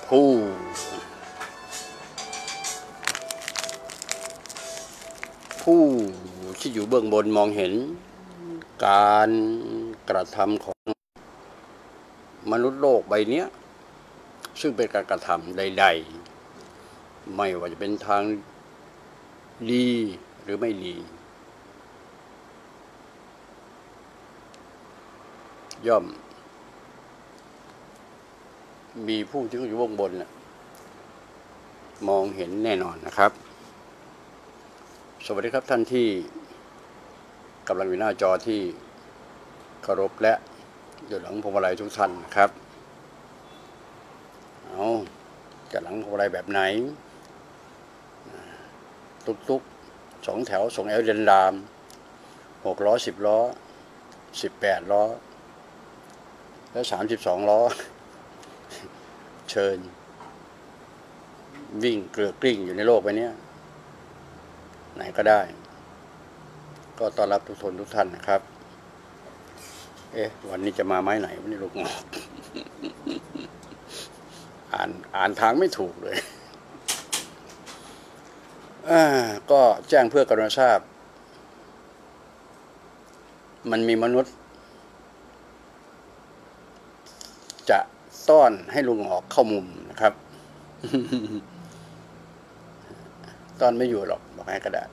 ผู้ที่อยู่เบื้องบนมองเห็นการกระทำของมนุษย์โลกใบนี้ซึ่งเป็นการกระทำใดๆไม่ว่าจะเป็นทางดีหรือไม่ดีย่อมมีผู้ที่อยู่เบื้องบนมองเห็นแน่นอนนะครับสวัสดีครับท่านที่กำลังอยู่หน้าจอที่เคารพและอยู่หลังพวงมาลัยทุกท่านนะครับจะหลังพวงมาลัยแบบไหนตุ๊ก2 แถว2 แถวเดินดาม6 ล้อ10 ล้อ18 ล้อและ32 ล้อเชิญวิ่งเกลือกกลิ้งอยู่ในโลกใบนี้ไหนก็ได้ก็ต้อนรับทุกท่านนะครับวันนี้จะมาไม้ไหนวันนี้ลูกงอกอ่านทางไม่ถูกเลยก็แจ้งเพื่อกรุณาทราบมันมีมนุษย์จะต้อนให้ลุงออกเข้ามุมนะครับ ต้อนไม่อยู่หรอกบอกให้กระดาษ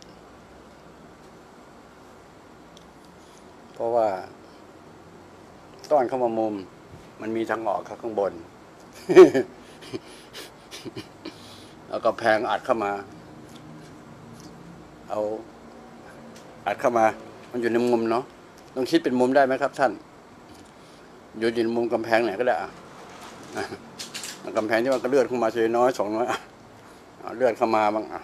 เพราะว่าต้อนเข้ามามุมมันมีทางออกข้างบน แล้วก็แพงอัดเข้ามาเอาอัดเข้ามามันอยู่ในมุมเนาะต้องคิดเป็นมุมได้ไหมครับท่านอยู่ในมุมกำแพงไหนก็ได้กำแพงที่มันก็เลื่อนเข้ามาทีน้อย2 น้อยเลื่อนเข้ามาบ้าง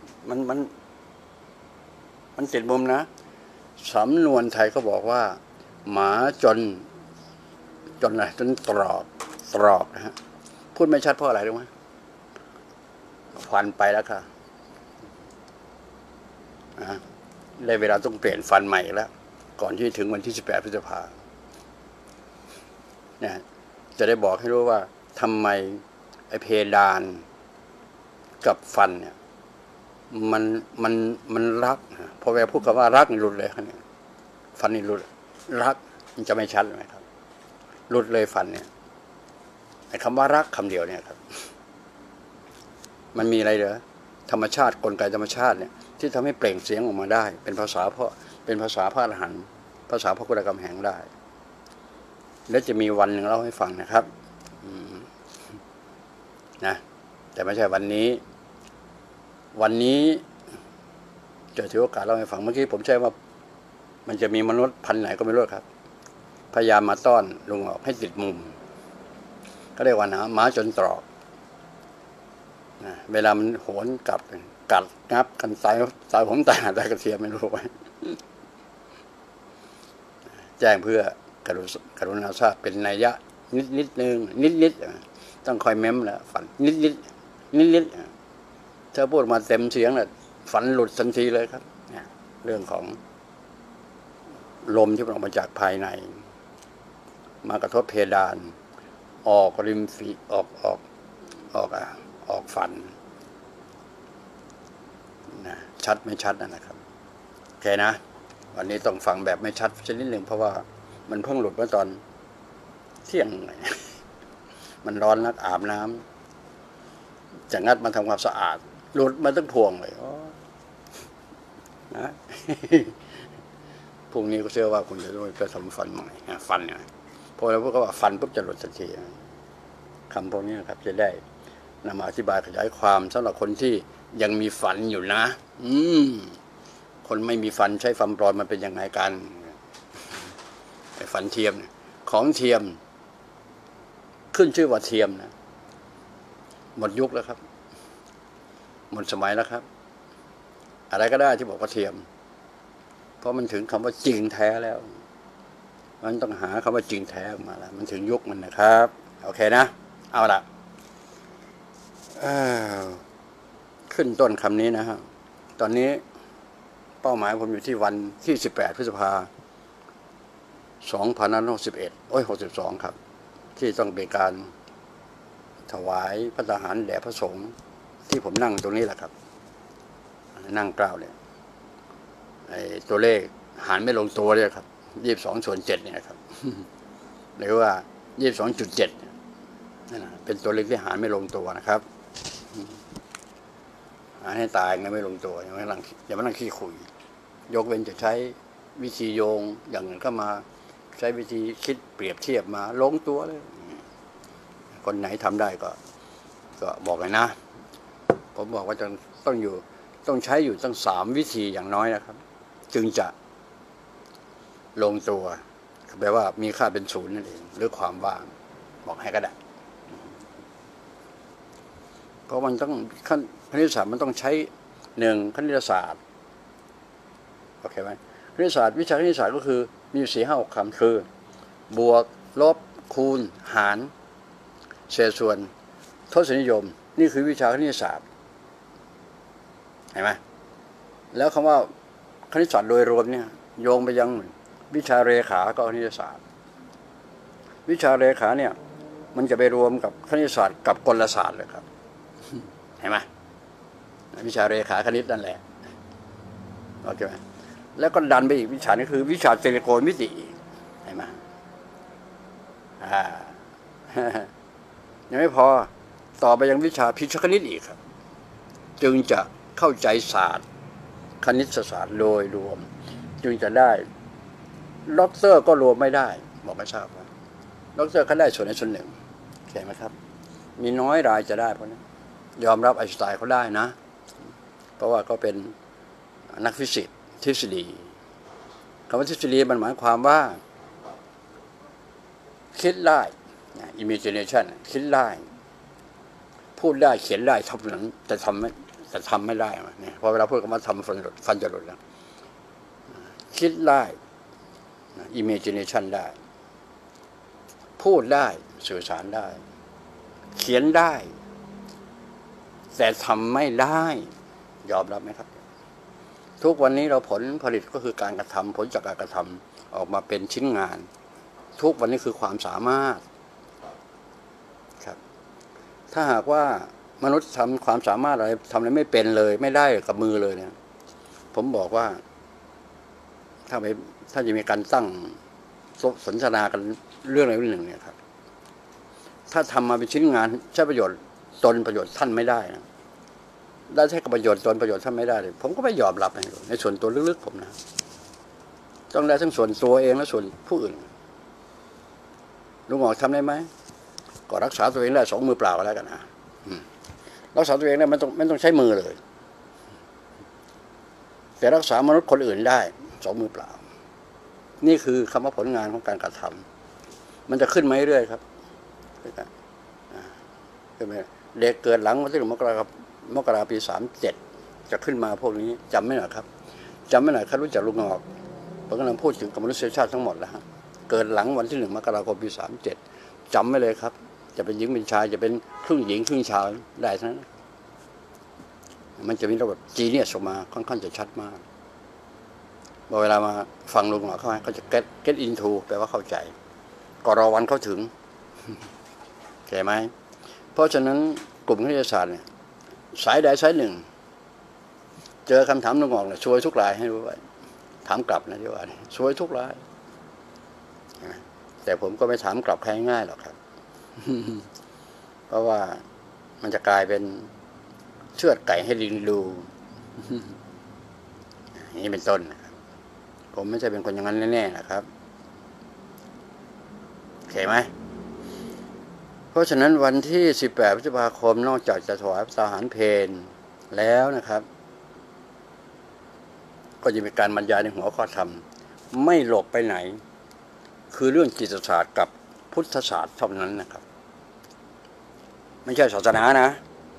มันติดมุมนะสำนวนไทยเขาบอกว่าหมาจนอะไรจนตรอกนะฮะพูดไม่ชัดเพราะอะไรรู้ไหมฟันไปแล้วค่ะได้เวลาต้องเปลี่ยนฟันใหม่แล้วก่อนที่ถึงวันที่18 พฤษภาเนี่ยจะได้บอกให้รู้ว่าทำไมไอ้เพดานกับฟันเนี่ยมันรักพอแวพูดคำว่ารักนี่หลุดเลยครับเนี่ยฟันนี่หลุดรักมันจะไม่ชัดไหมครับหลุดเลยฟันเนี่ยไอ้คำว่ารักคำเดียวเนี่ยครับมันมีอะไรเหรอธรรมชาติกลไกธรรมชาติเนี่ยที่ทำให้เปล่งเสียงออกมาได้เป็นภาษาพระอรหันต์ภาษาพระกุฎกำแหงได้และจะมีวันหนึ่งเล่าให้ฟังนะครับนะแต่ไม่ใช่วันนี้จะถือโอกาสเล่าให้ฟังเมื่อกี้ผมใช้ว่ามันจะมีมนุษย์พันธุ์ไหนก็ไม่รู้ครับพยายามมาต้อนลุงออกให้ติดมุมก็เรียกว่าหมาจนตรอกนะเวลามันโหนกลับกัดงับกันสายผมตายกระเทียมไม่รู้ไว้แจ้งเพื่อกรุณาทราบเป็นนัยยะนิดนึงนิดต้องคอยเม้มแล้วฝันนิดถ้าพูดมาเต็มเสียงแล้วฝันหลุดทันทีเลยครับเนี่ยเรื่องของลมที่มันออกมาจากภายในมากระทบเพดานออกริมฝีออกฟันนะชัดไม่ชัดนะครับโอเคนะวันนี้ต้องฟังแบบไม่ชัดชนิดหนึ่งเพราะว่ามันเพิ่งหลุดเมื่อตอนเที่ยงมันร้อนนักอาบน้ำจะงัดมาทำความสะอาดหลุดมาตั้งพวงเลยนะพรุ่งนี้ก็เชื่อว่าคุณจะต้องไปทำฟันใหม่ฟันเนี่ยพอเราพูดว่าฟันปุ๊บจะหลุดทันทีคำพวกนี้ครับจะได้นำมาอธิบายขยายความสำหรับคนที่ยังมีฟันอยู่นะคนไม่มีฟันใช้ฟันปลอมมันเป็นยังไงกันไอ้ฟันเทียมของเทียมขึ้นชื่อว่าเทียมนะหมดยุคแล้วครับหมดสมัยแล้วครับอะไรก็ได้ที่บอกว่าเทียมเพราะมันถึงคำว่าจริงแท้แล้วมันต้องหาคำว่าจริงแท้ออกมาแล้วมันถึงยุคมันนะครับโอเคนะเอาล่ะขึ้นต้นคำนี้นะครับตอนนี้เป้าหมายผมอยู่ที่วันที่18 พฤษภาคม2561 62ครับที่ต้องเป็นการถวายพระทหารแด่พระสงฆ์ที่ผมนั่งตรงนี้แหละครับนั่งเกล้าเนี่ยไอ้ตัวเลขหารไม่ลงตัวเลยครับ22/7เนี่ยครับหรือว่า22.7นั่นนะเป็นตัวเลขที่หารไม่ลงตัวนะครับหารให้ตายงั้นไม่ลงตัวอย่ามานั่งขี้คุยยกเว้นจะใช้วิธีโยงอย่างอื่นก็มาใช้วิธีคิดเปรียบเทียบมาลงตัวเลยคนไหนทำได้ก็บอกเลยนะผมบอกว่าต้องใช้อยู่ตั้ง3วิธีอย่างน้อยนะครับจึงจะลงตัวแปลว่ามีค่าเป็นศูนย์นั่นเองหรือความว่างบอกให้ก็ได้เพราะมันต้องคณิตศาสตร์มันต้องใช้1คณิตศาสตร์โอเคไหมคณิตศาสตร์วิชาคณิตศาสตร์ก็คือมี4 5 6 คำคือบวกลบคูณหารเศษส่วนทศนิยมนี่คือวิชาคณิตศาสตร์เห็นไหมแล้วคำว่าคณิตศาสตร์โดยรวมเนี่ยโยงไปยังวิชาเรขาก็คณิตศาสตร์วิชาเรขาเนี่ยมันจะไปรวมกับคณิตศาสตร์กับกลศาสตร์เลยครับเห็นไหมวิชาเรขาคณิตนั่นแหละโอเคไหมแล้วก็ดันไปอีกวิชานี้คือวิชาเทเลโกณมิติเห็นไหมยังไม่พอต่อไปยังวิชาพิชคณิตอีกครับจึงจะเข้าใจศาสตร์คณิตศาสตร์โดยรวมจึงจะได้ด็อกเตอร์ก็รวมไม่ได้บอกไม่ทราบว่าด็อกเตอร์เขาได้ส่วนใดส่วนหนึ่งเห็นไหมครับมีน้อยรายจะได้เพราะนั้นยอมรับไอน์สไตน์เขาได้นะเพราะว่าก็เป็นนักฟิสิกส์ทฤษฎีคำว่าทฤษฎีมันหมายความว่าคิดได้ imagination คิดได้พูดได้เขียนได้ทำหนังแต่ทำไม่ได้เนี่ยพอเวลาพูดก็มาทำฟันจะหลุดแล้วคิดได้ imagination ได้พูดได้สื่อสารได้เขียนได้แต่ทำไม่ได้ยอมรับไหมครับทุกวันนี้เราผลผลิตก็คือการกระทำผลจากการกระทำออกมาเป็นชิ้นงานทุกวันนี้คือความสามารถครับถ้าหากว่ามนุษย์ทำความสามารถอะไรทำอะไรไม่เป็นเลยไม่ได้กับมือเลยเนี่ยผมบอกว่าถ้าจะมีการตั้งสนทนากันเรื่องอะไรเรื่องหนึ่งเนี่ยครับถ้าทำมาเป็นชิ้นงานใช้ประโยชน์ตนประโยชน์ท่านไม่ได้นะได้ใช้กับประโยชน์ตนประโยชน์ท่านไม่ได้เลยผมก็ไม่ยอมรับในส่วนตัวลึกๆผมนะต้องได้ทั้งส่วนตัวเองและส่วนผู้อื่นลุงหงอกทำได้ไหมก็รักษาตัวเองได้2 มือเปล่าก็แล้วกันนะรักษาตัวเองได้ไม่ต้องใช้มือเลยแต่รักษามนุษย์คนอื่นได้2 มือเปล่านี่คือคำว่าผลงานของการกระทำมันจะขึ้นมาเรื่อยๆครับเด็กเกิดหลังวันที่1 มกราปี37จะขึ้นมาพวกนี้จำไม่หน่อยครับจำไม่หน่อยครับรู้จักลุงหงอกผมกำลังพูดถึงกับมนุษยชาติทั้งหมดแล้วฮะเกิดหลังวันที่1 มกราคมปี37จำไม่เลยครับจะเป็นหญิงเป็นชายจะเป็นครึ่งหญิงครึ่งชายได้ทั้งนั้นมันจะมีระบบจีเนียสออกมาค่อนข้างจะชัดมากเวลามาฟังลุงหงอกเขาจะ get into แปลว่าเข้าใจก็รอวันเขาถึงเข้าใจไหมเพราะฉะนั้นกลุ่มคณิตศาสตร์เนี่ยสายใดสายหนึ่งเจอคำถามลุงหงอกเนี่ยช่วยทุกรายให้รู้ไว้ถามกลับนะที่ว่าช่วยทุกรายแต่ผมก็ไม่ถามกลับใครง่ายหรอกครับ เพราะว่ามันจะกลายเป็นเชือดไก่ให้ลิงดู นี่เป็นต้นนะครับผมไม่ใช่เป็นคนอย่างนั้นแน่ๆนะครับเข้าใจไหมเพราะฉะนั้นวันที่18 พฤษภาคมนอกจากจะถวายพระทหารเพลแล้วนะครับก็จะมีการบรรยายในหัวข้อธรรมไม่หลบไปไหนคือเรื่องจิตศาสตร์กับพุทธศาสตร์เท่านั้นนะครับไม่ใช่ศาสนานะ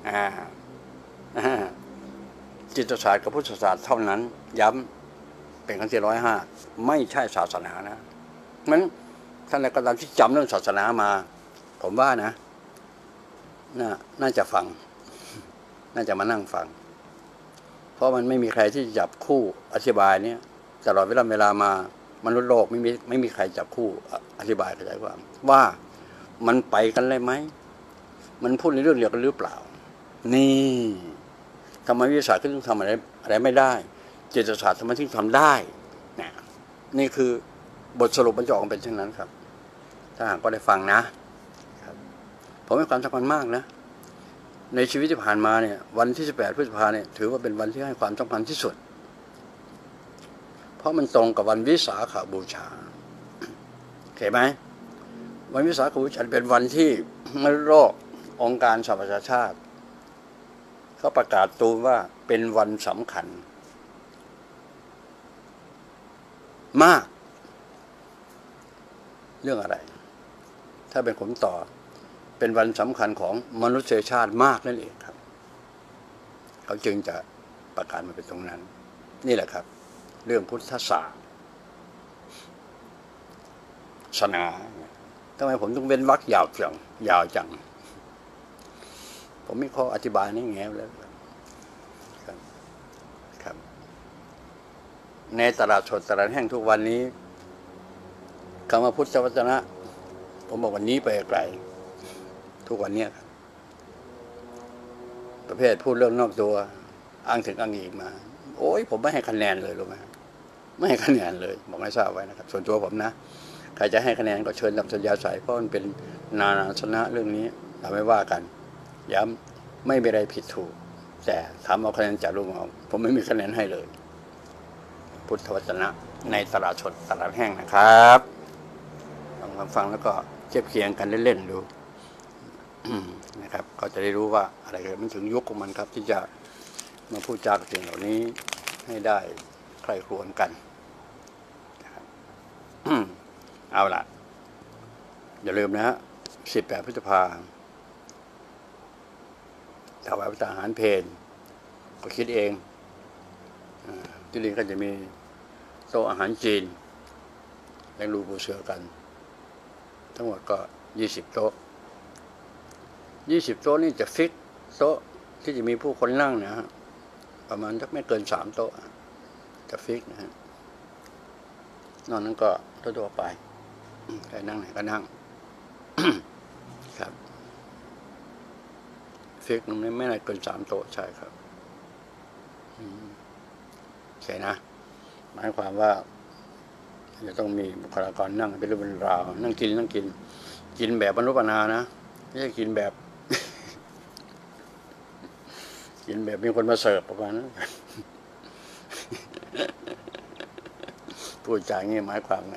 จิตศาสตร์กับพุทธศาสตร์เท่านั้นย้ำเป็นครั้งที่105ไม่ใช่ศาสนานะมันท่านใดก็ตามที่จำเรื่องศาสนามาผมว่านะน่าจะฟังน่าจะมานั่งฟังเพราะมันไม่มีใครที่จับคู่อธิบายเนี่ยตลอดเวลามามนุษย์โลกไม่มีใครจับคู่อธิบายขยายความว่ามันไปกันเลยไหมมันพูดในเรื่องเดียวกันหรือเปล่านี่ทำไมวิทยาศาสตร์ก็ต้องทำอะไรไม่ได้เจตศาสตร์ทำไมถึงทำได้นี่คือบทสรุปมันจะออกเป็นเช่นนั้นครับถ้าหากก็ได้ฟังนะครับผมให้ความสำคัญมากนะในชีวิตที่ผ่านมาเนี่ยวันที่18 พฤษภาเนี่ยถือว่าเป็นวันที่ให้ความสำคัญที่สุดเพราะมันตรงกับวันวิสาขบูชาเห็นไหมวันวิสาขบูชาเป็นวันที่มนุษย์โลกองค์การสหประชาชาติเขาประกาศตูนว่าเป็นวันสำคัญมากเรื่องอะไรถ้าเป็นผมต่อเป็นวันสำคัญของมนุษยชาติมากนั่นเองครับเขาจึงจะประกาศมาเป็นตรงนั้นนี่แหละครับเรื่องพุทธศาสนาทำไมผมต้องเว้นวรรคยาวจังผมมีข้ออธิบายนี่แง่แล้วครับในตลาดสดตลาดแห้งทุกวันนี้คำว่าพุทธวจนะผมบอกวันนี้ไปไกลทุกวันนี้ครับประเภทพูดเรื่องนอกตัวอ้างถึงอ้างอีกมาโอ้ยผมไม่ให้คะแนนเลยรู้ไหมไม่ให้คะแนนเลยบอกให้ทราบไว้นะครับส่วนตัวผมนะใครจะให้คะแนนก็เชิญตามสัญญาสายเพราะมันเป็นนานาชนะเรื่องนี้เราไม่ว่ากันย้ำไม่มีอะไรผิดถูกแต่ถามเอาคะแนนจากลุงเอาผมไม่มีคะแนนให้เลยพุทธวจนะในตลาดสดตลาดแห้งนะครับลองฟังแล้วก็เทียบเคียงกันเล่นๆดูนะครับก็จะได้รู้ว่าอะไรมันถึงยุคของมันครับที่จะมาพูดจากับสิ่งเหล่านี้ให้ได้ใคร่ครวญกันนะครับเอาล่ะอย่าลืมนะฮะ18 พฤษภาถวายพระทหารเพลก็คิดเองที่นี่ก็จะมีโต๊ะอาหารจีนเลี้ยงดูปูเสือกันทั้งหมดก็20 โต๊ะ20 โต๊ะนี่จะฟิกโต๊ะที่จะมีผู้คนนั่งนะฮะประมาณสักไม่เกิน3 โต๊ะจะฟิกนะฮะนอกนั้นก็ทั่วไปใครนั่งไหนก็นั่ง ครับฟิกนั้นไม่ได้เกิน3 โต๊ะใช่ครับใช่นะหมายความว่าจะต้องมีบุคลากรนั่งเป็นเรื่องเป็นราวนั่งกินแบบบรรลุปนานะไม่ใช่กินแบบ กินแบบมีคนมาเสิร์ฟประมาณนั้น พูดจาอย่างนี้หมายความไง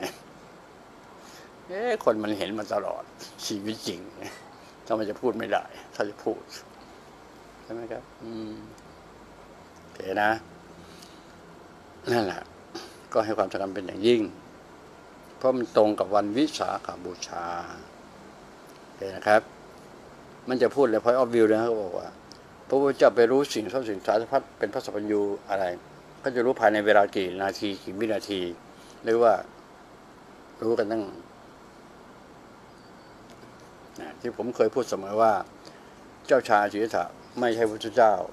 คนมันเห็นมาตลอดชีวิตจริงทำไมจะพูดไม่ได้ถ้าจะพูดใช่ไหมครับโอเคนะนั่นแหละก็ให้ความสำคัญเป็นอย่างยิ่งเพราะมันตรงกับวันวิสาขบูชาโอเคนะครับมันจะพูดเลย point of view นะเขาบอกว่าพระพุทธเจ้าไปรู้สิ่งสารพัดเป็นพระสัพพัญญูอะไรก็จะรู้ภายในเวลากี่นาทีกี่วินาทีหรือว่ารู้กันตั้งที่ผมเคยพูดเสมอว่าเจ้าชายสิทธัตถะไม่ใช่พระพุทธเจ้า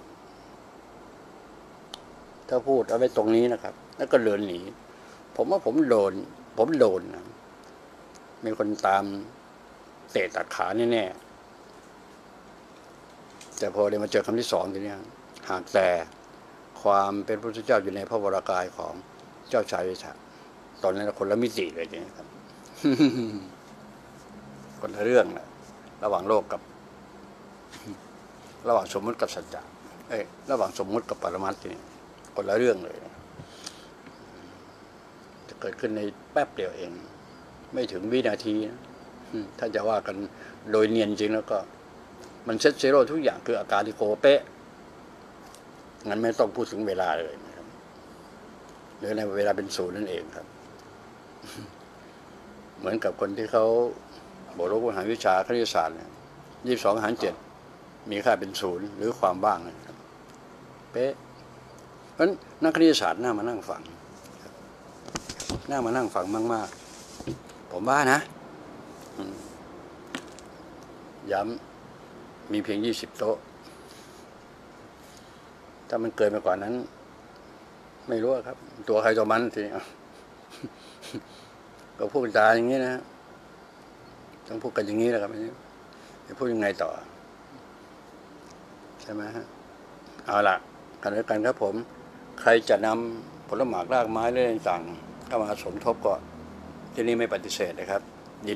ถ้าพูดเอาไว้ตรงนี้นะครับแล้วก็เดินหนีผมว่าผมโดนนะมีคนตามเตะตัดขาแน่ๆแต่พอได้มาเจอคำที่2ทีนี้หากแต่ความเป็นพระพุทธเจ้าอยู่ในพระวรากายของเจ้าชายสิทธัตถะตอนนั้นคนละมิติเลยนะครับ คนละเรื่องนะระหว่างโลกกับระหว่างสมมุติกับสัจจะระหว่างสมมุติกับปรมัตถ์นี่คนละเรื่องเลยจะเกิดขึ้นในแป๊บเดียวเองไม่ถึงวินาทีนะถ้าจะว่ากันโดยเนียนจริงแล้วก็มันเซตเซโร่ทุกอย่างคืออาการที่โคเป๊ะงั้นไม่ต้องพูดถึงเวลาเลยนะครับหรือในเวลาเป็นศูนย์นั่นเองครับ เหมือนกับคนที่เขาบอกรู้ปัญหาวิชาคณิตศาสตร์22 หาร 7มีค่าเป็นศูนย์หรือความว่างนะครับเป๊ะเพราะฉะนั้นนักคณิตศาสตร์น่ามานั่งฟังน่ามานั่งฟังมากๆผมว่านะย้ำมีเพียง20 โต๊ะถ้ามันเกินไปกว่านั้นไม่รู้ครับตัวใครตัวมันทีก็พูดจาอย่างนี้นะต้องพูดกันอย่างนี้แหละครับจะพูดยังไงต่อใช่ไหมฮะเอาล่ะกันแล้วกันครับผมใครจะนำผลหมากรากไม้เรื่องต่างเข้ามาสมทบก็ที่นี่ไม่ปฏิเสธนะครับยิน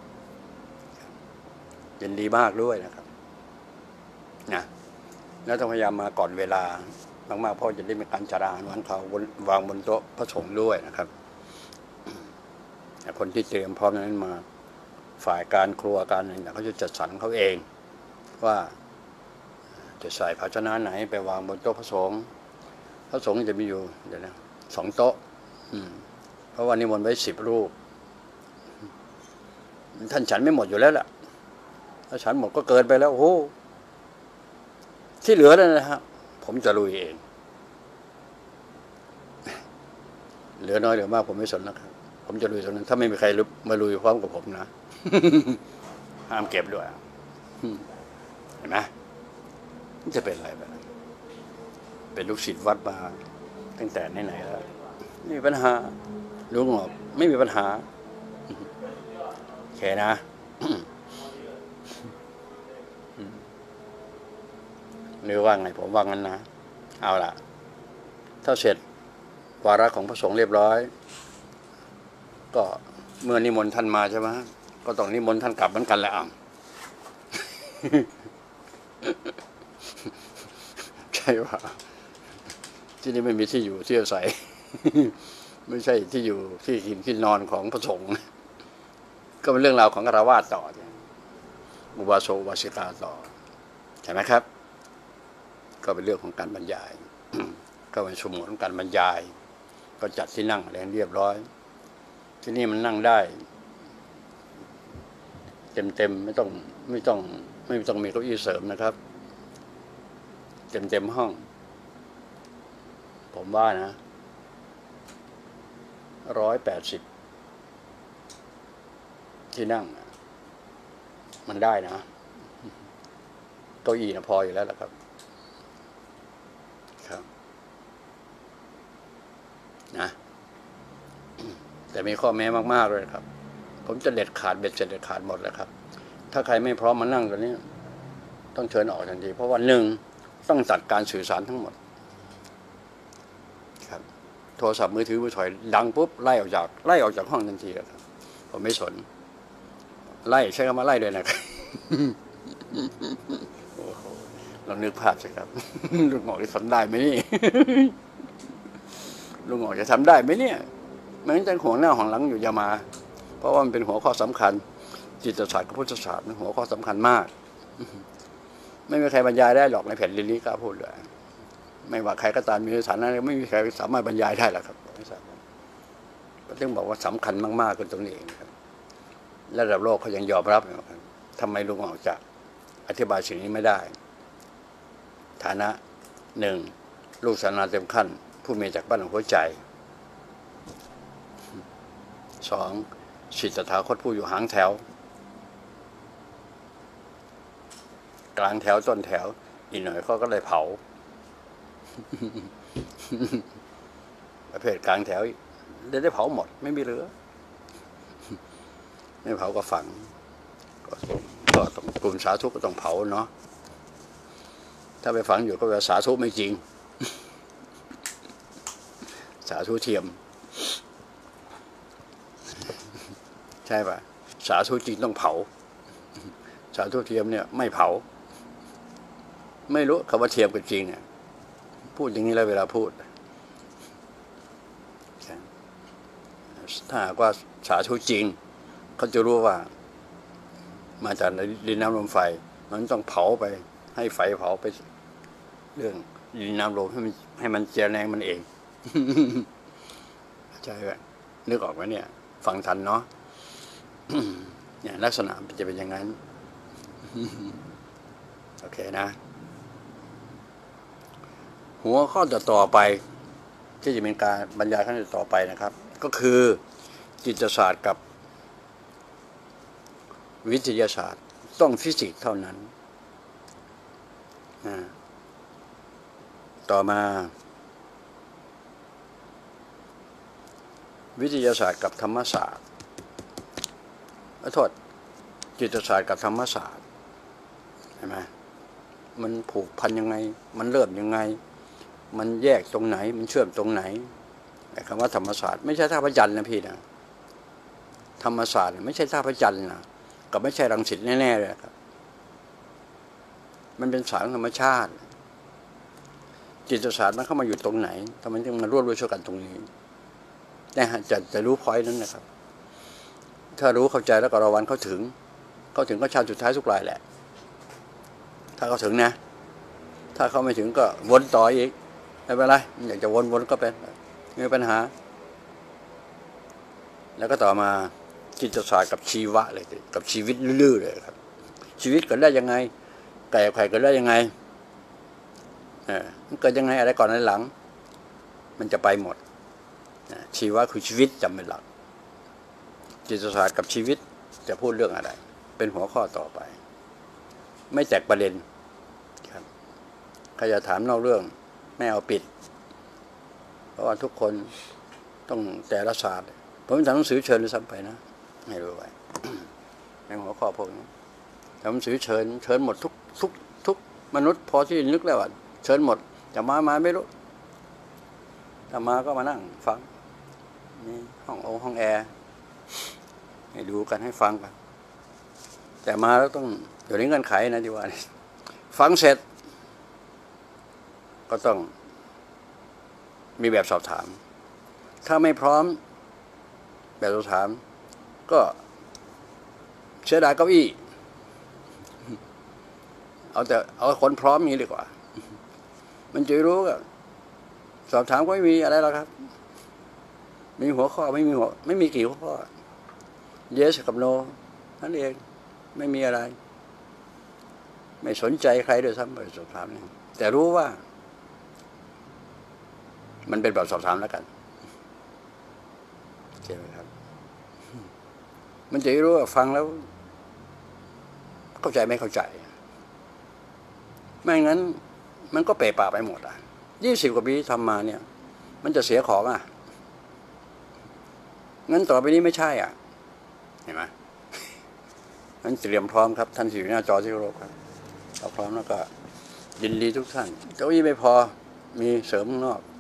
ดีมากด้วยนะครับนะแล้วต้องพยายามมาก่อนเวลามากๆเพราะจะได้มีการจัดอาหารวางเขาวางบนโต๊ะพระสงฆ์ด้วยนะครับคนที่เตรียมพร้อมนั้นมาฝ่ายการครัวการอะไรเขาจะจัดสรรเขาเองว่าจะใส่ภาชนะไหนไปวางบนโต๊ะพระสงฆ์จะมีอยู่เดี๋ยวนะ2 โต๊ะเพราะว่านิมนต์ไว้10 รูปท่านฉันไม่หมดอยู่แล้วล่ะถ้าฉันหมดก็เกินไปแล้วโอ้โหที่เหลือแล้วนะฮะผมจะลุยเองเหลือน้อยเหลือมากผมไม่สนนะครับผมจะลุยตรงนั้นถ้าไม่มีใครมาลุยพร้อมกับผมนะ ห้ามเก็บด้วยเห็นไหมมันจะเป็นอะไรแบบเป็นลูกศิษย์วัดมาตั้งแต่ไหนๆแล้วไม่มีปัญหาลุงบอกไม่มีปัญหาแค่นะหรือว่าไงผมว่างั้นนะเอาล่ะถ้าเสร็จวาระของพระสงฆ์เรียบร้อยก็เมื่อนิมนต์ท่านมาใช่ไหมก็ต้องนิมนต์ท่านกลับเหมือนกันแหละใช่ว่าที่นี่ไม่มีที่อยู่ที่อาศัยไม่ใช่ที่อยู่ที่กินที่นอนของพระสงฆ์ก็เป็นเรื่องราวของฆราวาสต่ออุบาสกอุบาสิกาต่อใช่ไหมครับก็เป็นเรื่องของการบรรยายก็เป็นสมุนการบรรยายก็จัดที่นั่งอะไรเรียบร้อยที่นี่มันนั่งได้เต็มไม่ต้องมีเก้าอี้เสริมนะครับเต็มห้องผมว่านะ180ที่นั่งมันได้นะเก้าอี้นะพออยู่แล้วล่ะครับนะแต่มีข้อแม้มากๆเลยครับผมจะเด็ดขาดเบ็ดเสร็จเด็ดขาดหมดแล้วครับถ้าใครไม่พร้อมมานั่งตรงนี้ต้องเชิญออกทันทีเพราะว่า1ต้องตัดการสื่อสารทั้งหมดครับโทรศัพท์มือถือมือถอยดังปุ๊บไล่ออกจากห้องทันทีครับผมไม่สนไล่ใช้คำว่าไล่เลยนะครับเรานึกภาพสิครับลุงหมอจะทำได้ไหมนี่ลุงหมอจะทำได้ไหมเนี่ยไม่งั้นจะห่วงหน้าห่วงหลังอยู่อย่ามาเพราะว่ามันเป็นหัวข้อสำคัญจิตศาสตร์กับพุทธศาสตร์หัวข้อสำคัญมากไม่มีใครบรรยายได้หรอกในแผ่นดินนี้กล้าพูดเลยไม่ว่าใครก็ตามมีฐานะไม่มีใครสามารถบรรยายได้หรอกครับก็ต้องบอกว่าสำคัญมากๆกันตรงนี้เองครับและระดับโลกเขายังยอมรับนะครับทำไมลุงออกจะอธิบายสิ่งนี้ไม่ได้ฐานะ1ลูกศาสนาเต็มขั้นผู้มีจากบ้านของหัวใจ2ศิษย์ตถาคตผู้อยู่หางแถวกลางแถวต้นแถวอีกหน่อยเขาก็เลยเผาประเภทกลางแถวได้เผาหมดไม่มีเหลือไม่เผาก็ฝังก็ต้องกลุ่มสาธุก็ต้องเผาเนาะถ้าไปฝังอยู่ก็ว่าสาธุไม่จริงสาธุเทียมใช่ป่ะสาธุจริงต้องเผาสาธุเทียมเนี่ยไม่เผาไม่รู้คำว่าเทียมกับจริงเนี่ยพูดอย่างนี้แล้วเวลาพูดถ้าหากว่าสาธุจริงเขาจะรู้ว่ามาจากดินน้ำลมไฟมันต้องเผาไปให้ไฟเผาไปเรื่องดินน้ำลมให้มันเจริญมันเองใช่ไหมนึกออกไหมเนี่ยฟังทันเนาะเนี่ยลักษณะจะเป็นอย่างนั้นโอเคนะหัวข้อต่อไปที่จะเป็นการบรรยายขั้นต่อไปนะครับก็คือจิตศาสตร์กับวิทยาศาสตร์ต้องฟิสิกส์เท่านั้นต่อมาวิทยาศาสตร์กับธรรมศาสตร์โทษจิตศาสตร์กับธรรมศาสตร์ใช่ไหมมันผูกพันยังไงมันเริ่มยังไงมันแยกตรงไหนมันเชื่อมตรงไหนคำว่าธรรมศาสตร์ไม่ใช่ท่าพระจันทร์นะพี่นะธรรมศาสตร์ไม่ใช่ท่าพระจันทร์นะกับไม่ใช่รังสิตแน่ๆเลยครับมันเป็นศาสตร์ธรรมชาติจิตศาสตร์มันเข้ามาอยู่ตรงไหนทำไมถึงมาร่วมด้วยช่วยกันตรงนี้แต่จะรู้พอยต์นั้นนะครับถ้ารู้เข้าใจแล้วก็ระวังเข้าถึงก็ชาติสุดท้ายทุกรายแหละถ้าเขาถึงนะถ้าเขาไม่ถึงก็วนต่ออีกไม่เป็นไรอยากจะวนก็เป็นไม่มีปัญหาแล้วก็ต่อมาจิตศาสตร์กับชีวะเลยกับชีวิตลื่นๆเลยครับชีวิตเกิดได้ยังไงไก่ไข่เกิดได้ยังไงมันเกิดยังไงอะไรก่อนอะไรหลังมันจะไปหมดชีวะคือชีวิตจำเป็นหลักจิตศาสตร์กับชีวิตจะพูดเรื่องอะไรเป็นหัวข้อต่อไปไม่แตกประเด็นครับใครจะถามนอกเรื่องไม่เอาปิดเพราะว่าทุกคนต้องแต่ละศาสตร์ผมทำหนังสือเชิญด้วยซ้ำไปนะให้รู้ไว้ในหัวข้อพวกนี้ทำหนังสือเชิญหมดทุกมนุษย์พอที่นึกแล้วว่าเชิญหมดจะมาไม่รู้ถ้ามาก็มานั่งฟังนี่ห้องแอร์ให้ดูกันให้ฟังกันแต่มาแล้วต้องเดี๋ยวนี้เงื่อนไขนะที่ว่าฟังเสร็จก็ต้องมีแบบสอบถามถ้าไม่พร้อมแบบสอบถามก็เสียดายเก้าอี้เอาคนพร้อมนี้ดีกว่ามันจะรู้ก็สอบถามก็ไม่มีอะไรหรอกครับมีหัวข้อไม่มีกี่หัวข้อ yes กับ no นั่นเองไม่มีอะไรไม่สนใจใครด้วยซ้ำไปสอบถามนี่แต่รู้ว่ามันเป็นแบบสอบถามแล้วกันใช่ไหมครับมันจะรู้ว่าฟังแล้วเข้าใจไม่เข้าใจไม่งั้นมันก็เปะปะไปหมด20 กว่าปีทำมาเนี่ยมันจะเสียของงั้นต่อไปนี้ไม่ใช่เห็นไหมงั้นเตรียมพร้อมครับท่านที่อยู่หน้าจอที่เคารพครับเราพร้อมแล้วก็ยินดีทุกท่านเก้าอี้ไม่พอมีเสริมข้างนอก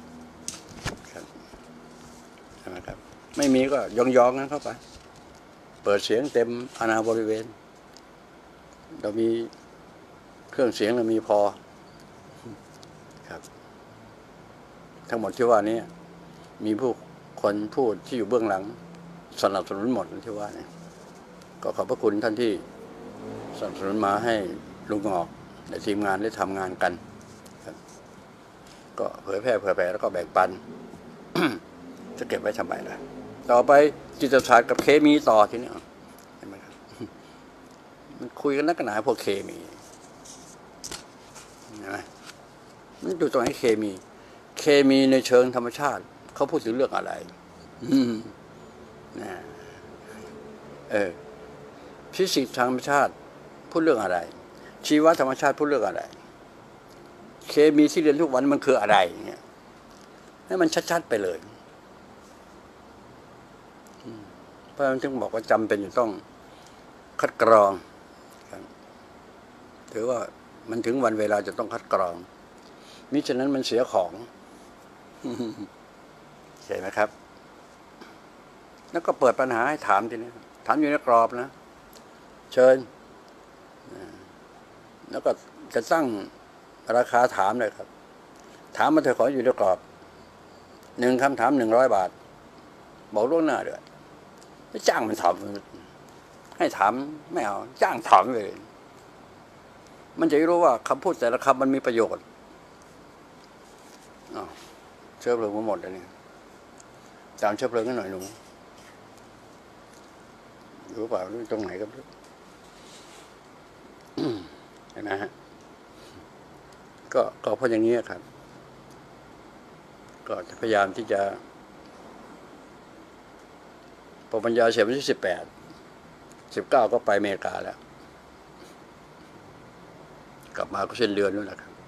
ใช่ไหมครับไม่มีก็ยองนั้นเข้าไปเปิดเสียงเต็มอาณาบริเวณเรามีเครื่องเสียงเรามีพอครับทั้งหมดที่ว่านี้มีผู้คนพูดที่อยู่เบื้องหลังสนับสนุนหมดที่ว่าเนี่ยก็ขอบพระคุณท่านที่สนับสนุนมาให้ลุงงอกในทีมงานได้ทำงานกันก็เผยแพร่แล้วก็แบ่งปัน จะเก็บไว้ทำไมล่ะต่อไปจิตศาสตร์กับเคมีต่อทีนี้เห็นไหมครับมันคุยกันนักหนาพวกเคมีเห็นไหมมันดูตรงไหนเคมีในเชิงธรรมชาติเขาพูดถึงเรื่องอะไรฟิสิกส์ธรรมชาติพูดเรื่องอะไรชีวธรรมชาติพูดเรื่องอะไรเคมีที่เรียนทุกวันมันคืออะไรเนี่ยให้มันชัดๆไปเลยเพราะฉะนั้นจึงบอกว่าจำเป็นจะต้องคัดกรองถือว่ามันถึงวันเวลาจะต้องคัดกรองมิฉะนั้นมันเสียของใช่ไหมครับแล้วก็เปิดปัญหาให้ถามทีนี้ถามอยู่ในกรอบนะเชิญแล้วก็จะตั้งราคาถามเลยครับถามมาเถอะขออยู่ในกรอบ1 คำถาม100 บาทบอกล่วงหน้าด้วยจ้างมันถามให้ถามไม่เอาจ้างถามเลยมันจะรู้ว่าคำพูดแต่ละคำมันมีประโยชน์เชื้อเพลิงหมดแล้วเนี่ยตามเชื้อเพลิงกันหน่อยหนูรู้เปล่ารู้ตรงไหนครับเห็นไหมฮะก็เพราะอย่างนี้ครับก็จะพยายามที่จะพอปัญญาเสียวันที่18 19ก็ไปอเมริกาแล้วกลับมาก็เส้นเดือนนู่นแหละครับ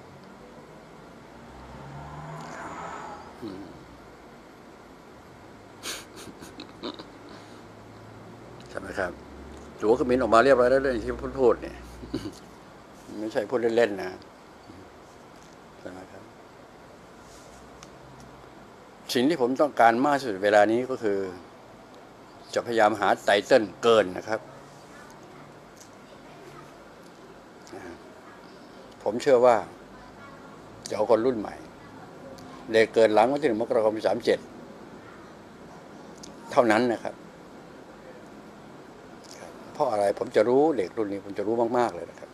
ใช่ไหมครับตั๋วเครื่องบินออกมาเรียบร้อยแล้วเรื่องที่พูดเนี่ยไม่ใช่พูดเล่นๆนะใช่ไหมครับสิ่งที่ผมต้องการมากที่สุดเวลานี้ก็คือจะพยายามหาไตเติ้ลเกินนะครับผมเชื่อว่าจะเอาคนรุ่นใหม่เด็กเกิดหลังวันที่ 1 มกราคม 37เท่านั้นนะครับเพราะอะไรผมจะรู้เด็กรุ่นนี้ผมจะรู้มากๆเลยนะครับ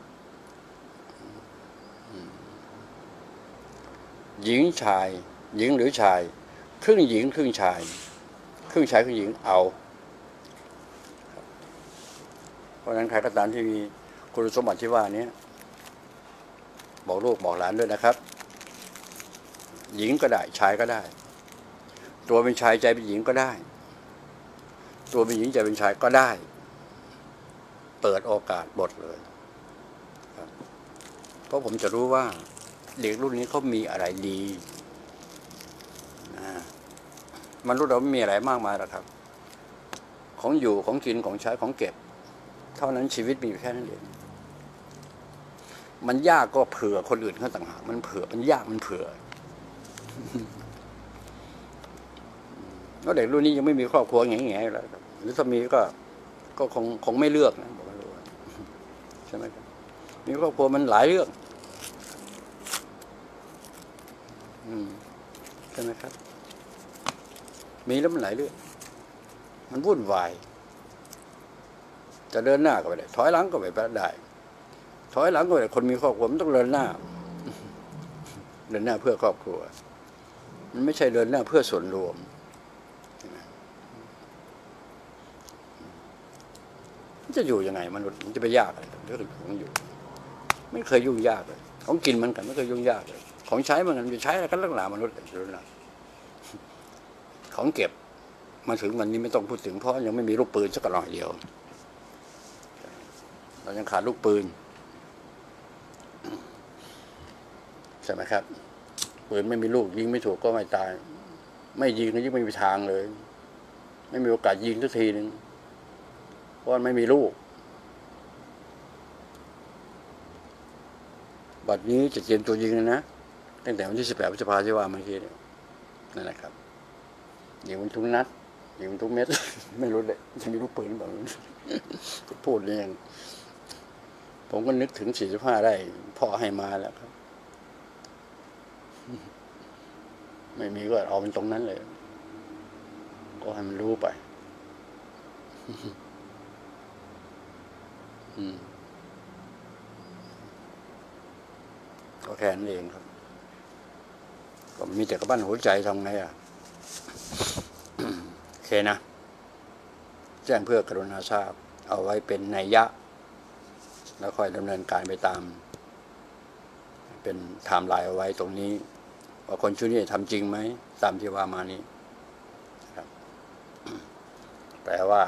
หญิงชายหญิงหรือชายครึ่งหญิงครึ่งชายครึ่งชายครึ่งหญิงเอาเพราะฉะนั้นใครก็ตามที่มีคุณสมบัติที่ว่านี้บอกลูกบอกหลานด้วยนะครับหญิงก็ได้ชายก็ได้ตัวเป็นชายใจเป็นหญิงก็ได้ตัวเป็นหญิงใจเป็นชายก็ได้เปิดโอกาสหมดเลยเพราะผมจะรู้ว่าเด็กรุ่นนี้เขามีอะไรดีมนุษย์เราไม่มีอะไรมากมายหรอกครับของอยู่ของกินของใช้ของเก็บเท่านั้นชีวิตมีแค่นั้นเองมันยากก็เผื่อคนอื่นเขาต่างหากมันเผื่อมันยากมันเผื่อแล้วเด็กรุ่นนี้ยังไม่มีครอบครัวแง่ๆเลยครับหรือถ้ามีก็คงไม่เลือกนะบอกไม่รู้ใช่ไหมครับมีครอบครัวมันหลายเรื่องใช่ไหมครับมีแล้วมันหลายเรื่องมันวุ่นวายจะเดินหน้าก็ไม่ได้ถอยหลังก็ไม่ได้ถอยหลังก็ไม่ได้คนมีครอบครัวมันต้องเดินหน้าเดินหน้าเพื่อครอบครัวมันไม่ใช่เดินหน้าเพื่อส่วนรวมจะอยู่ยังไงมนุษย์มันจะไปยากอะไรเรื่องของอยู่ไม่เคยยุ่งยากเลยของกินมันกันไม่เคยยุ่งยากเลยของใช้มันจะใช้อะไรกันลักหนามนุษย์รู้นะของเก็บมาถึงวันนี้ไม่ต้องพูดถึงเพราะยังไม่มีลูกปืนสักกระบอกเดียวเรายังขาดลูกปืนใช่ไหมครับปืนไม่มีลูกยิงไม่ถูกก็ไม่ตายไม่ยิงก็ยิ่งไม่มีทางเลยไม่มีโอกาสยิงสักทีนึงเพราะไม่มีลูกบัดนี้จะเตรียมตัวยิงนะตั้งแต่วันที่ 18 พฤษภาคมที่ว่าเมื่อกี้นั่นแหละครับยิงมันทุกนัดยิงมันทุกเม็ดไม่รู้เลยจะมีลูกปืนแบบพูดเองผมก็นึกถึง45ได้พ่อให้มาแล้วครับไม่มีก็เอาเป็นตรงนั้นเลยก็ให้มันรู้ไปก็แค่นั้นเองครับก็มีแต่กระบั้นหัวใจทำไงโอเคนะแจ้งเพื่อกรุณาทราบเอาไว้เป็นนัยยะแล้วค่อยดำเนินการไปตามเป็นไทม์ไลน์เอาไว้ตรงนี้ว่าคนชุดนี้ทำจริงไหมตามที่ว่ามานี้ครับแต่ว่า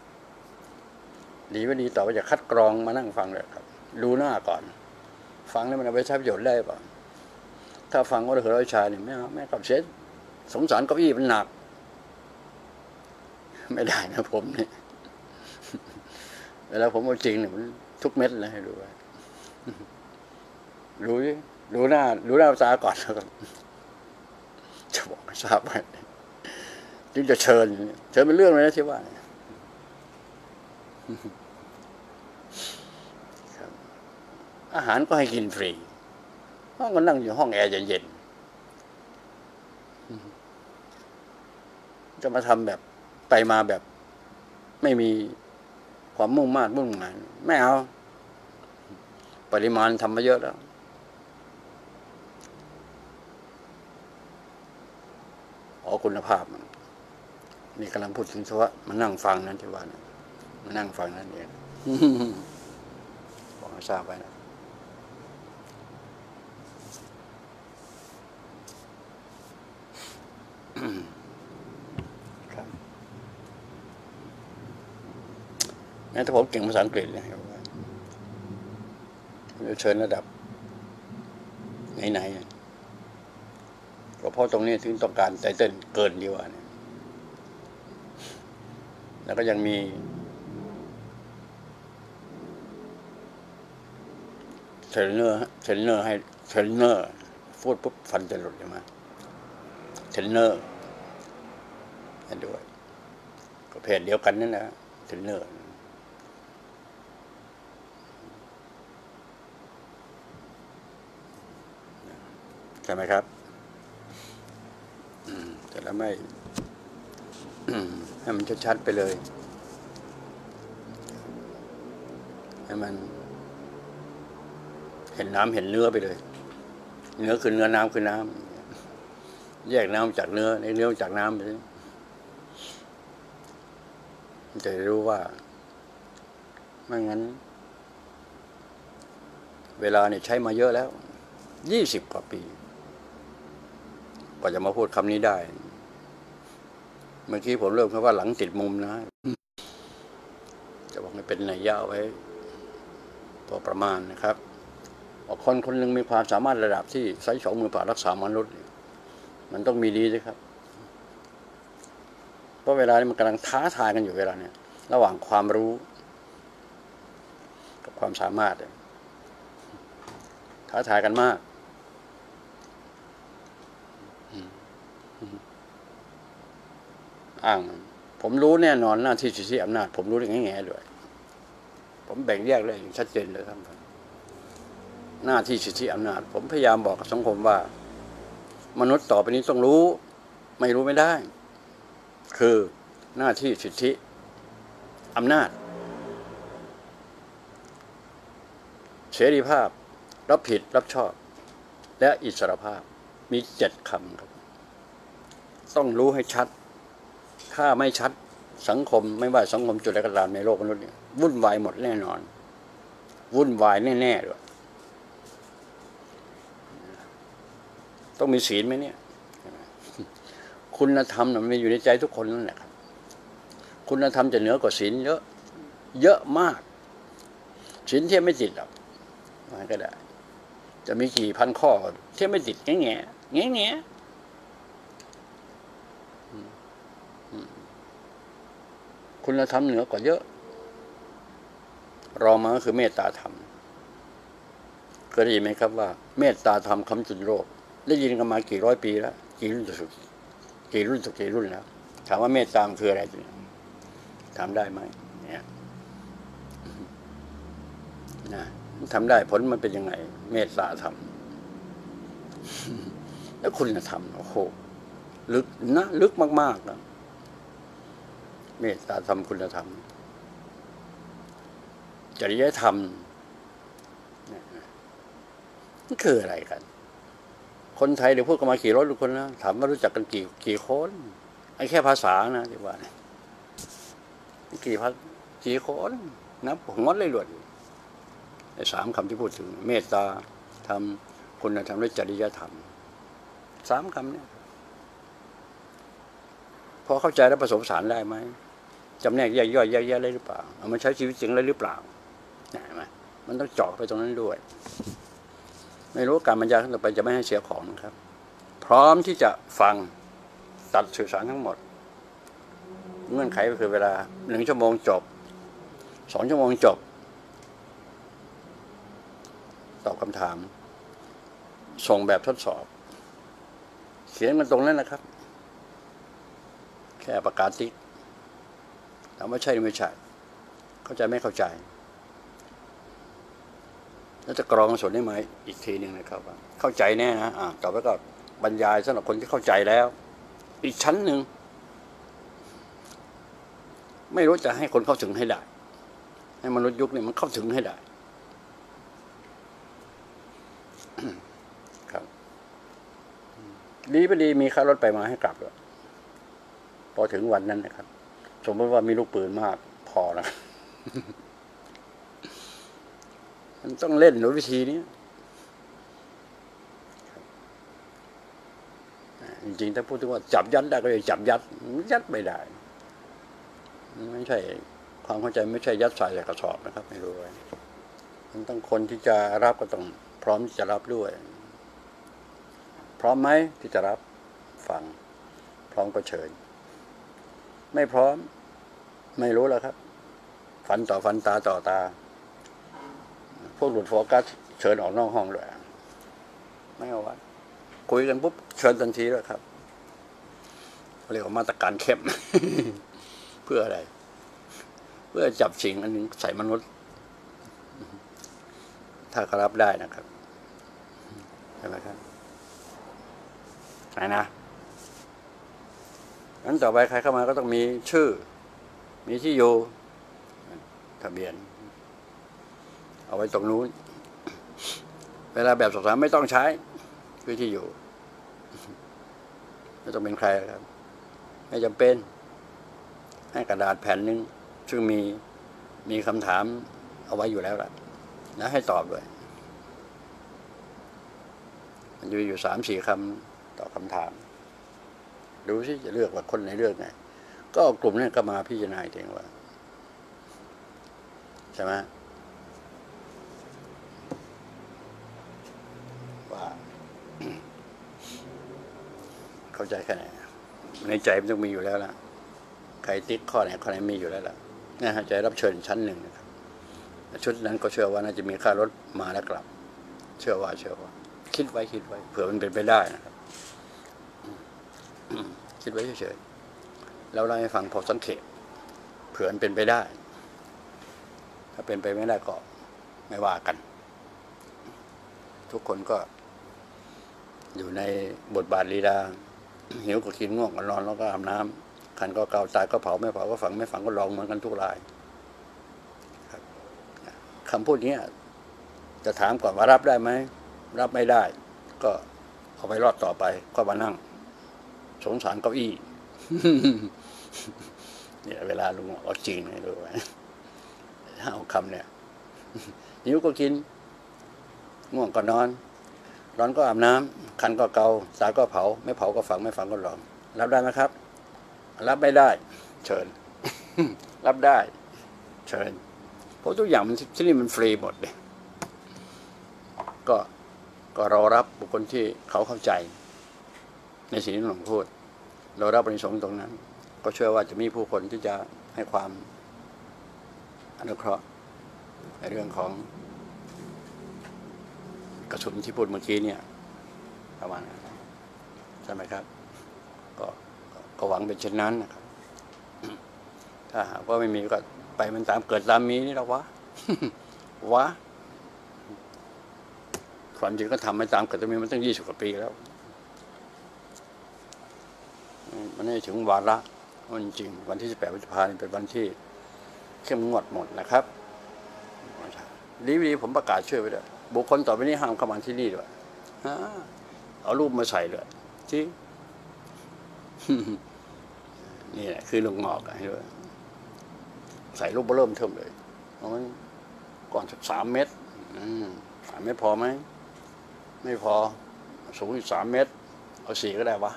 ดีไม่ดีต่อไปจะคัดกรองมานั่งฟังเลยครับดูหน้าก่อนฟังแล้วมันเอาไปใช้ประโยชน์ได้ป่ะถ้าฟังว่าเราเคยร้อยชายเนี่ยไม่กับเช็ดสงสารเก้าอี้มันหนักไม่ได้นะผมเนี่ยเวลาผมเอาจริงเนี่ยมันทุกเม็ดเลยให้ดูไว้รู้หน้าตาก่อนแล้วก็จะบอกทราบไปจึงจะเชิญเป็นเรื่องเลยนะที่ว่าอาหารก็ให้กินฟรีห้องก็นั่งอยู่ห้องแอร์เย็นๆจะมาทำแบบไปมาแบบไม่มีความมุ่งมั่นไม่เอาปริมาณทำมาเยอะแล้วคุณภาพนี่กำลังพูดถึงเฉพาะมานั่งฟังนั้นที่ว่านะมานั่งฟังนั่นเองบอกให้ทราบไว้นะครับงั้นถ้าผมเก่งภาษาอังกฤษเลยจะเชิญระดับไหนก็เพราะตรงนี้ถึงต้องการไตเติ้ลเกินดีกว่าเนี่ยแล้วก็ยังมีเทรนเนอร์ให้เทรนเนอร์พูดปุ๊บฟันจะหลุดใช่ไหมเทรนเนอร์นั่นด้วยก็เพศเดียวกันนั่นนะเทรนเนอร์ใช่ไหมครับแต่ละไม่ให้มันชัดๆไปเลยให้มันเห็นน้ำเห็นเนื้อไปเลยเนื้อคือเนื้อน้ำคือน้ำแยกน้ำจากเนื้อในเนื้อจากน้ำไปจะรู้ว่าไม่งั้นเวลาเนี่ยใช้มาเยอะแล้ว20 กว่าปีกว่าจะมาพูดคำนี้ได้เมื่อกี้ผมเริ่มคำว่าหลังติดมุมนะจะบอกให้เป็นนัยยะไว้พอประมาณนะครับคนคนหนึ่งมีความสามารถระดับที่ใช้2 มือเปล่ารักษามนุษย์มันต้องมีดีสิครับเพราะเวลานี้มันกำลังท้าทายกันอยู่เวลาเนี่ยระหว่างความรู้กับความสามารถท้าทายกันมากอ้างผมรู้แน่นอนหน้าที่สิทธิอำนาจผมรู้ได้ง่ายๆด้วยผมแบ่งแยกเลยอย่างชัดเจนเลยครับหน้าที่สิทธิอำนาจผมพยายามบอกกับสังคมว่ามนุษย์ต่อไปนี้ต้องรู้ไม่รู้ไม่ได้คือหน้าที่สิทธิอำนาจเสรีภาพรับผิดรับชอบและอิสรภาพมี7 คำครับต้องรู้ให้ชัดถ้าไม่ชัดสังคมไม่ว่าสังคมจุดใดก็ตามในโลกมนุษย์เนี่ยวุ่นวายหมดแน่นอนวุ่นวายแน่ๆด้วยต้องมีศีลไหมเนี่ยคุณธรรมมันมีอยู่ในใจทุกคนนั่นแหละครับคุณธรรมจะเหนือกว่าศีลเยอะเยอะมากศีลเทียบไม่ติดหรอกมันก็ได้จะมีกี่พันข้อเทียบไม่ติดแง่คุณธรรมเหนือกว่าเยอะรองมาก็คือเมตตาธรรมเคยได้ยินไหมครับว่าเมตตาธรรมค้ำจุนโลกได้ยินกันมากี่ร้อยปีแล้วกี่รุ่นสุดกี่รุ่นแล้วถามว่าเมตตาคืออะไรทำได้ไหมเนี่ยนะทำได้ผลมันเป็นยังไงเมตตาธรรมแล้วคุณธรรมโอ้โหลึกนะลึกมากๆนะเมตตาธรรมคุณธรรมจริยธรรมนี่คืออะไรกันคนไทยเดี๋ยวพูดกันมากี่ร้อยคนนะถามว่ารู้จักกันกี่คนไอ้แค่ภาษานะที่ว่าเนี่ยกี่คนนะผมงดเลยหลวดไอ้3 คำที่พูดถึงเมตตาธรรมคุณธรรมและจริยธรรม3 คำเนี่ยพอเข้าใจแล้วผสมผสานได้ไหมจำแนกแยกย่อยแยกแยะได้หรือเปล่าเอามาใช้ชีวิตจริงได้หรือเปล่าเนี่ยมันต้องเจาะไปตรงนั้นด้วยไม่รู้การบรรยายขั้นต่อไปจะไม่ให้เสียของนะครับพร้อมที่จะฟังตัดสื่อสารทั้งหมดเงื่อนไขก็คือเวลา1 ชั่วโมงจบ2 ชั่วโมงจบตอบคำถามส่งแบบทดสอบเขียนมันตรงนั้นนะครับแค่ประกาศติ๊กถามว่าใช่หรือไม่ใช่เข้าใจไม่เข้าใจแล้วจะกรองส่วนได้ไหมอีกทีหนึ่งนะครับว่าเข้าใจแน่นะต่อไปก็บรรยายสำหรับคนที่เข้าใจแล้วอีกชั้นหนึ่งไม่รู้จะให้คนเข้าถึงให้ได้ให้มนุษย์ยุคนี้มันเข้าถึงให้ได้ครับดีไม่ดีมีค่ารถไปมาให้กลับด้วยพอถึงวันนั้นนะครับสมมติว่ามีลูกปืนมากพอนะมันต้องเล่นโดยวิธีนี้จริงๆถ้าพูดถึงว่าจับยัดได้ก็จะจับยัดไม่ได้ไม่ใช่ความเข้าใจไม่ใช่ยัดใส่กระสอบนะครับไม่รู้เลยมันต้องคนที่จะรับก็ต้องพร้อมที่จะรับด้วยพร้อมไหมที่จะรับฟังพร้อมก็เชิญไม่พร้อมไม่รู้แล้วครับฟันต่อฟันตาต่อตาพวกหลุดโฟกัสเชิญออกนอกห้องเลยไม่เอาไว้คุยกันปุ๊บเชิญทันทีแล้วครับเรียกว่ามาตรการเข้ม เพื่ออะไร เพื่อจับสิ่งอันหนึ่งใส่มนุษย์ ถ้าเขารับได้นะครับใช่ไหมครับไหนนะงั้นต่อไปใครเข้ามาก็ต้องมีชื่อ มีที่อยู่ทะเบียน เอาไว้ตรงนู้น เวลาแบบสอบถามไม่ต้องใช้คือที่อยู่ไม่ต้องเป็นใครครับไม่จำเป็นให้กระดาษแผ่นหนึ่งซึ่งมีคำถามเอาไว้อยู่แล้วล่ะแล้วให้ตอบด้วยมันอยู่3-4 คำต่อคำถามดูสิจะเลือกว่าคนไหนเลือกไงก็กลุ่มนี้ก็มาพิจารณาเองว่าใช่ไหมว่า เข้าใจแค่ไหนในใจมันต้องมีอยู่แล้วล่ะใครติ๊กข้อไหนมีอยู่แล้วล่ะนะฮะใจรับเชิญชั้นหนึ่งนะครับชุดนั้นก็เชื่อว่าน่าจะมีค่ารถมาแล้วกลับเชื่อว่าคิดไว้เผื่อมันเป็นไปได้นะครับคิดไว้เฉยๆแล้วเราให้ฟังพอสังเกตเผื่อมันเป็นไปได้ถ้าเป็นไปไม่ได้ก็ไม่ว่ากันทุกคนก็อยู่ในบทบาทลีลาหิวก็กินง่วงก็นอนแล้วก็อาบน้ำคันก็เกาตายก็เผาไม่เผาก็ฝังไม่ฝังก็ลองเหมือนกันทุกรายคำพูดนี้จะถามก่อนว่ารับได้ไหมรับไม่ได้ก็เอาไปรอดต่อไปก็มานั่งสงสารเก้าอี้เนี่ยเวลาลุงเอาจริงเลยดูไว้เอาคำเนี่ยหิวก็กินง่วงก็นอนร้อนก็อาบน้ำคันก็เกาตายก็เผาไม่เผาก็ฝังไม่ฝังก็ลองรับได้ไหมครับรับไม่ได้เชิญ รับได้เชิญเพราะทุกอย่างมันที่นี่มันฟรีหมดเลยก็รอรับบุคคลที่เขาเข้าใจในสิ่งที่หลวงพูดเรารับอานิสงส์ตรงนั้นก็เชื่อว่าจะมีผู้คนที่จะให้ความอนุเคราะห์ในเรื่องของกระสุนที่พูดเมื่อกี้เนี่ยประมาณนั้นใช่ไหมครับก็หวังเป็นเช่นนั้นนะครับถ้าหากว่าไม่มีก็ไปมันตามเกิดตามมีนี่หรอวะ วะความจริงก็ทำให้ตามเกิดตามมีมันตั้ง20 กว่าปีแล้วมันไม่ถึงวาระจริงวันที่18 พฤษภาคมเป็นวันที่เข้มงวดหมดนะครับดีผมประกาศชื่อไว้ด้วยบุคคลต่อไปนี้ห้ามเข้ามาที่นี่ด้วยเอารูปมาใส่เลยจริง นี่แหละคือลุงหงอกให้ด้วยใส่รูปเริ่มเทิมเลยก่อน3 เมตร3 เมตรพอไหมไม่พอสูงอีก3 เมตรเอา4ก็ได้วะ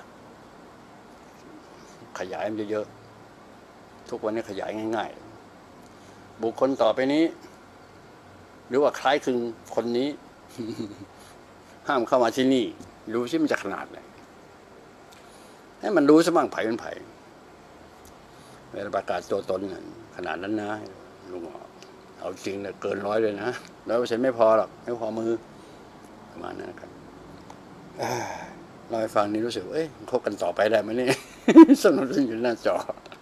ขยายมันเยอะๆทุกวันนี้ขยายง่ายๆบุคคลต่อไปนี้หรือว่าคล้ายคลึงคนนี้ ห้ามเข้ามาที่นี่รู้ซิมันจะขนาดไหนให้มันรู้ซะบ้างไผ่เป็นไผ่เวลาประกาศตัวตนขนาดนั้นนะลุงเอาจริงเนี่ยเกิน100เลยนะ100%ไม่พอหรอกไม่พอมือประมาณนั้นนะครับเราให้ฟังนี่รู้สึกคบกันต่อไปได้ไหมนี่ สนุกอยู่หน้าจอ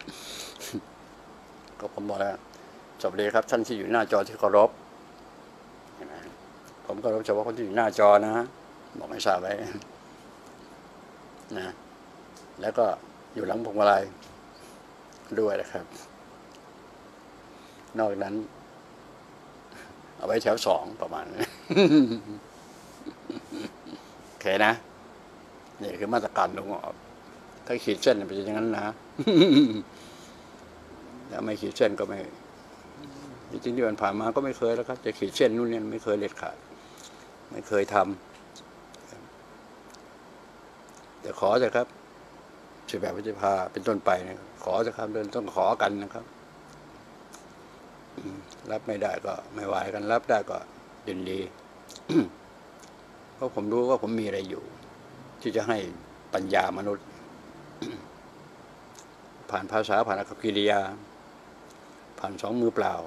ก็ผมบอกแล้วสวัสดีครับท่านที่อยู่หน้าจอที่เคารพผมก็รู้เฉพาะคนที่อยู่หน้าจอนะบอกไม่ทราบไว้นะแล้วก็อยู่หลังพวงมาลัยด้วยนะครับนอกนั้นเอาไว้แถว2ประมาณนี้ โอเคนะนี่คือมาตรการลุงออกถ้าขีดเส้นเป็นอย่างนั้นนะแล้วไม่ขีดเส้นก็ไม่จริงๆที่ผ่านมาก็ไม่เคยแล้วครับจะขีดเส้นนู่นนี่ไม่เคยเด็ดขาดไม่เคยทำแต่ขอเถอะครับ18 พฤษภาเป็นต้นไปนะขอเถอะครับเดินต้องขอกันนะครับรับไม่ได้ก็ไม่ไหวกันรับได้ก็ยินดี เพราะผมรู้ว่าผมมีอะไรอยู่ที่จะให้ปัญญามนุษย์ ผ่านภาษาผ่านอักขกิริยาผ่าน2 มือเปล่า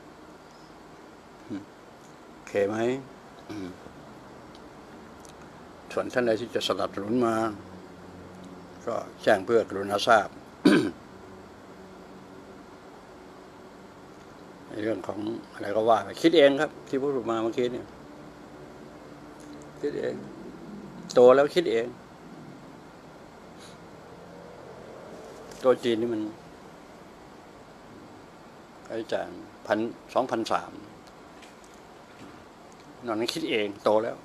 โอเคไหมส่วนท่านใดที่จะสนับสนุนมาก็แจ้งเพื่อกรุณาทราบ ในเรื่องของอะไรก็ว่าไปคิดเองครับที่พูดมาเมื่อกี้เนี่ยคิดเองโตแล้วคิดเองตัวจีนนี่มันใช้จ่าย2,300นอนนั้นคิดเองโตแล้ว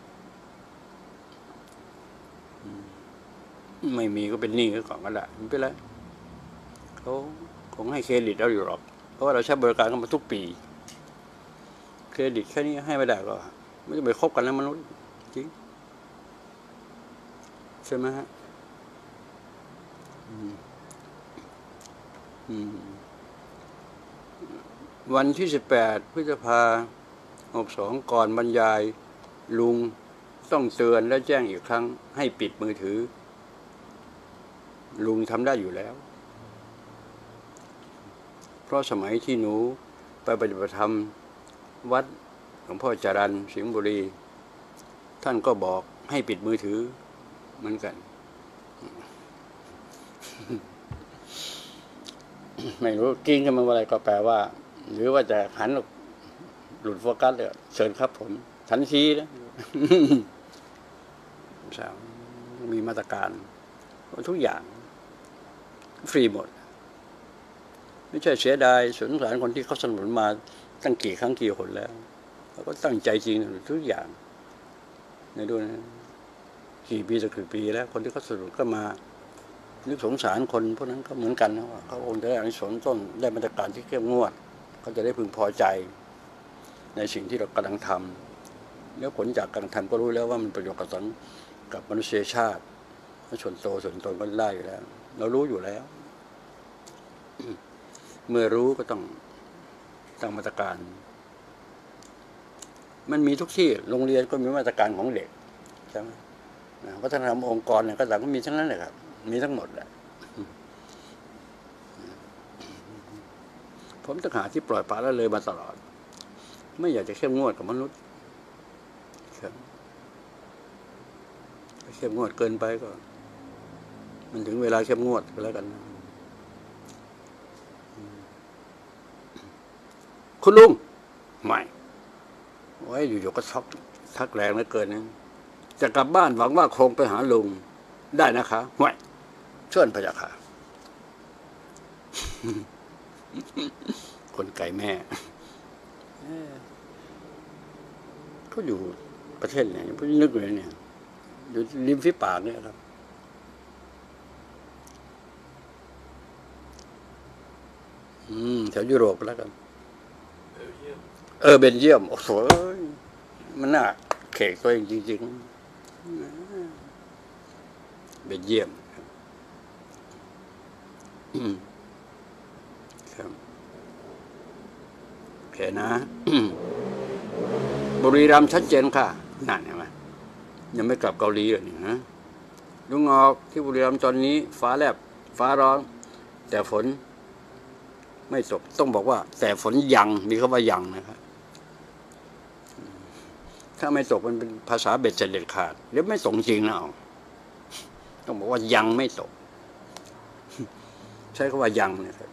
ไม่มีก็เป็นหนี้ก็ก่อนก็ได้ไม่เป็นไรเขาคงให้เครดิตเราอยู่หรอกเพราะว่าเราใช้บริการกันมาทุกปีเครดิตแค่นี้ให้ไม่ได้ก็ไม่ต้องไปคบกันแล้วมนุษย์จริงใช่ไหมฮะวันที่18 พฤษภาคม 62ก่อนบรรยายลุงต้องเตือนและแจ้งอีกครั้งให้ปิดมือถือลุงทำได้อยู่แล้วเพราะสมัยที่หนูไปปฏิบัติธรรมวัดหลวงพ่อจรัญสิงห์บุรีท่านก็บอกให้ปิดมือถือเหมือนกัน ไม่รู้กิ้งขึ้นมาอะไรก็แปลว่าหรือว่าจะหันหลุดโฟกัสเลยเชิญครับผมทันทีนะ มีมาตรการทุกอย่างฟรีหมดไม่ใช่เสียดายสงสารคนที่เขาสนับสนุนมาตั้งกี่ครั้งกี่หนแล้วเขาก็ตั้งใจจริงทุกอย่างในด้วยนะกี่ปีจะกี่ปีแล้วคนที่เขาสนับสนุนก็มานึกสงสารคนพวกนั้นก็เหมือนกันนะว่าเขาคงได้อานิสงส์ต้นได้มาตรการที่เข้มงวดเขาจะได้พึงพอใจในสิ่งที่เรากำลังทำแล้วผลจากการทำก็รู้แล้วว่ามันประโยชน์กับมนุษยชาติส่วนตนก็ได้อยู่แล้วเรารู้อยู่แล้ว เมื่อรู้ก็ต้องตั้งมาตรการมันมีทุกที่โรงเรียนก็มีมาตรการของเด็กใช่ไหมวัฒนธรรมองค์กรเนี่ยก็ต่างก็มีทั้งนั้นเลยครับมีทั้งหมดแหละผมต้องหาที่ปล่อยปละละเลยมาตลอดไม่อยากจะเข้มงวดกับมนุษย์เข้มงวดเกินไปก็มันถึงเวลาเข้มงวดก็แล้วกันคุณลุงไม่โอ้ยอยู่ๆก็ทักแรงเหลือเกินนะจะกลับบ้านหวังว่าคงไปหาลุงได้นะคะไม่เชิญพระเจ้าค่ะ คนไก่แม่เขาอยู่ประเทศไหนผมนึกเลยเนี่ยอยู่ริมฝีปากเนี่ยครับแถวยุโรปแล้วกันเบลเยียมโอ้โหมันน่าเขกตัวเองจริงๆเบลเยียมครับโอเคนะ บุรีรัมย์ชัดเจนค่ะนั่นเห็นไหมยังไม่กลับเกาหลีเลยนี่นะลุงออกที่บุรีรัมย์ตอนนี้ฟ้าแลบฟ้าร้อนแต่ฝนไม่ตกต้องบอกว่าแต่ฝนยังมีคำว่ายังนะครับถ้าไม่ตกมันเป็นภาษาเบ็ดเสร็จเด็ดขาดเดี๋ยวไม่ตกจริงนะต้องบอกว่ายังไม่ตกใช้คำว่ายังนะครับ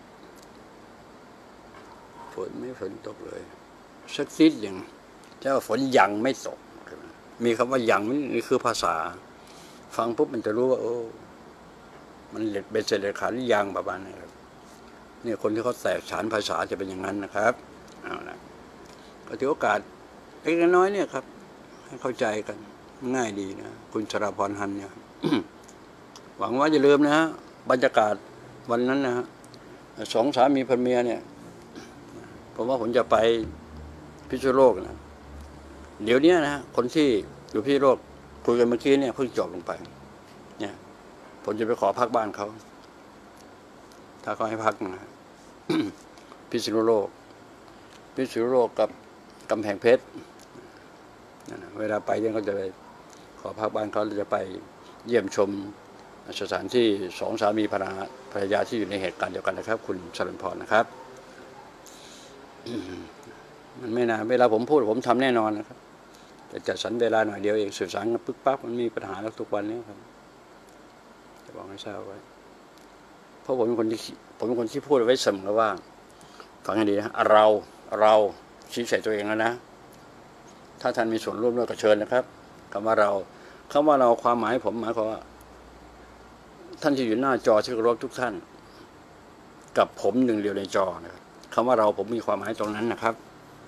ฝนตกเลยสักนิดอย่างใช่ว่าฝนยังไม่ตกมีคำว่ายังนี่คือภาษาฟังปุ๊บมันจะรู้ว่าโอ้มันเบ็ดเสร็จเด็ดขาดหรือยังประมาณนี้ครับเนี่ยคนที่เขาแตกฉานภาษาจะเป็นอย่างนั้นนะครับเอาละก็ถือโอกาสเล็กน้อยเนี่ยครับให้เข้าใจกันง่ายดีนะคุณชราพรหันเนี่ย หวังว่าอย่าลืมนะฮะบรรยากาศวันนั้นนะฮะสองสามีภรรยาเนี่ยผมว่าผมจะไปพิษณุโลกนะเดี๋ยวนี้นะคนที่อยู่พิษณุโลกคุยกันเมื่อกี้เนี่ยเพิ่งจบลงไปเนี่ยผมจะไปขอพักบ้านเขาถ้าเขาให้พักนะ พิษณุโลกกับกำแพงเพชรเวลาไปเนี่ยเขาจะไปขอพักบ้านเขาจะไปเยี่ยมชมสถานที่สองสามีภรรยาที่อยู่ในเหตุการณ์เดียวกันนะครับคุณชลันพรนะครับมันไม่นานเวลาผมพูดผมทำแน่นอนนะครับแต่จัดสรรเวลาหน่อยเดียวเองสื่อสารกันปึ๊กปั๊บมันมีปัญหาแล้วทุกวันนี้ครับจะบอกให้ทราบไว้เพราะผมเป็นคนที่พูดไว้เสมอว่าฟังให้ดีนะเราชี้ใส่ตัวเองแล้วนะถ้าท่านมีส่วนร่วมด้วยก็เชิญนะครับคำว่าเราความหมายผมหมายความว่าท่านที่อยู่หน้าจอที่เคารพทุกท่านกับผมหนึ่งเดียวในจอนะครับคำว่าเราผมมีความหมายตรงนั้นนะครับ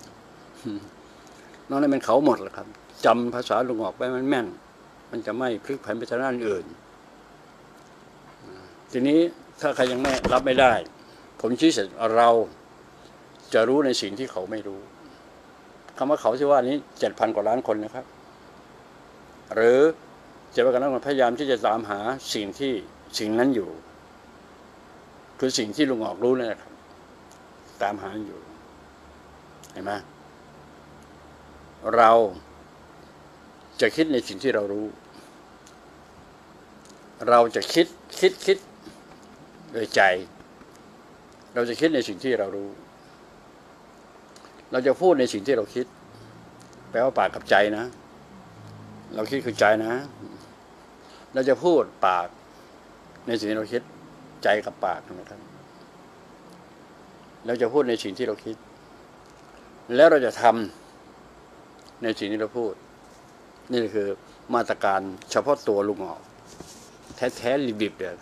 นอกนั้นเป็นเขาหมดแหละครับจำภาษาลุงออกไปมันแม่นมันจะไม่พลิกผันไปทางด้านอื่นทีนี้ถ้าใครยังไม่รับไม่ได้ผมชี้เสร็จเราจะรู้ในสิ่งที่เขาไม่รู้คำว่าเขาที่ว่านี้ 7,000 กว่าล้านคนนะครับหรือ7,000 กว่าล้านคนพยายามที่จะตามหาสิ่งนั้นอยู่คือสิ่งที่ลุงออกรู้นั่นแหละครับตามหาอยู่เห็นไหมเราจะคิดในสิ่งที่เรารู้เราจะคิดโดยใจเราจะคิดในสิ่งที่เรารู้เราจะพูดในสิ่งที่เราคิดแปลว่าปากกับใจนะเราคิดคือใจนะเราจะพูดปากในสิ่งที่เราคิดใจกับปากนะครับเราจะพูดในสิ่งที่เราคิดแล้วเราจะทำในสิ่งที่เราพูดนี่คือมาตรการเฉพาะตัวลุงออกแท้ๆริบๆเลย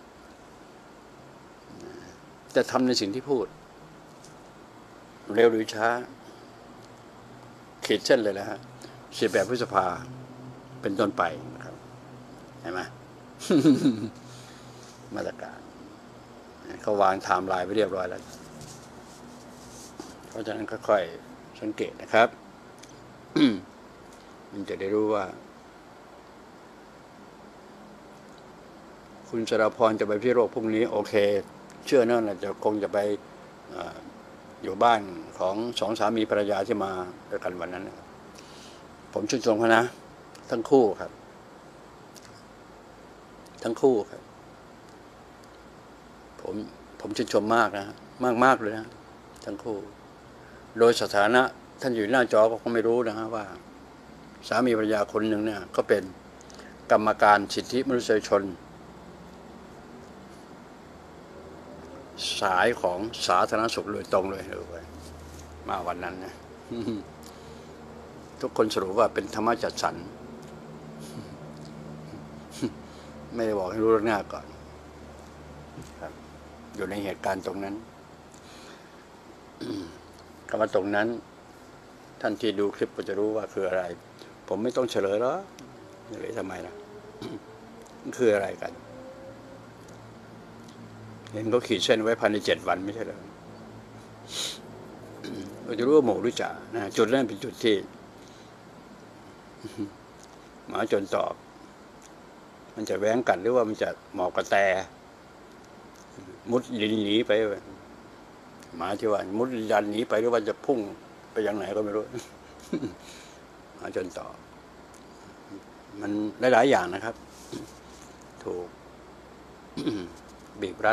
จะทำในสิ่งที่พูดเร็วหรือช้าขีดเส้นเลยนะฮะ18 พฤษภาเป็นต้นไปนะครับเห็นไหม มาตรการเขาวางไทม์ไลน์ไว้เรียบร้อยแล้วเพราะฉะนั้นค่อยๆสังเกตนะครับ มันจะได้รู้ว่าคุณสราพรจะไปพิโรธพรุ่งนี้โอเคเชื่อแน่นอนจะคงจะไปอยู่บ้านของ2 สามีภรรยาที่มาด้วยกันวันนั้นผมชื่นชมเขานะทั้งคู่ครับทั้งคู่ครับผมชื่นชมมากนะมากเลยนะทั้งคู่โดยสถานะท่านอยู่หน้าจอก็คงไม่รู้นะฮะว่าสามีภรรยาคนหนึ่งเนี่ยก็เป็นกรรมการสิทธิมนุษยชนสายของสาธารณสุขโดยตรงเลยมาวันนั้นนะ ทุกคนสรุปว่าเป็นธรรมจัดสรร ไม่ได้บอกให้รู้เรื่องหน้าก่อนครับอยู่ในเหตุการณ์ตรงนั้น คำว่าตรงนั้นท่านที่ดูคลิปก็จะรู้ว่าคืออะไรผมไม่ต้องเฉลยหรอกเฉลยทำไมล่ะ คืออะไรกันเห็นเขาขีดเส้นไว้ภายใน7 วันไม่ใช่เหรอเราจะรู้ว่าหมู่หรือจ่านะจุดนั้นเป็นจุดที่หมาจนตอบมันจะแว้งกันหรือว่ามันจะหมอบกระแตมุดดินหนีไปหมาที่ว่ามุดยันหนีไปหรือว่าจะพุ่งไปยังไหนก็ไม่รู้ หมาจนตอบมันหลายๆอย่างนะครับถูก บีบรัด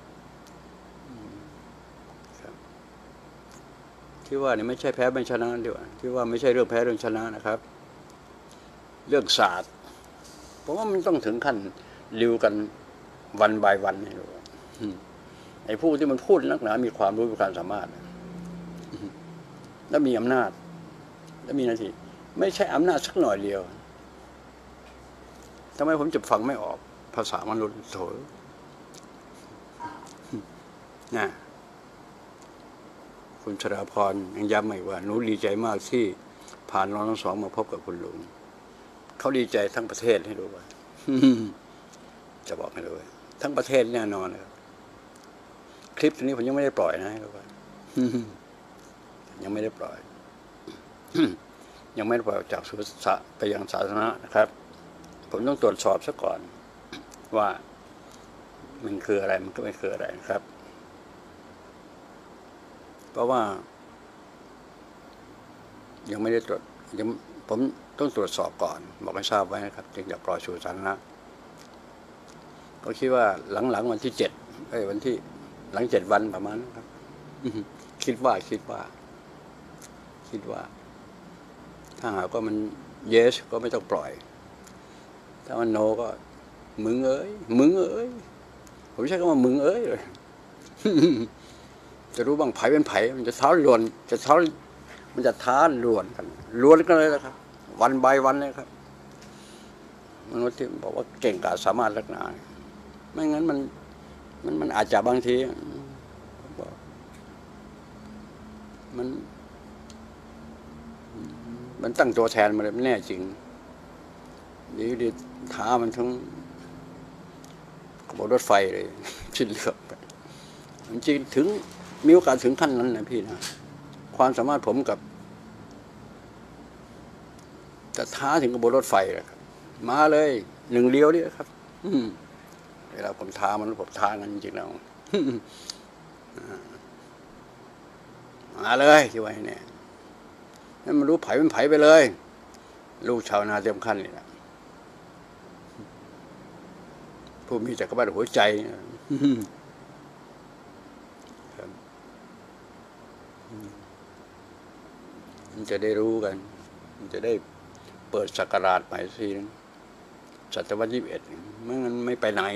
ที่ว่านี่ไม่ใช่แพ้ไม่ชนะดีกว่าที่ว่าไม่ใช่เรื่องแพ้เรื่องชนะนะครับเรื่องศาสตร์เพราะว่ามันต้องถึงขั้นริวกันวันบายวันให้รู้ไอ้ผู้ที่มันพูดนักหนามีความรู้มีความสามารถและมีอำนาจและมีหน้าที่ไม่ใช่อำนาจสักหน่อยเดียวทำไมผมจะฟังไม่ออกภาษามนุษย์โถนะคุณชราพรยังย้ำอีกว่าหนูดีใจมากที่ผ่านน้องทั้งสองมาพบกับคุณลุงเขาดีใจทั้งประเทศให้รู้ว่า จะบอกให้รู้ว่าทั้งประเทศแน่นอนเลยคลิปนี้ผมยังไม่ได้ปล่อยนะให้รู้ว่า ยังไม่ได้ปล่อย ยังไม่ได้ปล่อยจากสุสะไปยังสาธารณะนะครับผมต้องตรวจสอบซะก่อนว่ามันคืออะไรมันก็ไม่คืออะไรนะครับเพราะว่ายังไม่ได้ตรวจผมต้องตรวจสอบก่อนบอกให้ทราบไว้นะครับจึงจะปล่อยสู่สาธารณะก็คิดว่าหลังวันที่7วันที่หลัง7 วันประมาณนั้นครับคิดว่าถ้าหากว่ามัน yes ก็ไม่ต้องปล่อยถ้ามัน no ก็มึงเอ้ยผมใช้คำว่ามึงเอ้ยเลย จะรู้บ้างไผเป็นไผมันจะท้าลวนมันจะท้าลวนกันเลยนะครับวันใบวันเลยครับมนุษย์ที่บอกว่าเก่งกาจสามารถลักหนาไม่งั้นมันอาจจะบางทีมันตั้งตัวแทนมาเลยไม่แน่จริงดีท้ามันทั้งขบวนรถไฟเลยชิ้นเลือกไปจริงถึงมีโอกาสถึงขั้นนั้นนะพี่นะความสามารถผมกับจะท้าถึงขบวนรถไฟเลยครับมาเลยหนึ่งเดียวนี่ครับเวลาผมท้ามันผมท้างั้นจริงๆแล้วมาเลยที่ไว้เนี่ยให้มันรู้ไผเป็นไผไปเลยลูกชาวนาเต็มขั้นเลยนะผู้มีจักรวาลหัวใจมันจะได้รู้กันมันจะได้เปิดศักราชใหม่ทีนึงศตวรรษ21มันไม่ไปไหน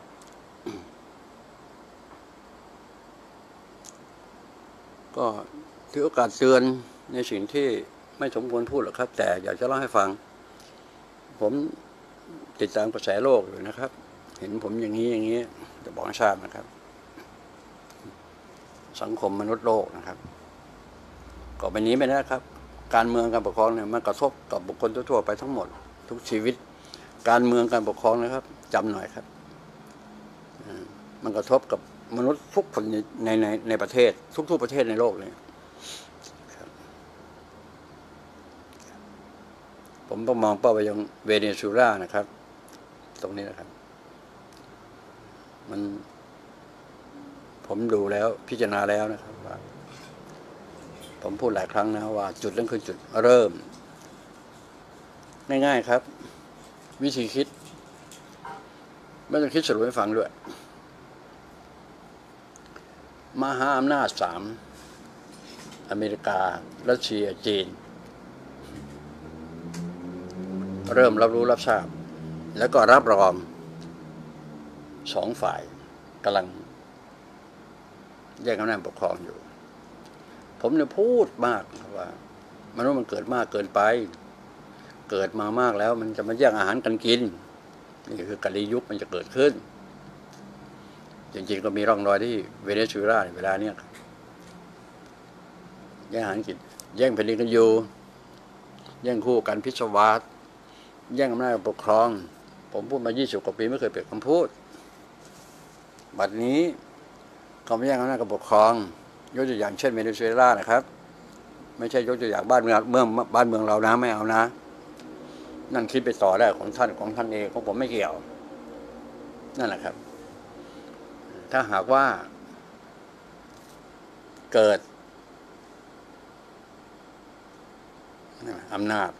ก็ถือโอกาสเตือนในสิ่งที่ไม่สมควรพูดหรอกครับ แต่อยากจะเล่าให้ฟังผมติดตามกระแสโลกอยู่นะครับเห็นผมอย่างนี้จะบอกให้ทราบนะครับสังคมมนุษย์โลกนะครับก็เป็นนี้ไปนะครับการเมืองการปกครองเนี่ยมันกระทบกับบุคคลทั่วไปทั้งหมดทุกชีวิตการเมืองการปกครองนะครับจำหน่อยครับมันกระทบกับมนุษย์ทุกคนในประเทศทุกประเทศในโลกเลยผมต้องมองเป้าไปยังเวเนซุเอลานะครับตรงนี้นะครับผมดูแล้วพิจารณาแล้วนะครับว่าผมพูดหลายครั้งนะว่าจุดนั้นคือจุดเริ่มง่ายๆครับวิธีคิดไม่ต้องคิดสรุปให้ฟังด้วยมหาอำนาจ3อเมริการัสเซียจีนเริ่มรับรู้รับทราบแล้วก็รับรอง2ฝ่ายกำลังแย่งอำนาจปกครองอยู่ผมเนี่ยพูดมากว่ามนุษย์มันเกิดมากเกินไปเกิดมามากแล้วมันจะมาแย่งอาหารกันกินนี่คือกาลียุคมันจะเกิดขึ้นจริงๆก็มีร่องรอยที่เวเนซุเอลาเวลาเนี้ยแย่งอาหารกินแย่งแผ่นดินกันอยู่แย่งคู่กันพิศวาสแย่งอำนาจปกครองผมพูดมา20 กว่าปีไม่เคยเปลี่ยนคำพูดบัดนี้เขาไม่แย่งอำนาจปกครองยกตัวอย่างเช่นเวเนซุเอลานะครับไม่ใช่ยกตัวอย่างบ้านเมืองเรานะไม่เอานะนั่นคิดไปต่อได้ของท่านเองของผมไม่เกี่ยวนั่นแหละครับถ้าหากว่าเกิดอำนาจ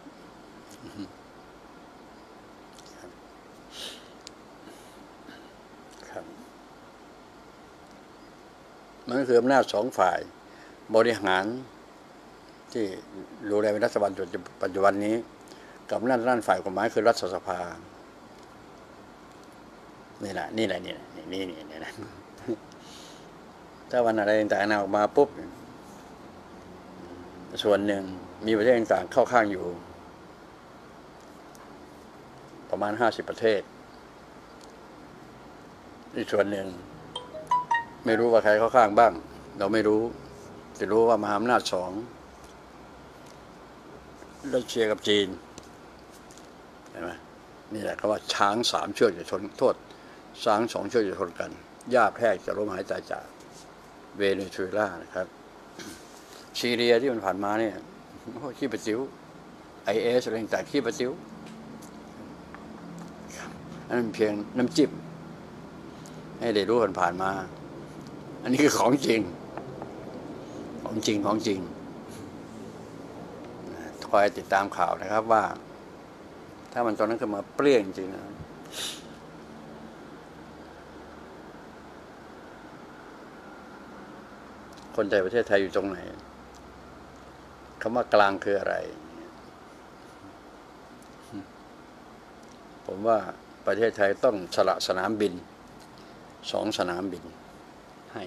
ครับมันคืออำนาจ2ฝ่ายบริหารที่ดูแลเป็นรัฐบาลปัจจุบันนี้กับด้านฝ่ายกฎหมายคือรัฐสภานี่แหละนี่นะถ้าวันอะไรต่างๆออกมาปุ๊บส่วนหนึ่งมีประเทศต่างๆเข้าข้างอยู่ประมาณ50 ประเทศอีกส่วนหนึ่งไม่รู้ว่าใครเข้าข้างบ้างเราไม่รู้แต่รู้ว่ามหาอำนาจ2รัสเซียกับจีนเห็นไหมนี่แหละเขาว่าช้าง3 เชือกจะชนโทษช้าง2 เชือกจะชนกันหญ้าแพรกจะล้มหายตายจากเวเนซุเอลานะครับซีเรียที่มันผ่านมาเนี่ยขี้ปะติ๋วIS อะไรต่างๆขี้ปะติ๋วนั่นเพียงน้ำจิ้มให้ได้รู้ผ่านมาอันนี้คือของจริงคอยติดตามข่าวนะครับว่าถ้ามันตอนนั้นขึ้นมาเปรี้ยงจริงนะคนไทยประเทศไทยอยู่ตรงไหนคำว่ากลางคืออะไรผมว่าประเทศไทยต้องสละสนามบิน2 สนามบินให้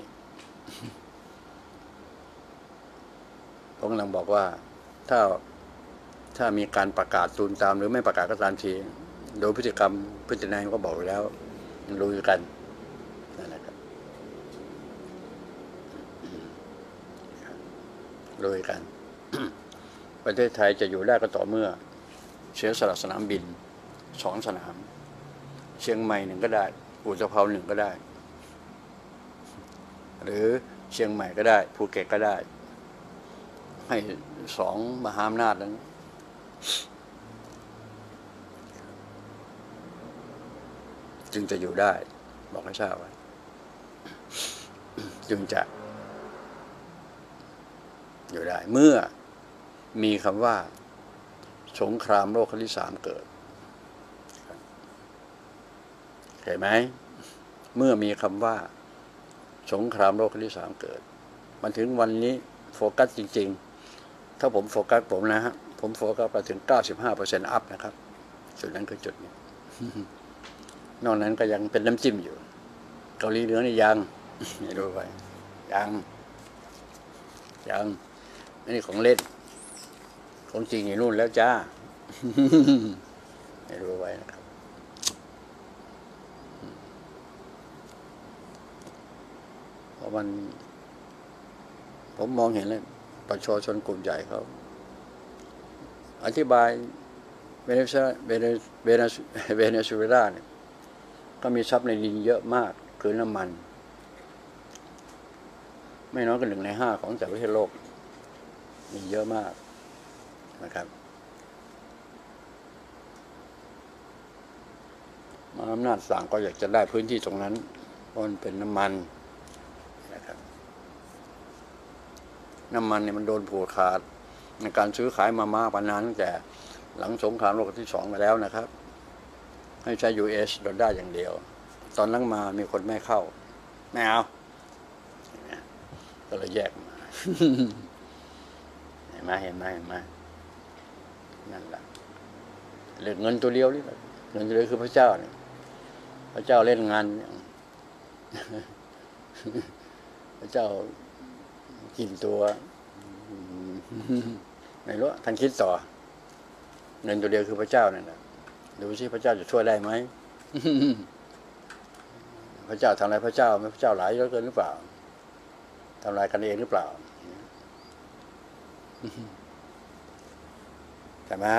ผมกำลังบอกว่าถ้ามีการประกาศตูมตามหรือไม่ประกาศก็ตามทีโดยพฤติกรรมพฤตินัยก็บอกไว้แล้วรู้กันนั่นแหละครับรู้กัน ประเทศไทยจะอยู่ได้ก็ต่อเมื่อเสียสละสนามบิน2 สนามเชียงใหม่1ก็ได้อุตภาว1ก็ได้หรือเชียงใหม่ก็ได้ภูเก็ตก็ได้ให้2 มหาอำนาจนั้นจึงจะอยู่ได้บอกให้ทราบไว้จึงจะอยู่ได้เมื่อมีคำว่าสงครามโลกครั้งที่ 3เกิดเห็นไหมเมื่อมีคำว่าสงครามโลกครั้งที่ 3เกิดมันถึงวันนี้โฟกัสจริงๆถ้าผมโฟกัสผมนะฮะผมโฟกัสไปถึง 95% อัพนะครับจุดนั้นคือจุดนี้นอกนั้นก็ยังเป็นน้ำจิ้มอยู่เกาหลีเหนือนี่ยังไม่รู้ไปยังอันนี้ของเล่นของจริงอยู่นู่นแล้วจ้าไม่รู้ไว้นะครับเพราะมันผมมองเห็นเลยประชาชนกลุ่มใหญ่เขาอธิบายเวเนซุเอลาเนี่ยก็มีทรัพย์ในดินเยอะมากคือน้ำมันไม่น้อยกว่า1 ใน 5ของแต่ประเทศโลกมีเยอะมากนะครับมหาอำนาจสั่งก็อยากจะได้พื้นที่ตรงนั้นเพราะมันเป็นน้ำมันนะครับน้ำมันเนี่ยมันโดนผูกขาดในการซื้อขายมามากมานานตั้งแต่หลังสงครามโลกครั้งที่ 2มาแล้วนะครับให้ใช้ US โดนได้อย่างเดียวตอนหลังมามีคนไม่เข้าไม่เอาก็เลยแยกมาเห็นไหมนั่นแหละเรื่องเงินตัวเดียวนี่แหละเงินตัวเดียวคือพระเจ้าเนี่ยพระเจ้าเล่นงานเนี่ยพระเจ้ากินตัวไม่รู้ท่านคิดต่อเงินตัวเดียวคือพระเจ้าเนี่ยนะดูสิพระเจ้าจะช่วยได้ไหมพระเจ้าทำอะไรพระเจ้าหลายเยอะเกินหรือเปล่าทำลายกันเองหรือเปล่าแต่มา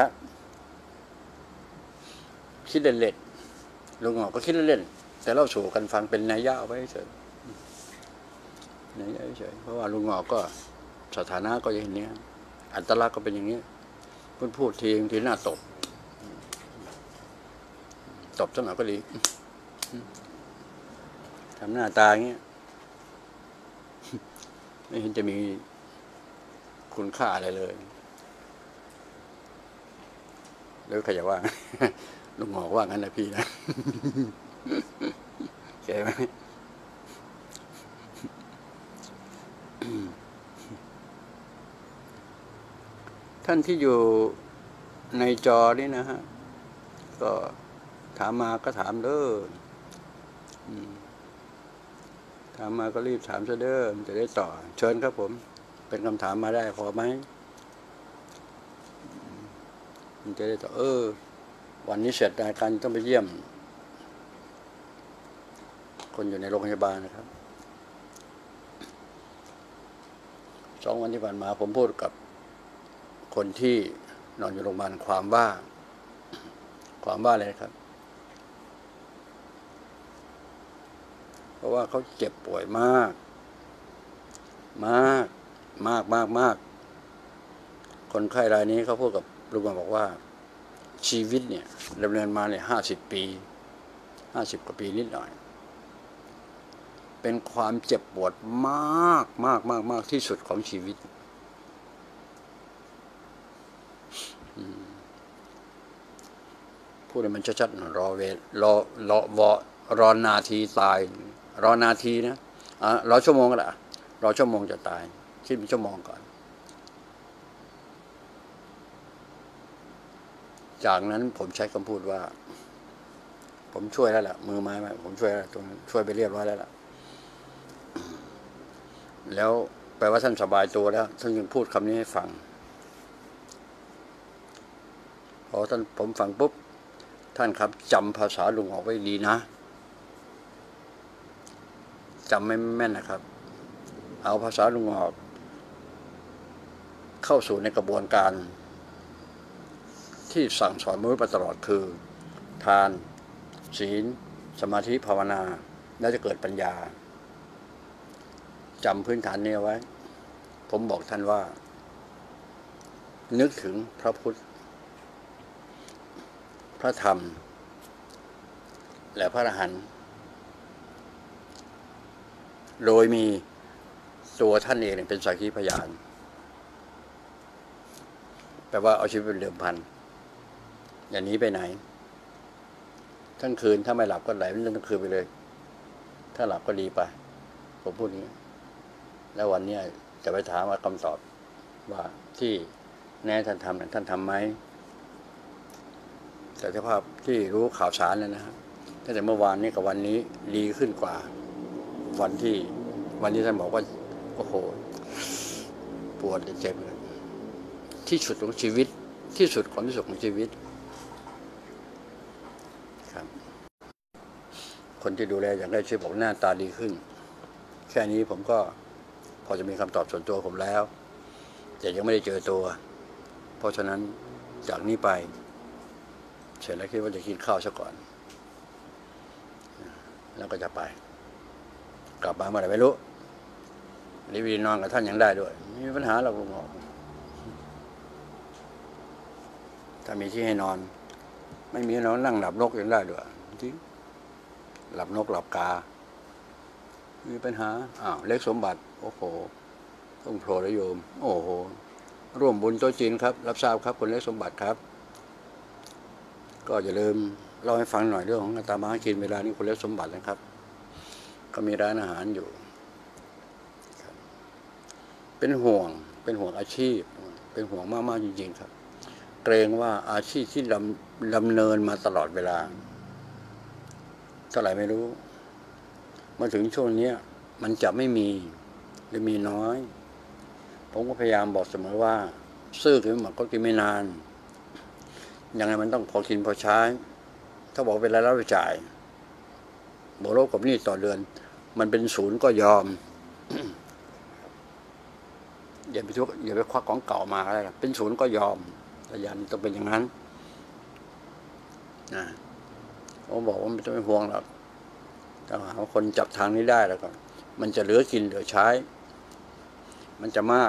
คิดเล่นๆลุงหงอกก็คิดเล่นๆแต่เราสู่กันฟังเป็นนัยยะเอาไว้เฉยเพราะว่าลุงหงอกก็สถานะก็อย่างนี้อัตลักษณ์ก็เป็นอย่างนี้พูดทีหน้าตบสักหน่อยก็ดีทำหน้าตาอย่างเงี้ยไม่เห็นจะมีคุณค่าอะไรเลยแล้วใครจะว่าลุงหงอกว่างั้นนะพี่นะเข้าไหมท่านที่อยู่ในจอนี่นะฮะก็ถามมาก็ถามเด้อถามมาก็รีบถามซะเด้อจะได้ต่อเชิญครับผมเป็นคำถามมาได้พอไหมมันจะได้ต่อวันนี้เสร็จรายการต้องไปเยี่ยมคนอยู่ในโรงพยาบาลนะครับ2 วันที่ผ่านมาผมพูดกับคนที่นอนอยู่โรงพยาบาลความว่าอะไรครับเพราะว่าเขาเจ็บป่วยมากคนไข้รายนี้เขาพูดกับลุงมาบอกว่าชีวิตเนี่ยดำเนินมาเนี่ย50 ปี50 กว่าปีนิดหน่อยเป็นความเจ็บปวดมากที่สุดของชีวิตพูดให้มันชัดๆรอนาทีตายรอนาทีนะรอชั่วโมงก็ได้รอชั่วโมงจะตายคิดเป็นชั่วโมงก่อนจากนั้นผมใช้คำพูดว่าผมช่วยแล้วล่ะมือไม้ผมช่วยแล้วตรงนั้นช่วยไปเรียบร้อยแล้วล่ะแล้วแปลว่าท่านสบายตัวแล้วท่านยังพูดคำนี้ให้ฟังพอท่านผมฟังปุ๊บท่านครับจำภาษาลุงออกไว้ดีนะจำไม่แม่นนะครับเอาภาษาลุงออกเข้าสู่ในกระบวนการที่สั่งสอนมนุษย์มาตลอดคือทานศีลสมาธิภาวนาแล้วจะเกิดปัญญาจำพื้นฐานนี้ไว้ผมบอกท่านว่านึกถึงพระพุทธพระธรรมและพระอรหันต์โดยมีตัวท่านเองเป็นสักขีพยานแปลว่าเอาชีวิตเป็นเดิมพันอย่างนี้ไปไหนทั้งคืนถ้าไม่หลับก็ไหลเรื่องทั้งคืนไปเลยถ้าหลับก็ดีไปผมพูดอย่างนี้แล้ววันนี้จะไปถามว่าคำตอบว่าที่แน่ท่านทำท่านทำไหมแต่สภาพที่รู้ข่าวสารเลยนะครับตั้งแต่เมื่อวานนี้กับวันนี้ดีขึ้นกว่าวันที่ท่านบอกว่าโอ้โหปวดเจ็บเลยที่สุดของชีวิตที่สุดของที่สุดของชีวิตครับคนที่ดูแลอย่างได้ช่วยบอกหน้าตาดีขึ้นแค่นี้ผมก็พอจะมีคำตอบส่วนตัวผมแล้วแต่ยังไม่ได้เจอตัวเพราะฉะนั้นจากนี้ไปเสร็จแล้วคิดว่าจะกินข้าวซะก่อนแล้วก็จะไปกลับมาเมื่อไหร่ไม่รู้รีบนอนกับท่านยังได้ด้วยไม่มีปัญหาหรอกลุงหมอถ้ามีที่ให้นอนไม่มีนอนนั่งหลับนกยังได้ด้วยจริงหลับนกหลับกามีปัญหาเล็กสมบัติโอ้โหต้องโผล่ระโยมโอ้โหร่วมบุญโต๊ะจีนครับรับทราบครับคนเล็กสมบัติครับก็อย่าลืมเล่าให้ฟังหน่อยเรื่องของอาตมากินเวลานี้คนเล็กสมบัตินะครับก็มีร้านอาหารอยู่เป็นห่วงอาชีพเป็นห่วงมากๆจริงๆครับเกรงว่าอาชีพที่ดำเนินมาตลอดเวลาเท่าไหร่ไม่รู้มาถึงช่วงนี้มันจะไม่มีหรือมีน้อยผมก็พยายามบอกเสมอว่าซื้อกินหมดก็กินไม่นานยังไงมันต้องพอกินพอใช้ถ้าบอกเป็นรายรับรายจ่ายบวกลบกับหนี้ต่อเดือนมันเป็นศูนย์ก็ยอม อย่าไปควักของเก่ามาอะไรล่ะเป็นศูนย์ก็ยอมแต่ยันต้องเป็นอย่างนั้นนะผมบอกว่าไม่ต้องเป็นห่วงหรอกถ้าหาคนจับทางนี้ได้แล้วก็มันจะเหลือกินเหลือใช้มันจะมาก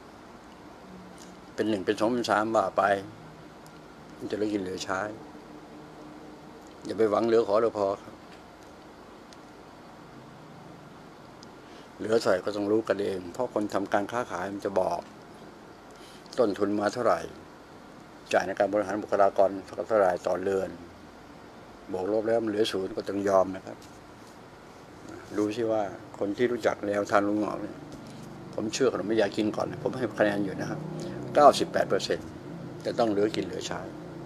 เป็น1เป็น2เป็น3บาทไปมันจะเหลือกินเหลือใช้อย่าไปหวังเหลือขอเหลือพอครับเหลือใส่ก็ต้องรู้กันเองเพราะคนทำการค้าขายมันจะบอกต้นทุนมาเท่าไหร่จ่ายในการบริหารบุคลากรเท่าไหร่ต่อเดือนบวกลบแล้วมันเหลือศูนย์ก็ต้องยอมนะครับดูสิว่าคนที่รู้จักแนวทางลุงหงอกเนี่ยผมเชื่อขนมไม่อยากกินก่อนผมให้คะแนนอยู่นะครับ98%แต่ต้องเหลือกินเหลือใช้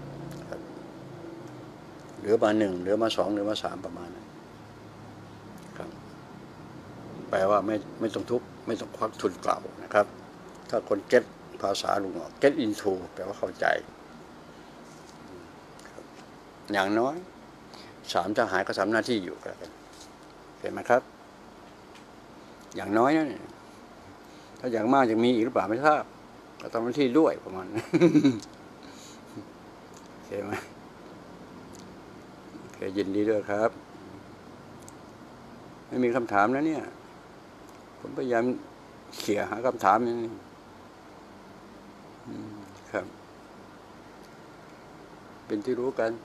เหลือมา1เหลือมา2เหลือมา3ประมาณนั้นครับแปลว่าไม่ต้องทุบไม่ต้องควักทุนเปล่านะครับถ้าคนเก็ตภาษาลุงหงอก get into แปลว่าเข้าใจอย่างน้อย3จะหายก็ทำหน้าที่อยู่กันเห็นไหมครับอย่างน้อยนะเนี่ยถ้าอย่างมากยังมีอีกหรือเปล่าไม่ทราบก็ทำหน้าที่ด้วยประมาณนั้นเห็นไหมโอเคยินดีด้วยครับไม่มีคำถามแล้วเนี่ยผมพยายามเขี่ยหาคำถามนี่ครับเป็นที่รู้กัน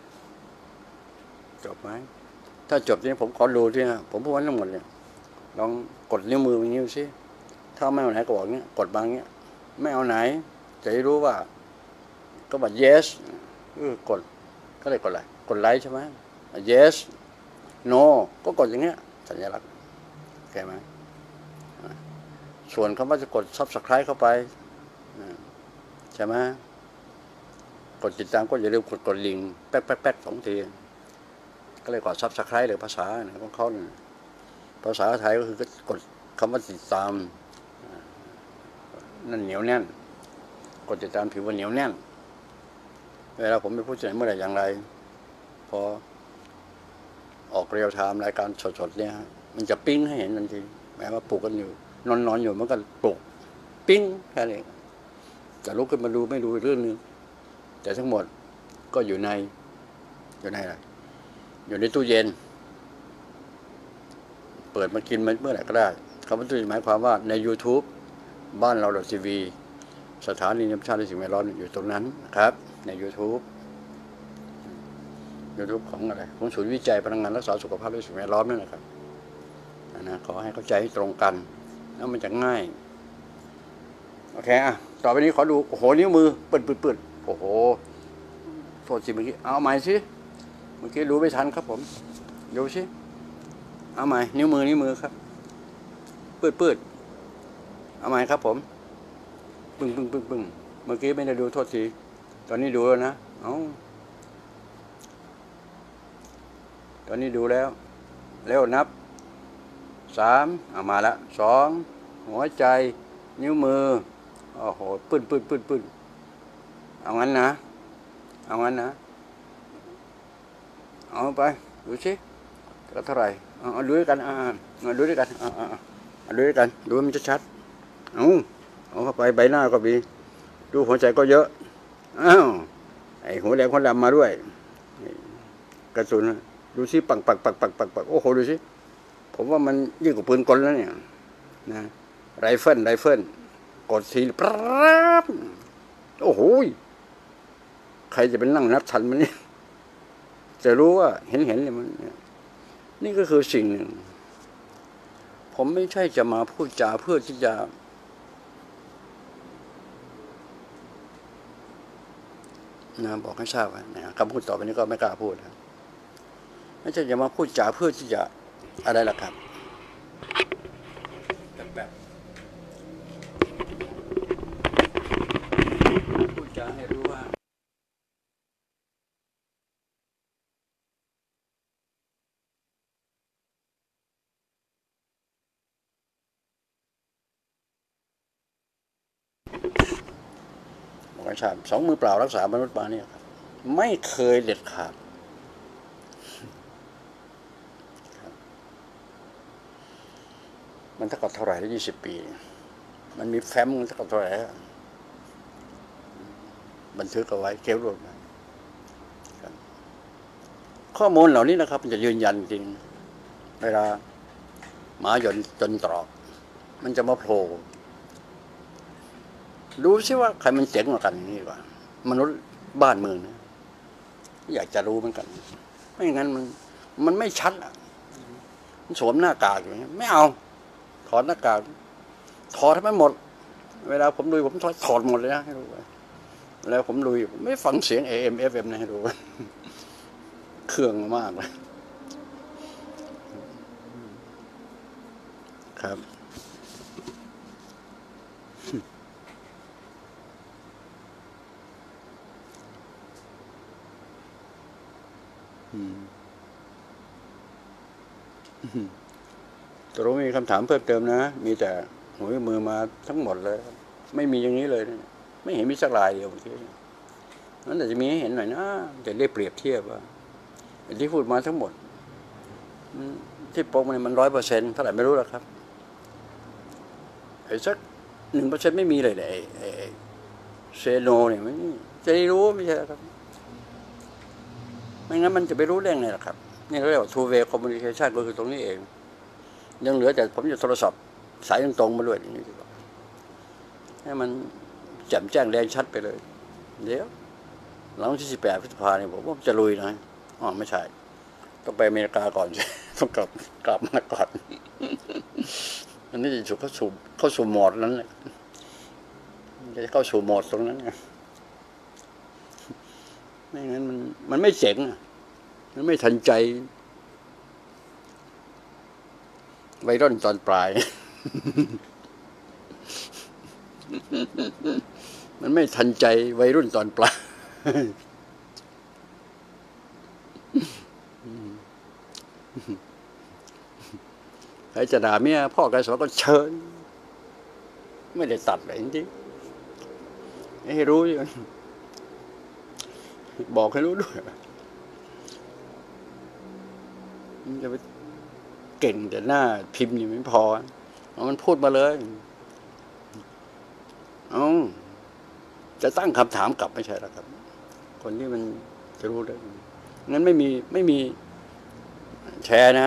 จบไหมถ้าจบเนี่ยผมขอดูที่นะผมพูดว่าทั้งหมดเนี่ยลองกดนิ้วมืออย่างนี้ดูสิถ้าไม่เอาไหนก็บอกเนี้ยกดบางเนี้ยไม่เอาไหนจะได้รู้ว่าก็บอก yes กดก็เลยกดอะไรกดไลค์ใช่ไหม yes no ก็กดอย่างเงี้ยสัญลักษณ์โอเคไหมส่วนคำว่าจะกด subscribe เข้าไปใช่ไหมกดติดตามก็อย่าลืมกดลิงก์แป๊ก2 ทีก็เลยกดซับสไครต์หรือภาษาของเขาภาษาไทยก็คือกดคำว่าติดตามนั่นเหนียวแน่นกดติดตามถือว่าเหนียวแน่นเวลาผมไปพูดที่ไหนเมื่อไหร่อย่างไรพอออกเรียลไทม์รายการสดๆเนี่ยมันจะปิ้งให้เห็นทันทีแม้ว่าปลุกกันอยู่นอนอยู่มันก็ปลุกปิ้งแค่นี้จะลุกขึ้นมาดูไม่ดูเรื่องนึงแต่ทั้งหมดก็อยู่ในอะไรอยู่ในตู้เย็นเปิดมากินเมื่อไหร่ก็ได้คำว่าตู้เย็นหมายความว่าใน YouTube บ้านเราทีวีสถานีธรรมชาติและสิ่งแวดล้อมอยู่ตรงนั้นนะครับใน YouTube ของอะไรของศูนย์วิจัยพลังงานรักษาสุขภาพและสิ่งแวดล้อมนั่นแหละครับนะขอให้เข้าใจให้ตรงกันแล้วมันจะง่ายโอเคอ่ะต่อไปนี้ขอดูโอ้โหนิ้วมือปืดโอ้โหโทษสิเมื่อกี้เอาใหม่สิเมื่อกี้รู้ไม่ทันครับผมดูสิเอาใหม่นิ้วมือครับปืดเอาใหม่ครับผมปึ้งเมื่อกี้ไม่ได้ดูโทษทีตอนนี้ดูแล้วนะตอนนี้ดูแล้วเร็วนับ3เอามาละ2หัวใจนิ้วมือโอ้โหปื้นเอางั้นนะเอาไปดูสิก็เท่าไหร่เอาดูด้วยกันดูด้วยกันดูด้วยกันดูมันจะชัดเอาเข้าไปใบหน้าก็มีดูหัวใจก็เยอะไอหัวแหลมคนดำมาด้วยกระสุนดูสิปักโอ้โหดูสิผมว่ามันยิ่งกว่าปืนกลแล้วเนี่ยนะไรเฟิลกดทีปั๊บโอ้โหใครจะเป็นนั่งนับทันมันนี่จะรู้ว่าเห็นเลยมันนี่ก็คือสิ่งหนึ่งผมไม่ใช่จะมาพูดจาเพื่อที่จะบอกให้ทราบว่าคำพูดต่อไปนี้ก็ไม่กล้าพูดนะไม่ใช่จะมาพูดจาเพื่อที่จะอะไรล่ะครับแบบพูดจาให้รู้ว่าบอกให้ทราบ2 มือเปล่ารักษามนุษย์มาเนี่ยครับไม่เคยเด็ดขาดมันเท่ากับเท่าไหร่แล้ว20 ปีมันมีแฟ้มมันเท่ากับเท่าไหร่บันทึกเอาไว้เก็บรวบข้อมูลเหล่านี้นะครับมันจะยืนยันจริงเวลาหมาหย่อนจนตรอกมันจะมาโผล่ดูซิว่าใครมันเจ๋งกว่ากันอย่างนี้กว่ามนุษย์บ้านเมืองนะอยากจะรู้เหมือนกันไม่อย่างนั้นมันไม่ชัดมันสวมหน้ากากอย่างนี้ไม่เอาถอดหน้ากากถอดให้มันหมดเวลาผมดูผมถอดหมดเลยนะให้รู้แล้วผมดูไม่ฟังเสียง AM FM นะให้ดูเครื่องมากเลยครับตรงมีคำถามเพิ่มเติมนะมีแต่หัวมือมาทั้งหมดเลยไม่มีอย่างนี้เลยนะไม่เห็นมีสักลายเดียวเมื่อกี้นั้นแต่จะมีให้เห็นหน่อยนะจะได้เปรียบเทียบว่าที่พูดมาทั้งหมดที่โปกมัน100%เท่าไหร่ไม่รู้แล้วครับไอ้สัก1%ไม่มีเลยไอ้เซโนเนี่ยไม่จะได้รู้ไม่ใช่ครับไม่งั้นมันจะไปรู้ได้ไงล่ะครับนี่เราเรียกว่า two way communication ก็คือตรงนี้เองยังเหลือแต่ผมจะโทรศัพท์สายตรงมาด้วยอย่างนี้ให้มันแจ่มแจ้งแดงชัดไปเลยเดี๋ยวหลังที่18 พฤษภาคมเนี่ยผมว่าจะลุยนะไม่ใช่ต้องไปอเมริกาก่อนต้องกลับมาก่อนอันนี้จะเข้าสู่โหมดนั้นแหละจะเข้าสู่โหมดตรงนั้นไงไม่งั้นมันไม่เจ๋งมันไม่ทันใจวัยรุ่นตอนปลาย มันไม่ทันใจวัยรุ่นตอนปลายใครจะด่าเมียพ่อใครสอนก็เชิญไม่ได้ตัดเลยจริงๆให้รู้อยู่บอกให้รู้ด้วยมันจะไปเก่งแต่หน้าพิมพ์ยังไม่พอมันพูดมาเลยจะตั้งคำถามกลับไม่ใช่หรอกครับคนที่มันจะรู้ได้งั้นไม่มีแชร์นะ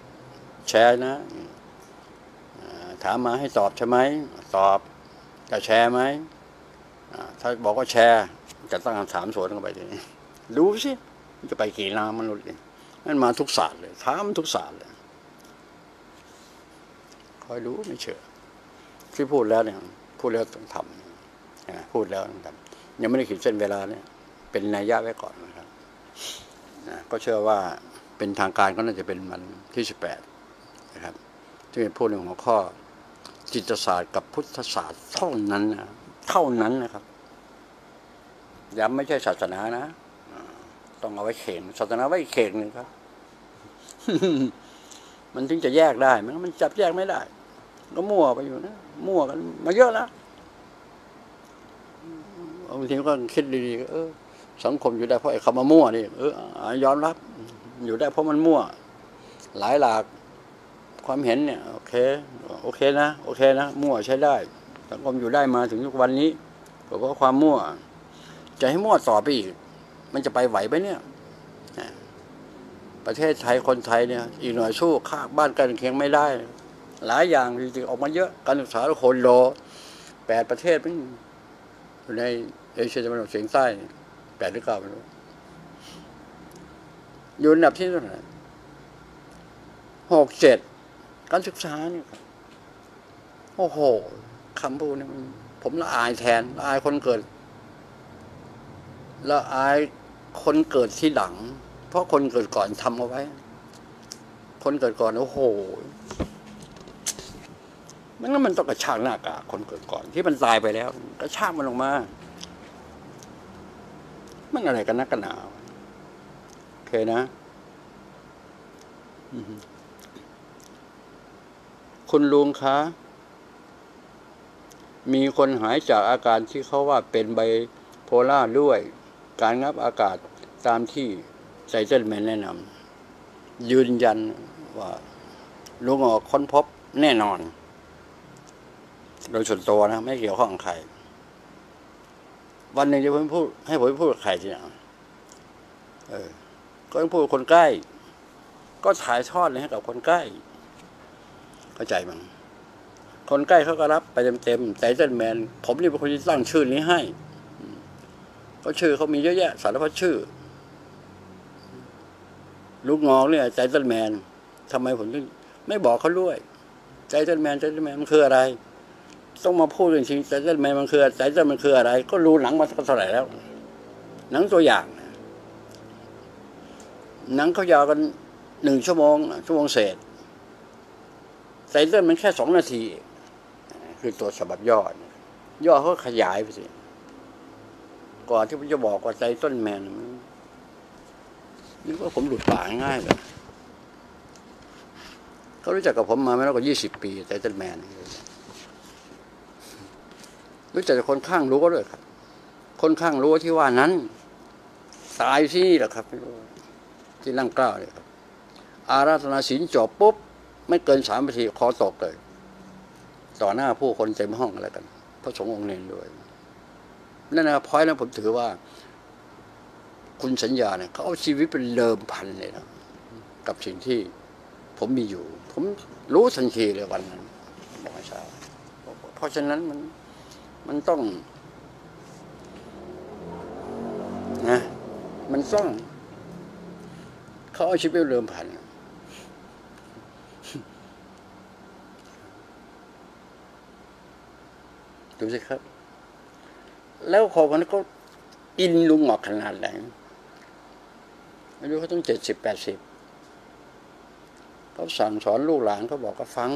ถามมาให้ตอบใช่ไหมตอบจะแชร์ไหมถ้าบอกว่าแชร์จะตั้งคำถามสวนเข้าไปเลยดูสิจะไปกี่น้ำมันรู้เลยนั่นมาทุกศาสตร์เลยถามทุกศาสตร์เลยคอยดูไม่เชื่อที่พูดแล้วเนี่ยพูดแล้วต้องทำพูดแล้วต้องทำยังไม่ได้ขีดเส้นเวลาเนี่ยเป็นนัยยะไว้ก่อนนะครับก็เชื่อว่าเป็นทางการก็น่าจะเป็นวันที่18นะครับที่พูดเรื่องหัวข้อจิตศาสตร์กับพุทธศาสตร์เท่านั้นนะครับย้ำไม่ใช่ศาสนานะต้องเอาไว้เข่งศาสนาไว้เข่งนึงครับ มันถึงจะแยกได้มันจับแยกไม่ได้ก็มั่วไปอยู่นะมั่วกันมาเยอะแล้วบางทีก็คิดดีๆสังคมอยู่ได้เพราะไอ้คำว่ามั่วนี่ยอมรับอยู่ได้เพราะมันมั่วหลายหลากความเห็นเนี่ยโอเคนะมั่วใช้ได้สังคมอยู่ได้มาถึงทุกวันนี้เพราะความมั่วจะให้มั่วต่อไปอีกมันจะไปไหวไหมเนี่ยประเทศไทยคนไทยเนี่ยอีกหน่อยสู้ข้าบ้านกันเคียงไม่ได้หลายอย่างจริงๆออกมาเยอะการศึกษาโคโล8 ประเทศอยู่ในเอเชียตะวันออกเฉียงใต้8 หรือ 9ไม่รู้อยู่อันดับที่เท่าไหร่6 7การศึกษาเนี่ยครับโอ้โหคำพูดนี่ผมละอายแทนละอายคนเกิดละอายคนเกิดที่หลังเพราะคนเกิดก่อนทำเอาไว้คนเกิดก่อนโอ้โหมันต้องกระชากหน้ากากคนเกิดก่อนที่มันตายไปแล้วกระชากมันลงมามันอะไรกันนักกันหนาโอเคนะคุณลุงคะมีคนหายจากอาการที่เขาว่าเป็นไบโพล่าด้วยการงับอากาศตามที่ไซเติลแมนแนะนำยืนยันว่าลุงค้นพบแน่นอนโดยส่วนตัวนะไม่เกี่ยวข้องกับใครวันหนึ่งจะผมพูดให้ผมพูดกับใครทีนะก็ต้องพูดกับคนใกล้ก็ถ่ายทอดเลยให้กับคนใกล้เข้าใจมั้งคนใกล้เขาก็รับไปเต็มไซเติลแมนผมนี่เป็นคนที่ตั้งชื่อนี้ให้เพราะชื่อเขามีเยอะแยะสารพัดชื่อลูกงอกเนี่ยไซเติลแมนทำไมผมถึงไม่บอกเขาด้วยไซเติลแมนมันคืออะไรต้องมาพูดจริงๆไซเติลแมนมันคือไซเติลมันคืออะไรก็รู้หนังมาเท่าไหร่แล้วหนังตัวอย่างหนังเขายาวกัน1 ชั่วโมงเศษไซเติลมันแค่2 นาทีคือตัวฉบับย่อเขาขยายไปสิก่อนที่ผมจะบอกว่าไซเติลแมนนี่ว่าผมหลุดปากง่ายเลยเขารู้จักกับผมมาไม่น้อยกว่า20 ปีไซเติลแมนรู้จักคนข้างรู้ก็ด้วยครับคนข้างรู้ที่ว่านั้นตายที่แหละครับที่นั่งกล้าเลยครับอาราธนาศีลจบปุ๊บไม่เกิน3 นาทีคอตกเลยต่อหน้าผู้คนเต็มห้องอะไรกันพระสงฆ์องค์เนรด้วยนั่นนะพอยนั้นผมถือว่าคุณสัญญาเนี่ยเขาเอาชีวิตเป็นเดิมพันเลยนะกับสิ่งที่ผมมีอยู่ผมรู้ทันทีเลยวันนั้นบอกไม่ใช่เพราะฉะนั้นมันต้องนะมันต้องเขาเอาชีวิตเป็นเดิมพันดูสิครับแล้วคนนั้นก็อินลุงหงอกขนาดไหนไม่รู้เขาต้อง70-80เขาสั่งสอนลูกหลานเขาบอกก็ฟัง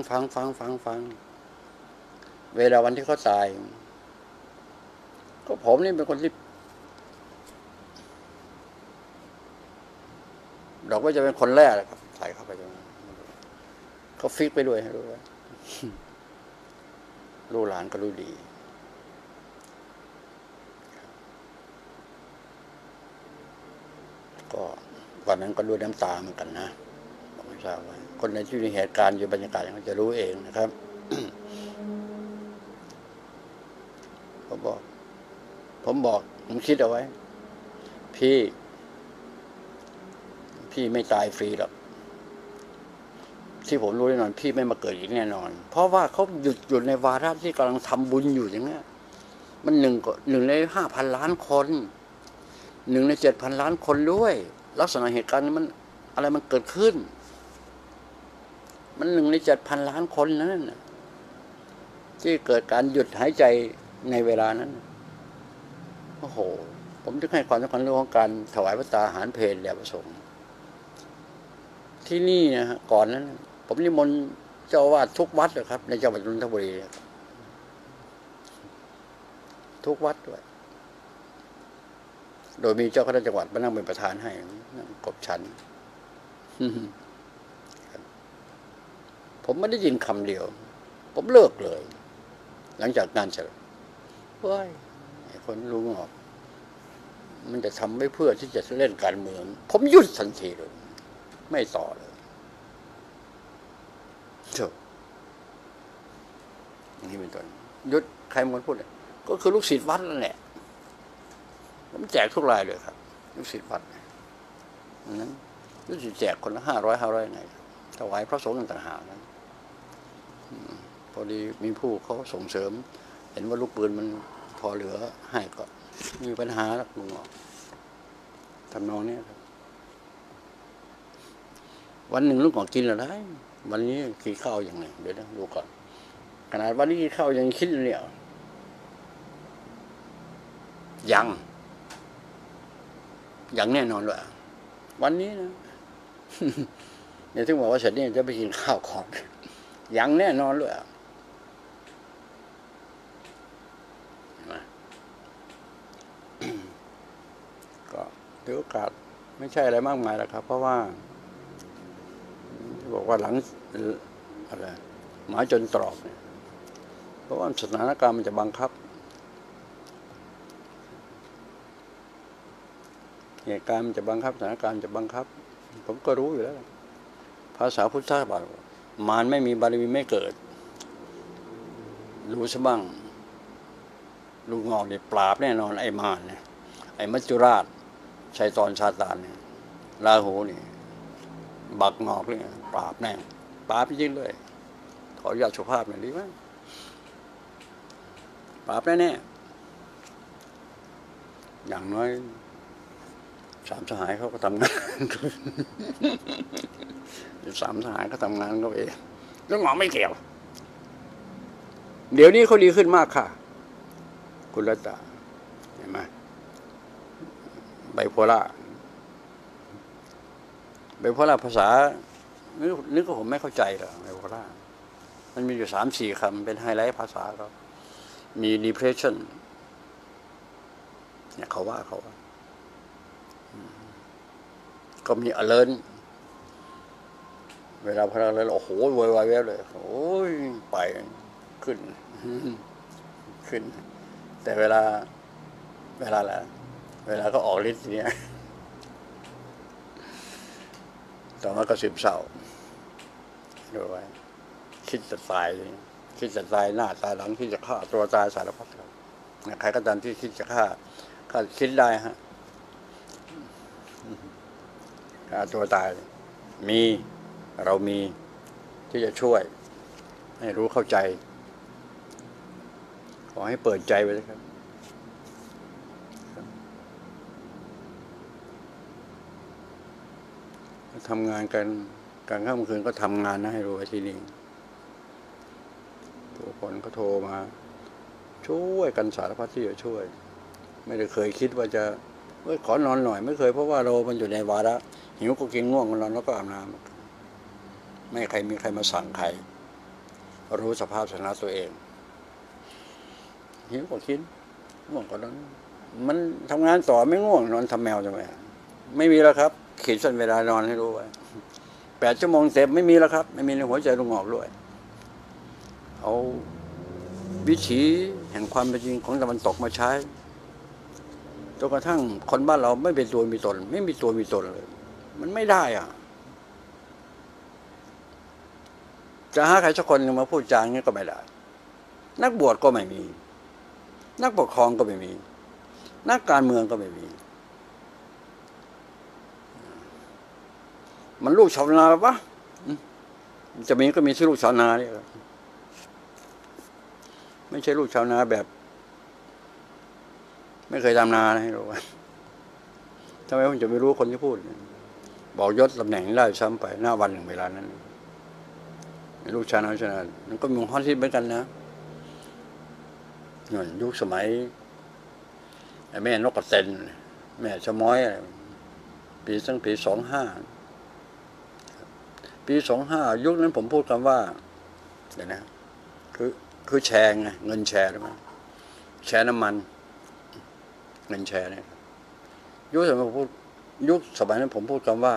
เวลาวันที่เขาตายก็ผมนี่เป็นคนที่บอกว่าจะเป็นคนแรกเลยครับถ่ายเข้าไปตรงนั้นเขาฟิกไปด้วยให้รู้ว่าลูกหลานก็รู้ดีก็วันนั้นก็ด้วยน้ำตาเหมือนกันนะผมไม่ทราบว่าคนในที่มีเหตุการณ์อยู่บรรยากาศเขาจะรู้เองนะครับ ผมคิดเอาไว้พี่ไม่ตายฟรีหรอกที่ผมรู้แน่นอนพี่ไม่มาเกิดอีกแน่นอนเพราะว่าเขาหยุดอยู่ในวาระที่กำลังทำบุญอยู่อย่างนี้มันหนึ่งใน5,000 ล้านคน1 ใน 7,000 ล้านคนด้วยลักษณะเหตุการณ์นี้มันอะไรมันเกิดขึ้นมัน1 ใน 7,000 ล้านคนนั่นที่เกิดการหยุดหายใจในเวลานั้นโอ้โหผมจึงให้ความสำคัญเรื่องของการถวายพระตาหารเพลแด่พระสงฆ์ที่นี่นะฮะก่อนนั้นผมนิมนต์เจ้าอาวาสทุกวัดเลยครับในจังหวัดนนทบุรีทุกวัดด้วยโดยมีเจ้าคณะจังหวัดมานั่งเป็นประธานให้กบฉันผมไม่ได้ยินคำเดียวผมเลิกเลยหลังจากงานเสร็จเฮ้ยไอ้คนรู้งอกมันจะทำไม่เพื่อที่จะเล่นการเมืองผมหยุดทันทีเลยไม่ต่อเลยอย่างนี้เป็นต้นหยุดใครมันพูดก็คือลูกศิษย์วัดนั่นแหละผมแจกทุกรายเลยครับลูกศิษย์วัดนั้นลูกศิษย์แจกคนละ500ไงถวายพระสงฆ์ต่างหากนั้นพอดีมีผู้เขาส่งเสริมเห็นว่าลูกปืนมันพอเหลือให้ก็มีปัญหาแล้วลุงบอกทำนองนี้ครับวันหนึ่งลูกของกินอะไรวันนี้กินข้าวยังไงเดี๋ยวนะดูก่อนขนาดวันนี้กินข้าวยังคิดเนี่ยยังแน่นอนเลยวันนี้นะเนี่ยถึงบอกว่าเสร็จนี่จะไปกินข้าวก่อนยังแน่นอนเลยก็ถือโอกาสไม่ใช่อะไรมากมายแล้วครับเพราะว่าบอกว่าหลังอะไรหมาจนตรอกเนี่ยเพราะว่าสถานการณ์มันจะบังคับเหตุการณ์มันจะบังคับสถานการณ์จะบังคับผมก็รู้อยู่แล้วภาษาพุทธะบอกมารไม่มีบารมีไม่เกิดรู้ซะบ้างลูกงอกเนี่ยปราบแน่นอนไอ้มารเนี่ยไอ้มัจจุราชชัยตอนชาตานเนี่ยราหูนี่บักงอกเนี่ยปราบแน่ปราบจริงเลยขออนุญาตสุภาพหน่อยดีไหมปราบแน่อย่างน้อย3 สหายเขาก็ทำงาน3 สหายก็ทำงานเขาเองเรื่องหมอไม่เกี่ยวเดี๋ยวนี้เขาดีขึ้นมากค่ะคุณรัตตาเห็นไหมไบโพล่าภาษานึกว่าผมไม่เข้าใจหรอกไบโพล่ามันมีอยู่3-4 คำเป็นไฮไลท์ภาษาเขามี depression เนี่ยเขาว่าก็มี alert เวลาพลังเลยโอ้โหโวยวายแววเลยโอ้ยไปขึ้นแต่เวลาอะไรเวลาก็ออกฤทธิ์เนี่ยต่อมาก็ซึมเศร้าดูไว้คิดจะตายหน้าตายหลังคิดจะฆ่าตัวตายสารพัดใครก็ตามที่คิดจะฆ่าคิดได้ฮะฆ่าตัวตายเรามีที่จะช่วยให้รู้เข้าใจขอให้เปิดใจไว้เลยครับทำงานกันกลางค่ำคืนก็ทำงานนะให้รู้ไว้ที่นี่ทุกคนก็โทรมาช่วยกันสารพัดที่จะช่วยไม่ได้เคยคิดว่าจะขอนอนหน่อยไม่เคยเพราะว่าเรามันอยู่ในวาระหิวก็กินง่วงก็นอนแล้วก็อาบน้ำไม่มีใครมาสั่งใครรู้สภาพสถานะตัวเองหิวก็กินง่วงก็นอนมันทำงานต่อไม่ง่วงนอนทำแมวทำไมไม่มีแล้วครับขีดเส้นเวลานอนให้รู้ไว้ 8 ชั่วโมงเต็มไม่มีแล้วครับไม่มีในหัวใจลุงหงอกด้วยเอาวิถีแห่งความเป็นจริงของตะวันตกมาใช้จนกระทั่งคนบ้านเราไม่เป็นตัวมีตนไม่มีตัวมีตนเลยมันไม่ได้อ่ะจะหาใครสักคนมาพูดจาอย่างนี้ก็ไม่ได้นักบวชก็ไม่มีนักปกครองก็ไม่มีนักการเมืองก็ไม่มีมันลูกชาวนาปะจะมีก็มีที่ลูกชาวนาเนี่ยไม่ใช่ลูกชาวนาแบบไม่เคยทำนาให้รู้ว่าทำไมผมจะไม่รู้คนที่พูดบอกยศตำแหน่งได้ซ้ำไปหน้าวันหนึ่งเวลานั้นลูกชาวนามันก็มีฮอตฮิตเหมือนกันนะยุคสมัยแม่นกกระเต็นแม่ชะม้อยปี25ยุคนั้นผมพูดคำว่าเดี๋ยวนะคือแชร์ไงเงินแชร์ใช่ไหมแชร์น้ำมันเงินแชร์เนี่ยยุคสมัยนั้นผมพูดคำว่า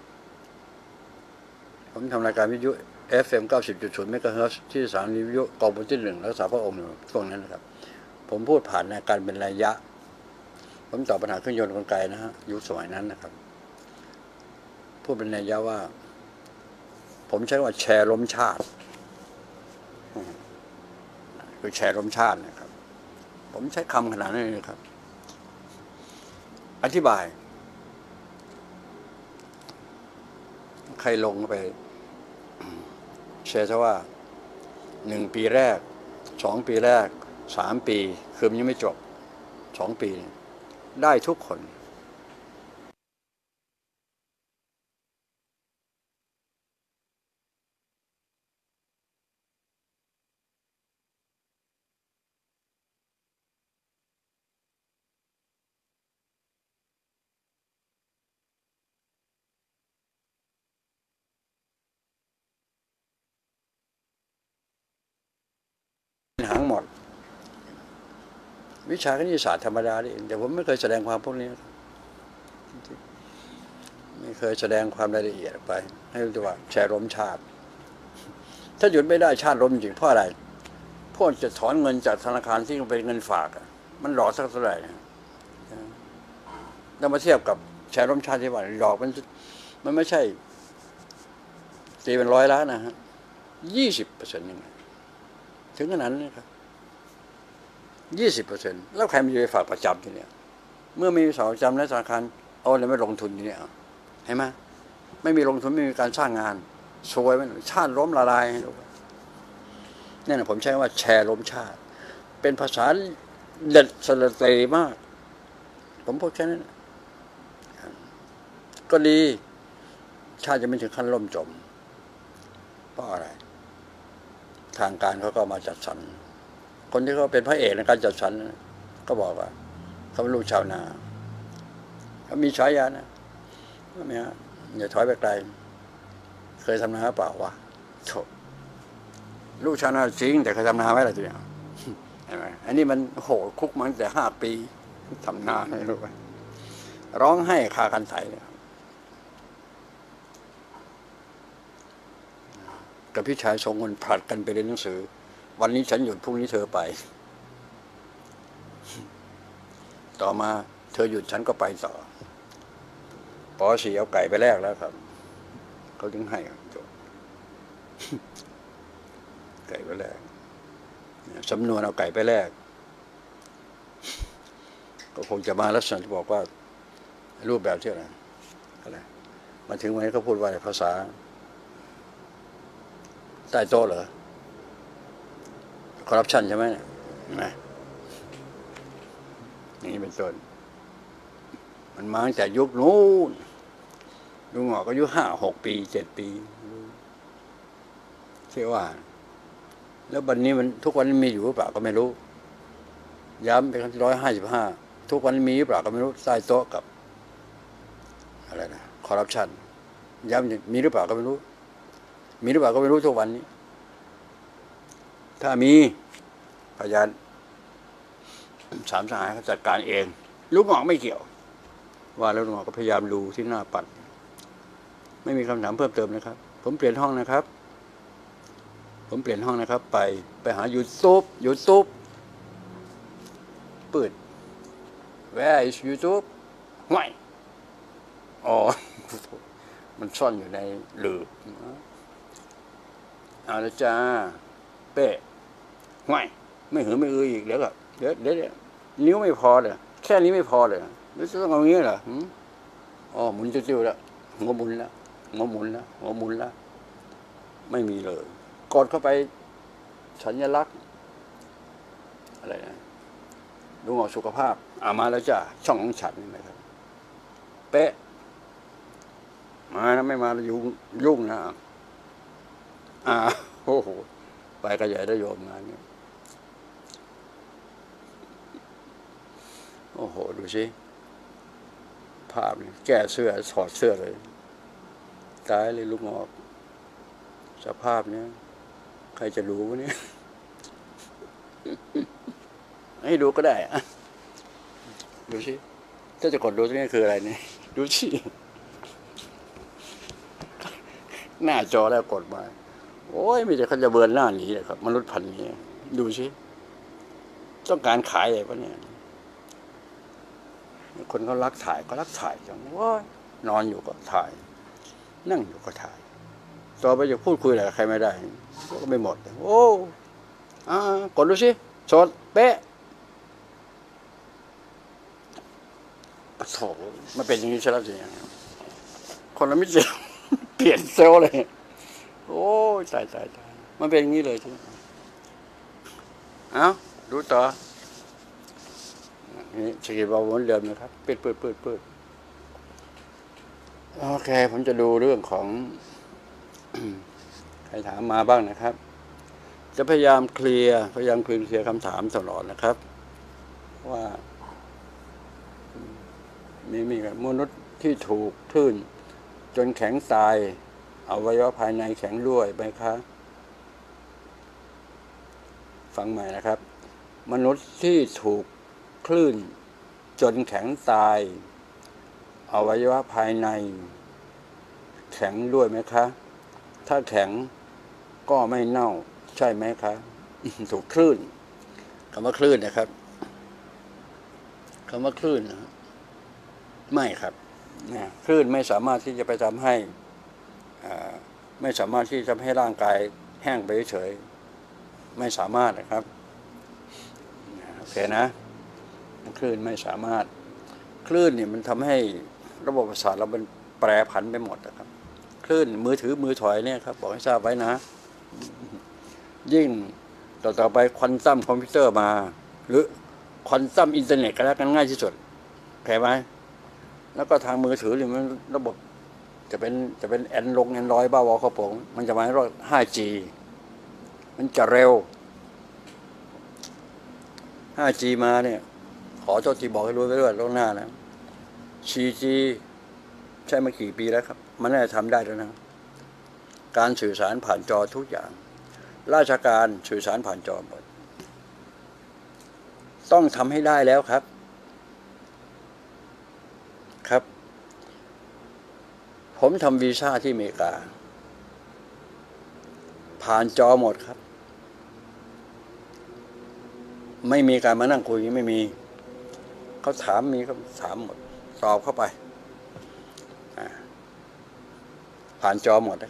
ผมทำรายการวิทยุ FM 90.0 เมกะเฮิรตซ์ที่สถานีวิทยุกองบินที่ 1รักษาพระองค์ช่วงนั้นนะครับผมพูดผ่านในการเป็นระยะผมตอบปัญหาเครื่องยนต์กลไกนะฮะยุคสมัยนั้นนะครับพูดเป็นระยะว่าผมใช้ว่าแชร์ล้มชาติคือแชร์ล้มชาตินะครับผมใช้คำขนาดนั้นเลยครับอธิบายใครลงไปแชร์ซะว่า1 ปีแรก2 ปีแรก3 ปีคือมันยังไม่จบ2 ปีได้ทุกคนหางหมดวิชาคณิตศาสตร์ธรรมดาดิแต่ผมไม่เคยแสดงความพวกนี้ไม่เคยแสดงความรายละเอียดไปให้รู้ว่าแชร์ล้มชาติถ้าหยุดไม่ได้ชาติล้มจริงเพราะอะไรพวกจะถอนเงินจากธนาคารที่เป็นเงินฝากมันหลอกสักเท่าไหร่แล้วมาเทียบกับแชร์ล้มชาติที่ว่าหลอกมันไม่ใช่ตีเป็น100 ล้านนะฮะ20%นึงถึงขนาดนั้นนะครับ20%แล้วใครมันจะไปฝากประจำทีเนี้ยเมื่อมีฝากประจำในธนาคารเอาอะไรไม่ลงทุนทีเนี้ยเห็นไหมไม่มีลงทุนไม่มีการสร้างงานซวยมันชาติล้มละลายนี่นะผมใช้ว่าแชร์ล้มชาติเป็นภาษาเด็ดสลัดเตมากผมพูดแค่นั้นก็ดีชาติจะไม่ถึงขั้นล่มจมเพราะอะไรทางการเขาก็มาจัดสรรคนที่เขาเป็นพระเอกในการจัดสรรก็บอกว่าเขาเป็นลูกชาวนาเขามีฉายานะไม่ฮะอย่าถอยไปไกลเคยทำนาเปล่าวะลูกชาวนาจริงแต่เคยทำนาไหมล่ะตัวเนี่ยเห็นไหมอันนี้มันโหคุกมาตั้งแต่5 ปีทำนาให้รู้ไหมร้องให้คาคันไถเนี่ยกับพี่ชาย2 คนผลัดกันไปเรียนหนังสือวันนี้ฉันหยุดพรุ่งนี้เธอไปต่อมาเธอหยุดฉันก็ไปต่อป.4เอาไก่ไปแลกแล้วครับเขาถึงให้จบไก่ไปแลกสำนวนเอาไก่ไปแลกก็คงจะมาลักษณะที่บอกว่ารูปแบบที่อะไรมาถึงวันนี้เขาพูดว่าภาษาใต้โต๊ะเหรอคอร์รัปชันใช่ไหมเนี่ยนะนี่เป็นต้นมันมาตั้งแต่ยุคนู้นลุงหงอกก็อายุ5-6 ปี7 ปีเชื่อว่าแล้ววันนี้มันทุกวันนี้มีอยู่หรือเปล่าก็ไม่รู้ย้ำเป็นครั้งที่155ทุกวันนี้มีหรือเปล่าก็ไม่รู้ใต้โต๊ะกับอะไรนะคอร์รัปชันย้ำมีหรือเปล่าก็ไม่รู้มีหรือเปล่าก็ไม่รู้ทุกวันนี้ถ้ามีพยาน3 สหายเขาจัดการเองลูกหงอกไม่เกี่ยวว่าแล้วลุงหงอกก็พยายามดูที่หน้าปัดไม่มีคำถามเพิ่มเติมนะครับผมเปลี่ยนห้องนะครับไปหา YouTube เปิด Where is YouTube ห่วยอ๋อ มันซ่อนอยู่ในหลืบเอาละจ้าเป้ห่วยไม่หือไม่อืออีกแล้วก็เดี๋ยวนิ้วไม่พอเลยแค่นี้ไม่พอเลยแล้วจะต้องเอางี้เหรออ๋อหมุนจิ้วๆแล้วหัวหมุนแล้วไม่มีเลยกดเข้าไปสัญลักษณ์อะไรนะดูหมอสุขภาพมาแล้วจ้าช่องของฉันนี่นะครับเป๊ะมานะไม่มายุ่งนะโอ้โหไปกระใหญ่ได้โยมงานนี้โอ้โหดูสิภาพนี่แก้เสื้อถอดเสื้อเลยตายเลยลูกงอกสภาพเนี้ยใครจะรู้วะเนี่ยให้ดูก็ได้ดูสิถ้าจะกดดูตรงนี้คืออะไรเนี่ยดูสิหน้าจอแล้วกดมาโอ้ยไม่ใช่เขาจะเบิร์นหน้าหนีเลยครับมนุษย์พันธุ์นี้ดูสิต้องการขายอะไรปะเนี่ยคนเขารักถ่ายก็รักถ่ายจังว่านอนอยู่ก็ถ่ายนั่งอยู่ก็ถ่ายต่อไปจะพูดคุยอะไรกับใครไม่ได้ก็ไม่หมดโอ้กดดูสิสดเป๊ะโถมันเป็นอย่างนี้ใช่ไหมจริงคนละมิติเปลี่ยนเซลล์เลยโอ้ยตายมันเป็นอย่างนี้เลยใช่ไหมดูต่อนี่สกิลบอลเหมือนเดิมนะครับเปิดโอเคผมจะดูเรื่องของ ใครถามมาบ้างนะครับจะพยายามเคลียร์คำถามตลอดนะครับว่ามีมนุษย์ที่ถูกคลื่นจนแข็งตายอวัยวะภายในแข็งด้วยไหมคะฟังใหม่นะครับมนุษย์ที่ถูกคลื่นจนแข็งตายอวัยวะภายในแข็งด้วยไหมคะถ้าแข็งก็ไม่เน่าใช่ไหมคะ ถูกคลื่นคำว่าคลื่นนะครับคำว่าคลื่นนะไม่ครับคลื่นไม่สามารถที่จะไปทำให้ไม่สามารถที่จะทำให้ร่างกายแห้งไปเฉยไม่สามารถนะครับโอเคนะคลื่นไม่สามารถคลื่นเนี่ยมันทำให้ระบบประสาทเราเป็นแปรผันไปหมดนะครับคลื่นมือถือมือถอยเนี่ยครับบอกให้ทราบไว้นะยิ่งต่อไปควอนตัมคอมพิวเตอร์มาหรือควอนตัมอินเทอร์เน็ตก็แล้วกันง่ายที่สุดเข้าใจไหมแล้วก็ทางมือถือเนี่ยมันระบบจะเป็นแอนดรอยบ้าวอเขาผมมันจะมาให้รอด 5G มันจะเร็ว 5G มาเนี่ยขอเจ้าที่บอกให้รู้ไว้ด้วยล่วงหน้านะ 4G ใช่มากี่ปีแล้วครับมันน่าจะทำได้แล้วนะการสื่อสารผ่านจอทุกอย่างราชการสื่อสารผ่านจอหมดต้องทำให้ได้แล้วครับผมทำวีซ่าที่อเมริกาผ่านจอหมดครับไม่มีการมานั่งคุยไม่มีเขาถามหมดตอบเข้าไปผ่านจอหมด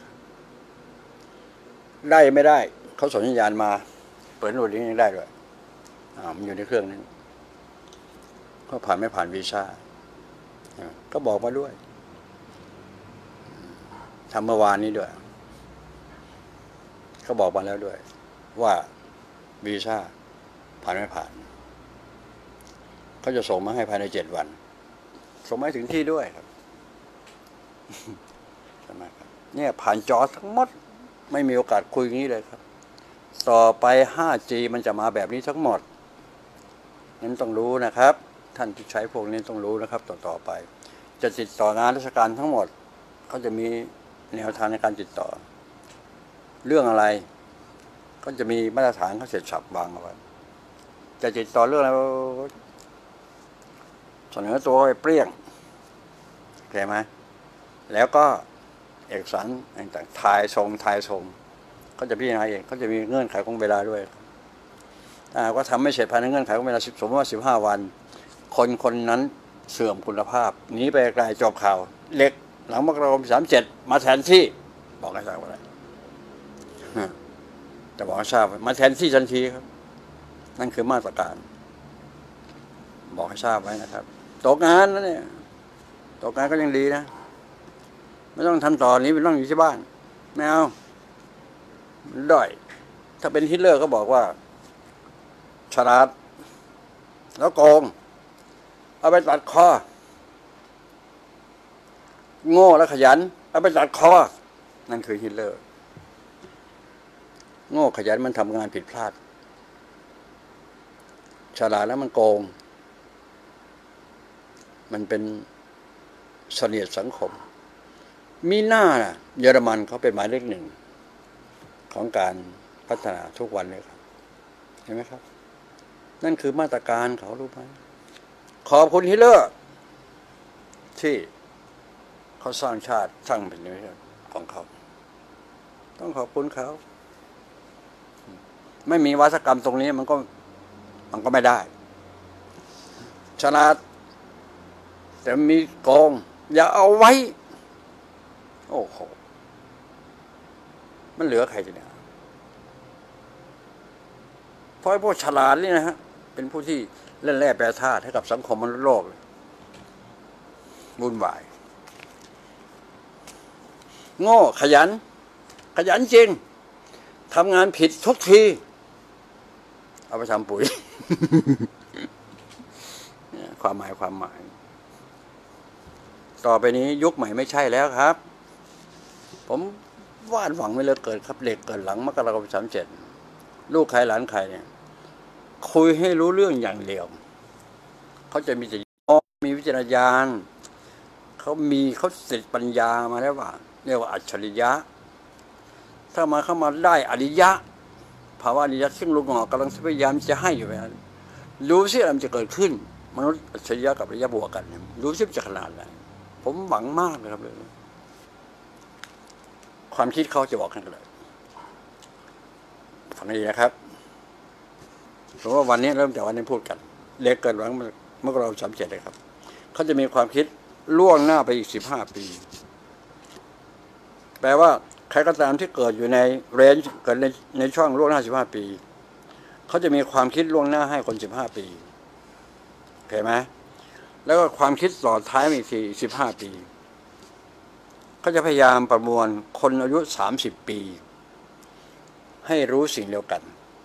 ได้ไม่ได้เขาส่งสัญญาณมาเปิดโน้ตนี้ยังได้ด้วยมันอยู่ในเครื่องนั้นก็ผ่านไม่ผ่านวีซ่าก็บอกมาด้วยทำเมื่อวานนี้ด้วยเขาบอกมาแล้วด้วยว่าวีซ่าผ่านไม่ผ่านเขาจะส่งมาให้ภายใน7 วันส่งมาถึงที่ด้วยครับใช่ไหมครับเนี่ยผ่านจอทั้งหมดไม่มีโอกาสคุยอย่างนี้เลยครับต่อไป 5G มันจะมาแบบนี้ทั้งหมดนั้นต้องรู้นะครับท่านที่ใช้พวกนี้ต้องรู้นะครับต่อไปจะติดต่องานราชการทั้งหมดเขาจะมีแนวทางในการติดต่อเรื่องอะไรก็จะมีมาตรฐานเขาเสร็จสับวางเอาไว้จะติดต่อเรื่องอะไรเสนอตัวไปเปรี้ยงเข้าใจไหมแล้วก็เอกสารต่างๆทายทรงเขาจะพิจารณาเองเขาจะมีเงื่อนไขของเวลาด้วยก็ทำไม่เสร็จภายในเงื่อนไขของเวลาสมมติว่า15 วันคนนั้นเสื่อมคุณภาพหนีไปไกลจบข่าวเล็กหลังมกราคม37มาแทนที่บอกให้ทราบว่าอะไรแต่บอกให้ทราบมาแทนที่ทันทีครับนั่นคือมาตรการบอกให้ทราบไว้นะครับตกงานนะเนี่ยตกงานก็ยังดีนะไม่ต้องทำต่อนี้ไม่ต้องอยู่ที่บ้านไม่เอาด้อยถ้าเป็นฮิตเลอร์ก็บอกว่าฉลาดแล้วโกงเอาไปตัดคอโง่แล้วขยันเอาไปตัดคอนั่นคือฮิตเลอร์โง่ขยันมันทำงานผิดพลาดฉลาดแล้วมันโกงมันเป็นเสนียดสังคมมีหน้าเยอรมันเขาเป็นหมายเลขหนึ่งของการพัฒนาทุกวันเลยครับเห็นไหมครับนั่นคือมาตรการเขารู้ไหมขอบคุณฮิตเลอร์ที่เขาสร้างชาติสร้างเป็นนิสัยของเขาต้องขอบคุณเขาไม่มีวาทกรรมตรงนี้มันก็ไม่ได้ฉลาดแต่มีโกงอย่าเอาไว้โอ้โหมันเหลือใครจะเนี่ยเพราะพวกฉลาดนี่นะฮะเป็นผู้ที่เล่นแร่แปรธาตุให้กับสังคมมนุษย์โลกวุ่นวายโง่ขยันจริงทำงานผิดทุกทีเอาไปทำปุ๋ย ความหมายต่อไปนี้ยุคใหม่ไม่ใช่แล้วครับผมวาดหวังไว้เลยเกิดครับเด็กเกิดหลังมกราคม37ลูกใครหลานใครเนี่ยคุยให้รู้เรื่องอย่างเดียวเขาจะมีวิจารณญาณเขาติดปัญญามาแล้วว่าเรียกว่าอัจฉริยะถ้าเข้ามาได้อริยะภาวะอริยะซึ่งลุงหงอกำลังพยายามจะให้อยู่นั้นรู้สิอะไรมันจะเกิดขึ้นมนุษย์อัจฉริยะกับอริยะบวกกันรู้สิจะขนาดไหนผมหวังมากเลยครับเลยความคิดเขาจะบอกกันเลยฟังดีนะครับผมว่าวันนี้เริ่มจากวันนี้พูดกันเล็กเกินหวังเมื่อเรา37เลยครับเขาจะมีความคิดล่วงหน้าไปอีก15 ปีแปลว่าใครก็ตามที่เกิดอยู่ในเรนจ์เกิดในช่องล่วงหน้า15 ปีเขาจะมีความคิดล่วงหน้าให้คน15 ปีโอเคไหมแล้วก็ความคิดต่อท้ายอีกที15 ปีเขาจะพยายามประมวลคนอายุ30 ปีให้รู้สิ่งเดียวกัน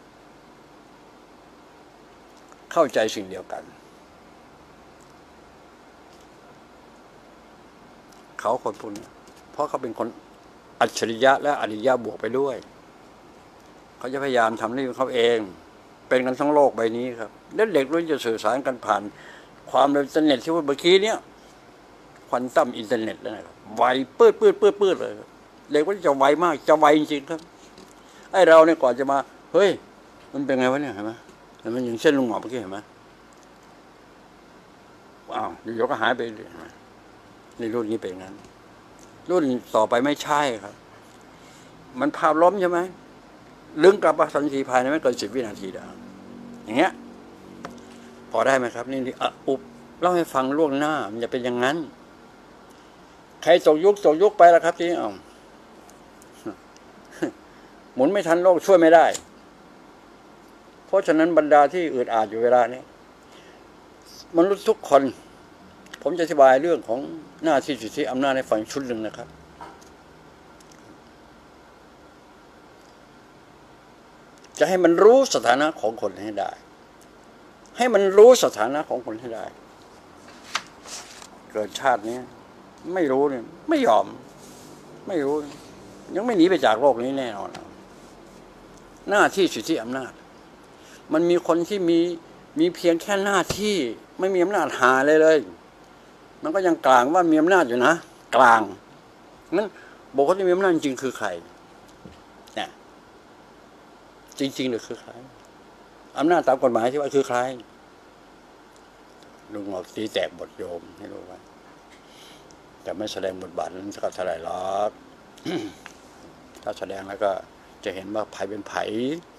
เข้าใจสิ่งเดียวกันเขาคนพวกนี้เพราะเขาเป็นคนอัจฉริยะและอริยะบวกไปด้วยเขาจะพยายามทำเรื่องเขาเองเป็นกันทั้งโลกใบนี้ครับเด็กๆรู้จะสื่อสารกันผ่านความเร็วอินเทอร์เน็ตที่ว่าเมื่อกี้เนี้ยควอนตัมอินเทอร์เน็ตแล้วนะครับไวปืดเลยเด็กว่าจะไวมากจะไวจริงๆครับไอ้เราเนี่ยก่อนจะมาเฮ้ยมันเป็นไงวะเนี่ยเห็นไหมมันอย่างเช่นลุงหมอเมื่อกี้เห็นไหมอ้าวเดี๋ยวก็หายไปเลยในรุ่นนี้เป็นงั้นรุ่นต่อไปไม่ใช่ครับมันภาพล้มใช่ไหมลึงกลับมาทันทีภายในไม่เกิน10 วินาทีได้อย่างเงี้ยพอได้ไหมครับนี่อุบเล่าให้ฟังล่วงหน้ามันจะเป็นอย่างนั้นใครตกยุคไปแล้วครับที่เอาหมุนไม่ทันโลกช่วยไม่ได้เพราะฉะนั้นบรรดาที่อืดอาดอยู่เวลานี้มนุษย์ทุกคนผมจะอธิบายเรื่องของหน้าที่สิทธิอำนาจในฝั่งชุดหนึ่งนะครับจะให้มันรู้สถานะของคนให้ได้ให้มันรู้สถานะของคนให้ได้เกิดชาตินี้ไม่รู้เนี่ยไม่ยอมไม่รู้ยังไม่หนีไปจากโลกนี้แน่นอนหน้าที่สิทธิอำนาจมันมีคนที่มีเพียงแค่หน้าที่ไม่มีอำนาจหาเลยมันก็ยังกลางว่ามีอำนาจอยู่นะกลางงั้นบุคคลที่มีอำนาจจริงคือใครเนี่ยจริงๆหรือคือใครอำนาจตามกฎหมายที่ว่าคือใครลุงหงอกตีแตกบทโยมให้รู้ไว้แต่ไม่แสดงบทบาทนั้นสักเท่าไหร่หรอกถ้าแสดงแล้วก็จะเห็นว่าไผ่เป็นไผ่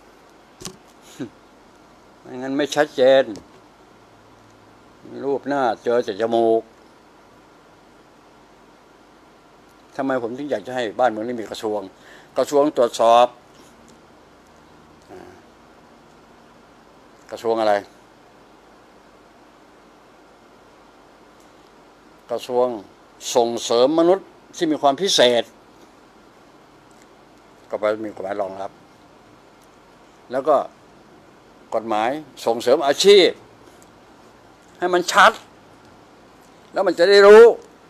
ไม่งั้นไม่ชัดเจนรูปหน้าเจอแต่จมูกทำไมผมถึงอยากจะให้บ้านเมืองนี้มีกระทรวงตรวจสอบกระทรวงอะไรกระทรวงส่งเสริมมนุษย์ที่มีความพิเศษก็ไปมีกฎหมายรองรับแล้วก็กฎหมายส่งเสริมอาชีพให้มันชัดแล้วมันจะได้รู้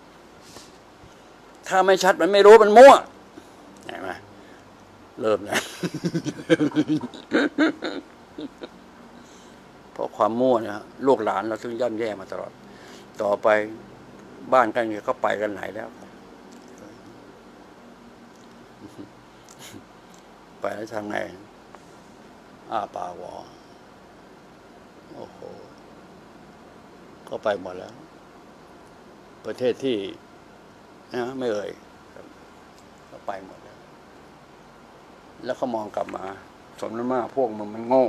ถ้าไม่ชัดมันไม่รู้มันมั่วเห็นไหมเริ่มแล้ว เพราะความมั่วเนี่ยลูกหลานเราซึ่งย่ำแย่มาตลอดต่อไปบ้านกันเนี่ยเขาไปกันไหนแล้วไปแล้วทำไงปากวอโอ้โหก็ไปหมดแล้วประเทศที่ไม่เอ่ยก็ไปหมดแล้วเขามองกลับมาสมน้ำหน้าพวกมันโง่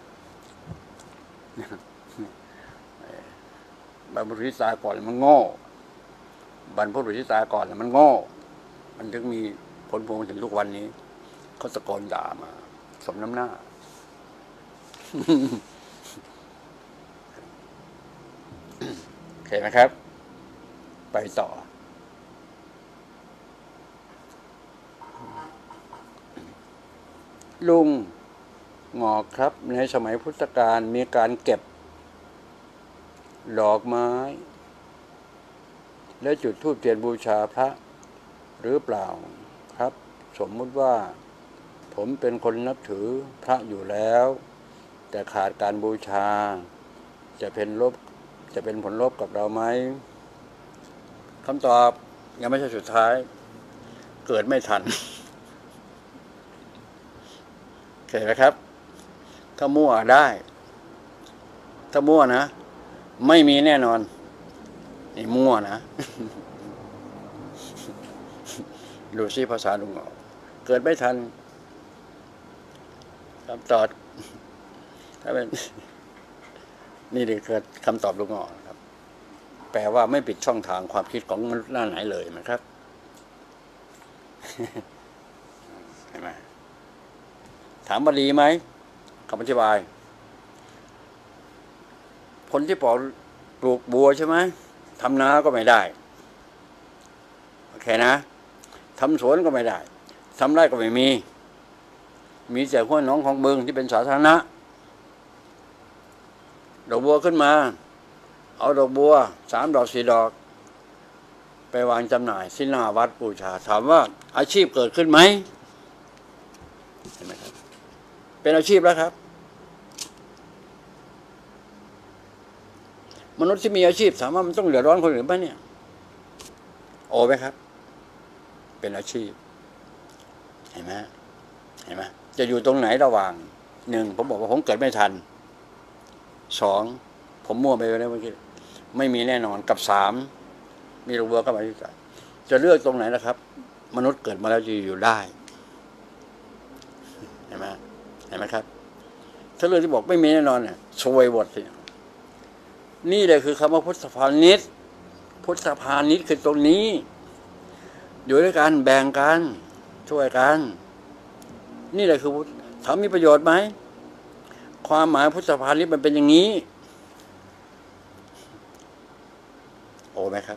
บรรพบุรุษที่ตายก่อนมันโง่บรรพบุรุษที่ตายก่อนมันโง่มันถึงมีผลพวงถึงทุกวันนี้เขาตะโกนด่ามาสมน้ำหน้าโอเคไหมครับไปต่อลุงงอกครับในสมัยพุทธกาลมีการเก็บดอกไม้และจุดธูปเทียนบูชาพระหรือเปล่าครับสมมุติว่าผมเป็นคนนับถือพระอยู่แล้วแต่ขาดการบูชาจะเป็นผลลบกับเราไหมคำตอบยังไม่ใช่สุดท้ายเกิดไม่ทันโอเคไหมครับถ้ามั่วได้ถ้ามั่วนะไม่มีแน่นอนนี่มั่วนะดูซิภาษาลุงออกเกิดไม่ทันคำตอบถ้าเป็นนี่คือคำตอบลุงออกครับแปลว่าไม่ปิดช่องทางความคิดของมนุษย์หน้าไหนเลยนะครับเห็นไหมถามว่าดีไหมคำอธิบายคนที่ปลูกบัวใช่ไหมทำนาก็ไม่ได้โอเคนะทำสวนก็ไม่ได้ทำไร่ก็ไม่มีแต่ห้วยหนองของบึงที่เป็นสาธารณะดอกบัวขึ้นมาเอาดอกบัว3 ดอก 4 ดอกไปวางจำหน่ายที่หน้าวัดบูชาถามว่าอาชีพเกิดขึ้นไหมเห็นไหมครับเป็นอาชีพแล้วครับมนุษย์ที่มีอาชีพถามว่ามันต้องเดือดร้อนคนอื่นไหมเนี่ยโอ้ไหมครับเป็นอาชีพเห็นไหมจะอยู่ตรงไหนระหว่าง1ผมบอกว่าผมเกิดไม่ทัน2ผมมั่วไปแล้วเมื่อกี้ไม่มีแน่นอนกับ3มีรูบัวเข้ามาที่ใจจะเลือกตรงไหนนะครับมนุษย์เกิดมาแล้วจะอยู่ได้เห็นไหมครับถ้าเรื่องที่บอกไม่มีแน่นอนเนี่ยซวยบทสินี่เลยคือคำว่าพุทธพาณิชย์คือตรงนี้อยู่ด้วยกันแบ่งกันช่วยกันนี่แหละคือถามมีประโยชน์ไหมความหมายพุทธพาณิชย์มันเป็นอย่างนี้โอ้ไหมครับ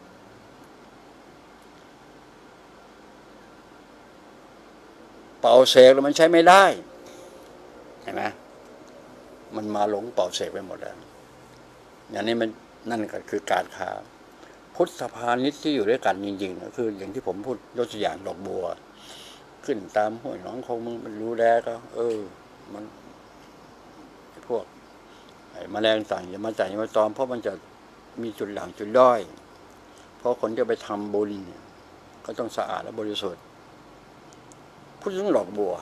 เป่าเสกแล้วมันใช้ไม่ได้เห็นไหมมันมาหลงเป่าเสกไปหมดแล้วอย่างนี้มันนั่นก็คือการค้าพุทธพาณิชย์ที่อยู่ด้วยกันจริงๆก็คืออย่างที่ผมพูดยกตัวอย่างดอกบัวขึ้นตามห้วยหนองคงมึงมันรู้แล้วก็มันพวกแมลงต่างอย่ามาจ่ายมาตอมเพราะมันจะมีจุดหลังจุดด้อยเพราะคนจะไปทำบุญก็ต้องสะอาดและบริสุทธิ์พูดถึงดอกบัว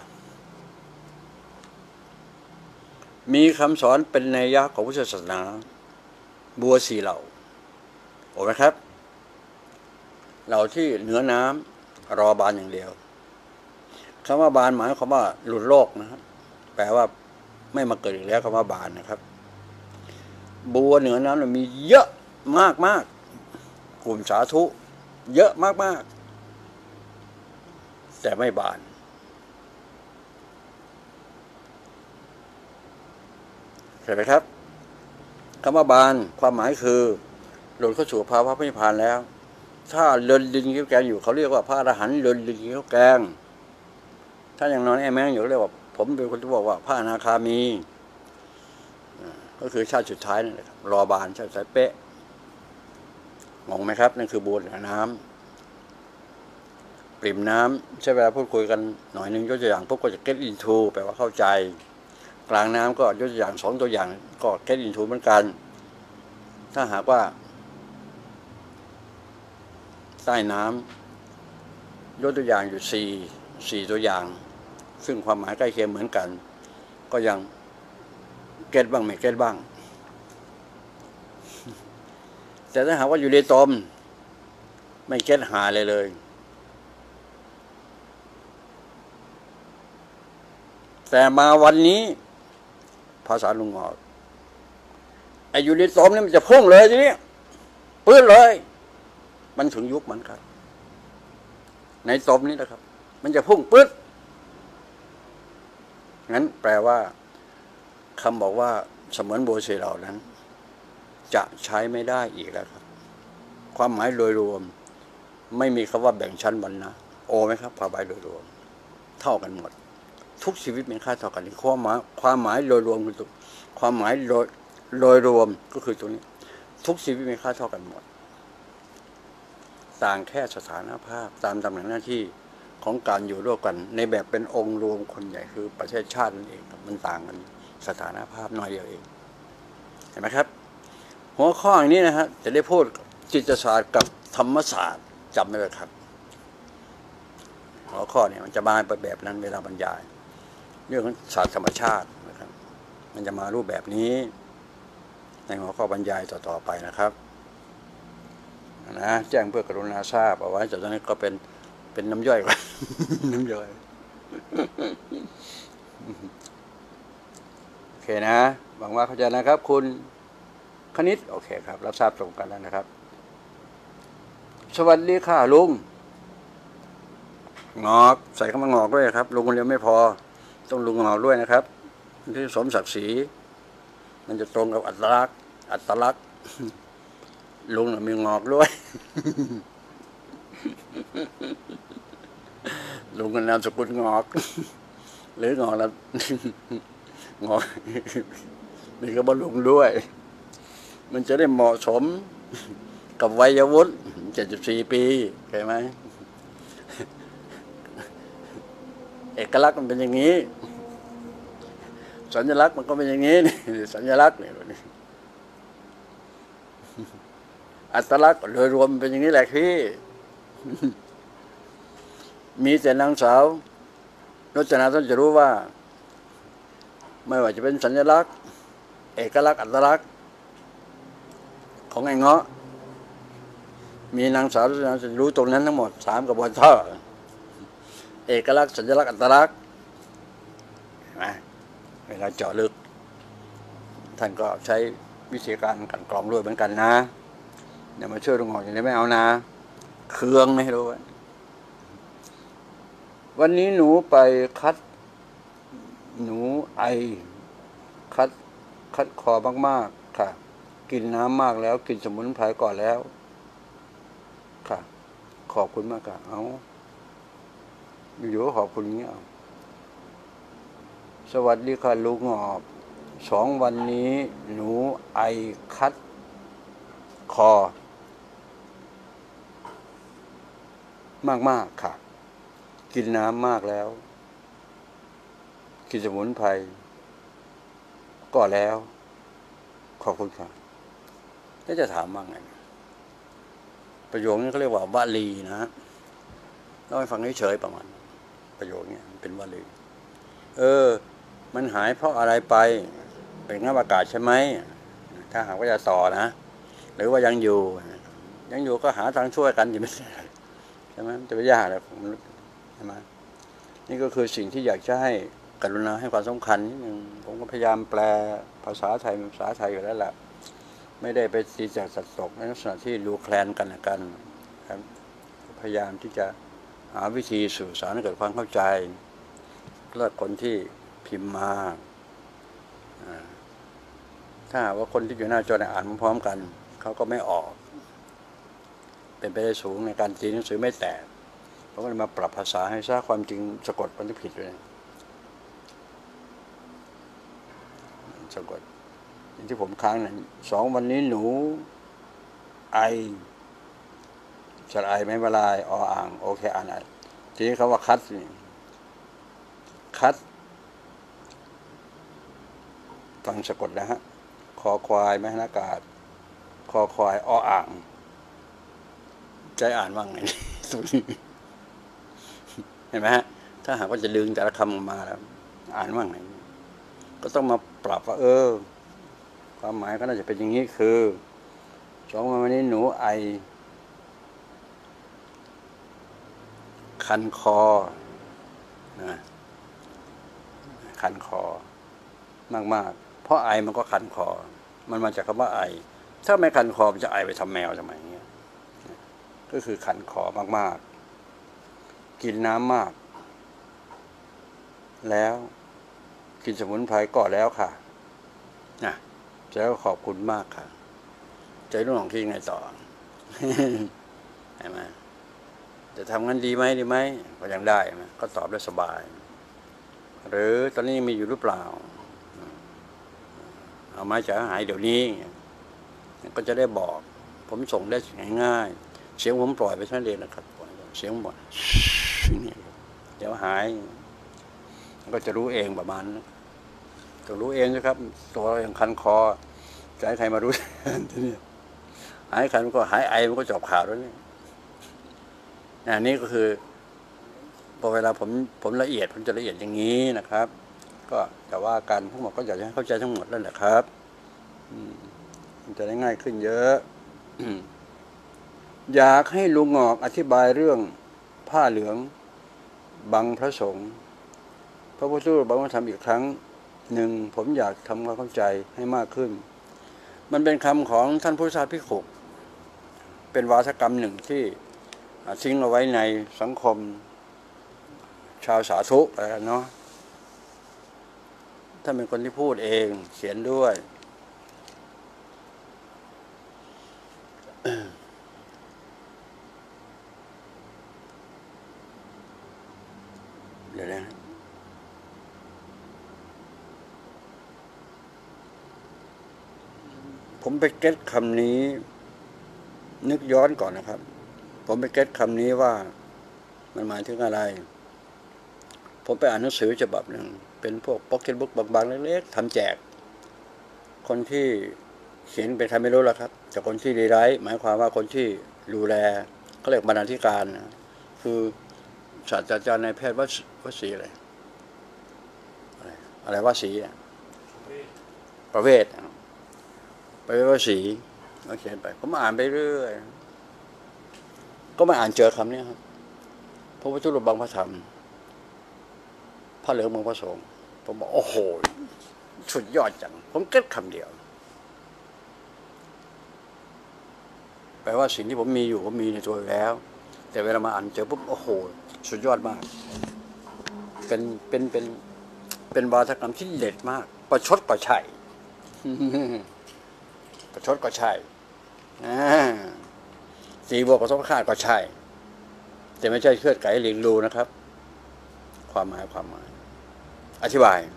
มีคำสอนเป็นนัยยะของพุทธศาสนาบัว4 เหล่าโอ้ไหมครับเหล่าที่เหนือน้รอบานอย่างเดียวคำว่าบานหมายความว่าหลุดโลกนะครับแปลว่าไม่มาเกิดอีกแล้วคำว่าบานนะครับบัวเหนือน้ำมีเยอะมากมากกลุ่มสาธุเยอะมากมากแต่ไม่บานเห็นไหมครับคำว่าบานความหมายคือหลุดเข้าสู่ภาวะพระนิพพานแล้วถ้าเดินดินเขี้ยวแกงอยู่เขาเรียกว่าพระอรหันต์เดินดินเขี้ยวแกงถ้ายังนอนแอแมงอยู่เรียกว่าผมเป็นคนที่บอกว่าพระอนาคามีก็คือชาติสุดท้ายนั่นแหละครับรอบานชาติสุดท้ายเป๊ะงงไหมครับนั่นคือบัวเหนือน้ำปริ่มน้ำใช้เวลาพูดคุยกันหน่อยนึงยกตัวอย่างพวกก็จะ get into แปลว่าเข้าใจกลางน้ำก็ยกตัวอย่าง2ตัวอย่างก็ get into เหมือนกันถ้าหากว่าใต้น้ำยกตัวอย่างอยู่4ตัวอย่างซึ่งความหมายใกล้เคียงเหมือนกันก็ยังเก็ตบ้างไม่เก็ตบ้างแต่ถ้าหากว่าอยู่ในตมไม่เก็ตหาเลยแต่มาวันนี้ภาษาลุงงอกไอ้อยู่ในตมนี่มันจะพุ่งเลยทีนี้ปื้นเลยมันถึงยุคมันครับในตมนี้นะครับมันจะพุ่งปื้ดงั้นแปลว่าคำบอกว่าเสมือนบัวเสเหล่านั้นจะใช้ไม่ได้อีกแล้วครับความหมายโดยรวมไม่มีคำว่าแบ่งชั้นวรรณะโอไหมครับความหมายโดยรวมเท่ากันหมดทุกชีวิตมีค่าเท่ากันความหมายโดยรวมคือความหมายโดยรวมก็คือตรงนี้ทุกชีวิตมีค่าเท่ากันหมดต่างแค่สถานภาพตามตำแหน่งหน้าที่ของการอยู่ร่วมกันในแบบเป็นองค์รวมคนใหญ่คือประเทศชาตินั่นเองครับมันต่างกันสถานภาพน้อยเดียวเองเห็นไหมครับหัวข้ออย่างนี้นะฮะจะได้พูดจิตศาสตร์กับธรรมศาสตร์จำได้ไหมครับหัวข้อเนี่ยมันจะมาแบบนั้นเวลาบรรยายเรื่องของศาสตร์ธรรมชาตินะครับมันจะมารูปแบบนี้ในหัวข้อบรรยายต่อๆไปนะครับนะแจ้งเพื่อกรุณาทราบเอาไว้จากนั้นก็เป็นน้ำย่อยก่อน น้ำย่อยโอเคนะหวังว่าเข้าใจนะครับคุณคณิตโอเคครับรับทราบตรงกันแล้วนะครับสวัสดีค่ะลุงงอกใส่คำว่างอกด้วยครับลุงคนเดียวไม่พอต้องลุงงอกด้วยนะครับที่สมศักดิ์ศรีมันจะตรงกับอัตลักษณ์ลุงมีงอกด้วยลุงกันนามสกุลงอกหรืองอกแล้วงอกมีก็บลุงด้วยมันจะได้เหมาะสมกับวัยวุฒิ74 ปีใช่ไหมเอกลักษณ์มันเป็นอย่างนี้สัญลักษณ์มันก็เป็นอย่างนี้นี่สัญลักษณ์เนี่ยอัตลักษณ์โดยรวมเป็นอย่างนี้แหละพี่มีแต่นางสาวรจนาต้องจะรู้ว่าไม่ว่าจะเป็นสัญลักษณ์เอกลักษณ์อัตลักษณ์ของไอ้เงาะมีนางสาวรจนาจะรู้ตรงนั้นทั้งหมด3 กระบวนท่าเอกลักษณ์สัญลักษณ์อัตลักษณ์นะเวลาเจาะลึกท่านก็ใช้วิธีการกลั่นกรองด้วยเหมือนกันนะเดี๋ยวมาช่วยลุงหอกอย่างนี้ไม่เอานะเครื่องไม่รู้วันนี้หนูไปคัดหนูไอคัดคอมากๆค่ะกินน้ำมากแล้วกินสมุนไพรก่อนแล้วค่ะขอบคุณมากค่ะเอาอยู่ขอบคุณเงี้ยสวัสดีค่ะลุงหอก2 วันนี้หนูไอคัดคอมากค่ะกินน้ำมากแล้วกินสมุนไพรก็แล้วขอบคุณค่ะแล้วจะถามว่าไงประโยคนี้เขาเรียกว่าวลีนะเล่าให้ฟังเฉยๆประมาณประโยคนี้เป็นวลีมันหายเพราะอะไรไปเป็นงับอากาศใช่ไหมถ้าหากว่าจะต่อนะหรือว่ายังอยู่ก็หาทางช่วยกันอยู่ไม่ใช่ใช่ไหมจะไปยากอะไรของมนุษย์ใช่ไหมนี่ก็คือสิ่งที่อยากจะให้กรุณาให้ความสำคัญนิดนึงผมก็พยายามแปลภาษาไทยอยู่แล้วแหละไม่ได้ไปตีจากสัตว์ตกในลักษณะที่ดูแคลนกันครับพยายามที่จะหาวิธีสื่อสารให้เกิดความเข้าใจแล้วคนที่พิมพ์มาถ้าว่าคนที่อยู่หน้าจออ่านพร้อมกันเขาก็ไม่ออกเป็นไปได้สูงในการตีหนังสือไม่แตกเพราะมันมาปรับภาษาให้ซะความจริงสะกดมันผิดเลยสะกดอย่างที่ผมค้างนั้น2 วันนี้หนูไอสระไอไม่บลายออ่างโอเคอ่านทีนี้เขาว่าคัดฟังสะกดนะฮะคอควายไม่นากาศคอควายออ่างใจอ่านว่าไงเห็นไหมฮะถ้าหากว่าจะดึงแต่ละคำออกมาแล้วอ่านว่าไงก็ต้องมาปรับว่าความหมายก็น่าจะเป็นอย่างนี้คือ2 วันนี้หนูไอคันคอนะคันคอมากๆเพราะไอมันก็คันคอมันมาจากคำว่าไอถ้าไม่คันคอมันจะไอไปทำแมวทำไมเงี้ยก็คือคันคอมากๆกินน้ำมากแล้วกินสมุนไพรก็แล้วค่ะนะแล้วขอบคุณมากค่ะใจรุ่งของที่ไงต่อใช่ไหมจะทำงั้นดีไหมก็ยังได้ไหมก็ตอบได้สบายหรือตอนนี้มีอยู่หรือเปล่าเอาไม้จะหายเดี๋ยวนี้ก็จะได้บอกผมส่งได้ง่ายๆเสียงผมปล่อยไปเท่านั้นเองนะครับเสียงหมดนี่เดี๋ยวหายก็จะรู้เองประมาณนั้นจะรู้เองนะครับตัวเราอย่างคันคอจะให้ใครมารู้ทีนี้หายคันก็หายไอมันก็จบข่าวแล้วนี่ก็คือพอเวลาผมละเอียดผมจะละเอียดอย่างนี้นะครับก็แต่ว่าการทั้งหมดก็อยากให้เข้าใจทั้งหมดนั่นแหละครับมันจะได้ง่ายขึ้นเยอะอยากให้ลุงงอกอธิบายเรื่องผ้าเหลืองบังพระสงฆ์พระพุทธรูปบังพระธรรมอีกครั้งหนึ่งผมอยากทำความเข้าใจให้มากขึ้นมันเป็นคำของท่านพุทธทาสภิกขุเป็นวาทกรรมหนึ่งที่ทิ้งเอาไว้ในสังคมชาวสาธุเนาะท่านเป็นคนที่พูดเองเขียนด้วยเดี๋ยวนะผมไปเก็ตคำนี้นึกย้อนก่อนนะครับผมไปเก็ตคำนี้ว่ามันหมายถึงอะไรผมไปอ่านหนังสือฉบับหนึ่งเป็นพวกพ็อกเก็ตบุ๊กบางๆเล็กๆทำแจกคนที่เขียนเป็นใครไม่รู้แล้วครับแต่คนที่รีไรต์หมายความว่าคนที่ดูแลเขาเรียกบรรณาธิการคือศาสตราจารย์นายแพทย์วสีอะไรวสีประเวศวสีเขาเขียนไปผมอ่านไปเรื่อยก็มาอ่านเจอคำนี้ครับพระพุทธรูปบังพระธรรมพระเหลืองบังพระสงฆ์ผมบอกโอ้โหสุดยอดจังผมเก็ตคำเดียวแปลว่าสิ่งที่ผมมีอยู่ผมมีในตัวแล้วแต่เวลามาอ่านเจอปุ๊บโอ้โหสุดยอดมากเป็นวาทกรรมที่เด็ดมากประชดก็ใช่ประชดก็ใช่สีบวกกับสมคาตก็ใช่แต่ไม่ใช่เชือดไก่ลิงรูนะครับความหมายอธิบาย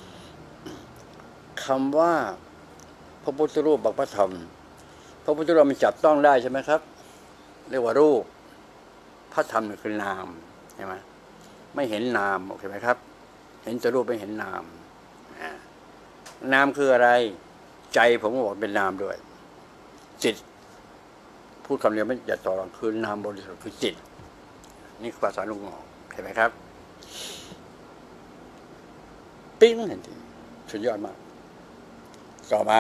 คำว่าพระพุทธรูปบังพระธรรมพระพุทธรูปมันจับต้องได้ใช่ไหมครับเรียกว่ารูปพระธรรมคือนามใช่ไหมไม่เห็นนามโอเคไหมครับเห็นแต่รูปไม่เห็นนามนามคืออะไรใจผมก็บอกเป็นนามด้วยจิตพูดคำเดียวไม่อย่าต่อรองคือนามบริสุทธิ์คือจิตนี่คือภาษาลุงงอกเห็นไหมครับปิ้งเห็นทีสุดยอดมากต่อมา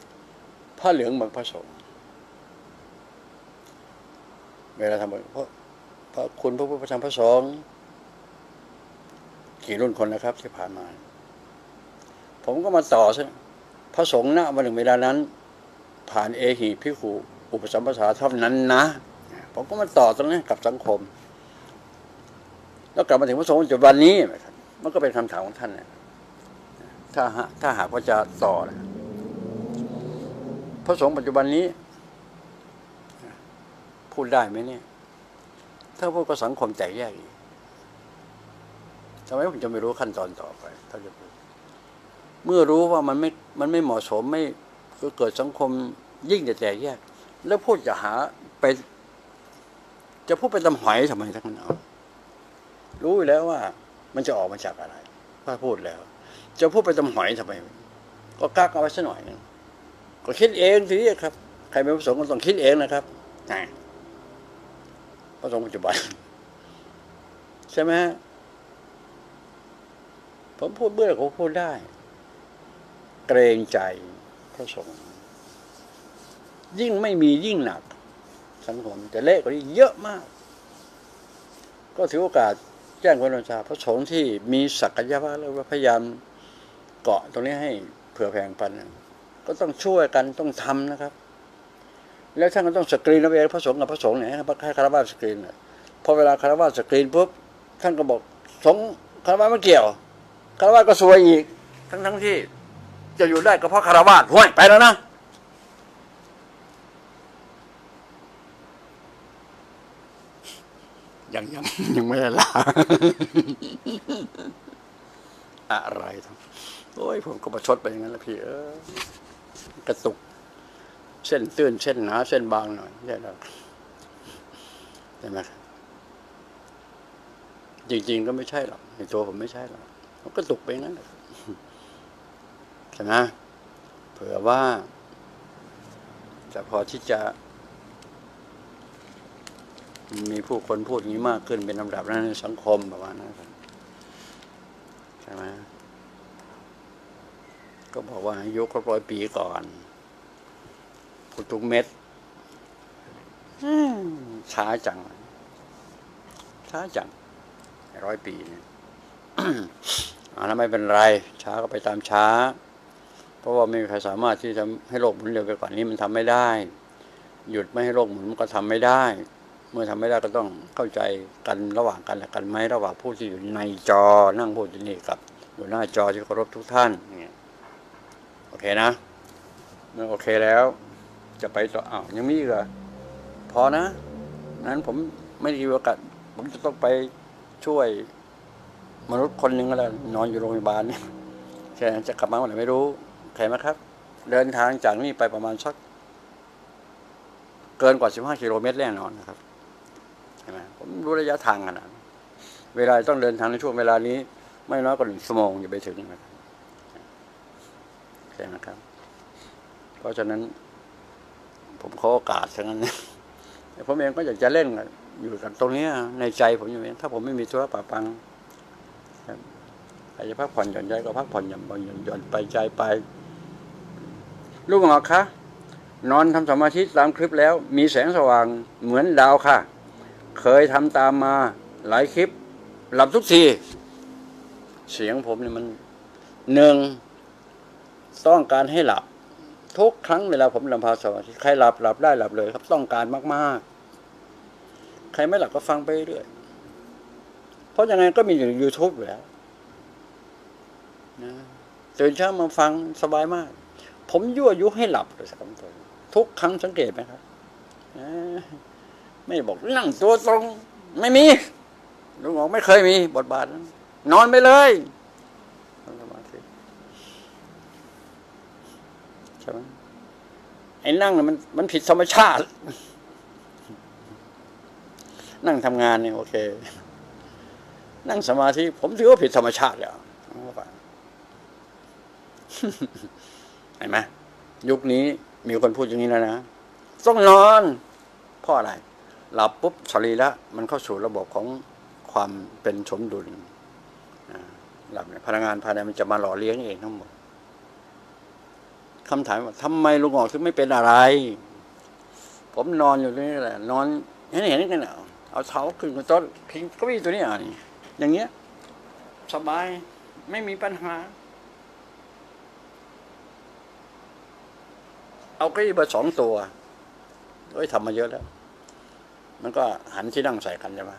ผ้าเหลืองบังพระสงฆ์เวลาทำบุญเพราะพระคุณพระพุทธพระธรรมพระสงฆ์กี่รุ่นคนนะครับที่ผ่านมาผมก็มาต่อซะพระสงฆ์ณวันหนึ่งเวลานั้นผ่านเอหิภิกขุอุปสัมปทาเท่านั้นนะผมก็มาต่อตรงนี้กับสังคมแล้วกลับมาถึงพระสงฆ์ปัจจุบันนี้มันก็เป็นคำถามของท่านเนี่ยถ้าหากว่าจะต่อนะพระสงฆ์ปัจจุบันนี้พูดได้ไหมเนี่ยถ้าพูดก็สังคมแตกแยกอีกทำไมผมจะไม่รู้ขั้นตอนต่อไปถ้าจะพูดเมื่อรู้ว่ามันไม่เหมาะสมไม่เกิดสังคมยิ่งจะแตกแยกแล้วพูดจะหาไปจะพูดไปตำหอยทำไมทั้งนั้นเอารู้อยู่แล้วว่ามันจะออกมาจากอะไรถ้าพูดแล้วจะพูดไปตำหอยทำไมก็กักเอาไว้สักหน่อยนึงก็คิดเองทีนี้ครับใครเป็นพระสงฆ์ก็ต้องคิดเองนะครับพระสงฆ์ปัจจุบันใช่ไหมผมพูดเบื่อผมพูดได้เกรงใจพระสงฆ์ยิ่งไม่มียิ่งหนักสังคมจะเละกว่านี้เยอะมากก็ถือโอกาสแจ้งคนชาพระสงฆ์ที่มีศักยภาพแล้วพยายามเกาะตรงนี้ให้เผื่อแผ่งปันก็ต้องช่วยกันต้องทำนะครับแล้วท่านก็ต้องสกรีนเอาเองพระสงฆ์กับพระสงฆ์เนี่ยให้คารวะสกรีนพอเวลาคารวะสกรีนปุ๊บท่านก็บอกสงฆ์คารวะไม่เกี่ยวคารวะก็ซวยอีกทั้งที่จะอยู่ได้ก็เพราะคารวะห้วยไปแล้วนะยังไม่ได้ลาอะไรทั้งโอ้ยผมก็ประชดไปอย่างนั้นแหละพี่กระตุกเส้นตื้นเส้นหนาเส้นบางหน่อยใช่ไหมจริงๆก็ไม่ใช่หรอกในตัวผมไม่ใช่หรอกมันกระตุกไปงั้นใช่ไหมเผื่อว่าจะพอที่จะมีผู้คนพูดอย่างนี้มากขึ้นเป็นลำดับนั้นในสังคมประมาณนั้นใช่ไหมก็บอกว่าอายุครบ100 ปีก่อนพูดทุกเม็ดช้าจัง100 ปีเนี่ยแล้วไม่เป็นไรช้าก็ไปตามช้าเพราะว่าไม่มีใครสามารถที่จะให้โลกหมุนเร็วไปกว่านี้มันทำไม่ได้หยุดไม่ให้โลกหมุนมันก็ทำไม่ได้เมื่อทำไม่ได้ก็ต้องเข้าใจกันระหว่างกันและกันไหมระหว่างผู้ที่อยู่ในจอนั่งพูดอยู่นี่กับอยู่หน้าจอที่เคารพทุกท่านเนี่ยโอเคนะเมื่อโอเคแล้วจะไปต่อยังมีอีกเหรอพอนะนั้นผมไม่ได้มีโอกาสผมจะต้องไปช่วยมนุษย์คนหนึ่งแล้วนอนอยู่โรงพยาบาลเนี่ยแค่จะกลับมาเมื่อไหร่ไม่รู้ใครไหมครับเดินทางจากนี่ไปประมาณสักเกินกว่า15 กิโลเมตรแน่นอนนะครับใช่ไหมผมรู้ระยะทางขนาดเวลาต้องเดินทางในช่วงเวลานี้ไม่น้อยกว่า1 ชั่วโมงจะไปถึงนะครับใช่ไหมครับเพราะฉะนั้นผมขอโอกาสฉะนั้นผมเองก็อยากจะเล่นอยู่กันตรงนี้ในใจผมอยู่เองถ้าผมไม่มีธุระปะปังใครจะพักผ่อนหย่อนใจก็พักผ่อนหย่อนไปใจไปลูกหงอกคะนอนทำสมาธิตามคลิปแล้วมีแสงสว่างเหมือนดาวค่ะเคยทำตามมาหลายคลิปหลับทุกทีเสียงผมเนี่ยมันต้องการให้หลับทุกครั้งเวลาผมลำพาสมาธิใครหลับได้หลับเลยครับต้องการมากๆใครไม่หลับก็ฟังไปเรื่อยเพราะยังไงก็มีอยู่ใน YouTube อยู่แล้วนะตื่นเช้ามาฟังสบายมากผมยั่วยุให้หลับเลยสักคำตัวทุกครั้งสังเกตไหมครับไม่บอกนั่งตัวตรงไม่มีลุงบอกไม่เคยมีบทบาทนอนไปเลยใช่ไหมไอ้นั่งเนี่ยมันผิดธรรมชาตินั่งทำงานเนี่ยโอเคนั่งสมาธิผมถือว่าผิดธรรมชาติแล้วเห็นไหมยุคนี้มีคนพูดอย่างนี้แล้วนะต้องนอนเพราะอะไรหลับปุ๊บสรีระมันเข้าสู่ระบบของความเป็นสมดุลหลับพลังงานภายในมันจะมาหล่อเลี้ยงเองทั้งหมดคำถามว่าทำไมลุงออกถึงไม่เป็นอะไรผมนอนอยู่นี่แหละนอนเห็นกันเอาเท้าขึ้นบนโต๊ะพิงเก้าอี้ตัวนี้นี่อย่างเงี้ยสบายไม่มีปัญหาเอาเก้าอี้เบอร์2 ตัวทำมาเยอะแล้วมันก็หันที่นั่งใส่กันใช่ไหม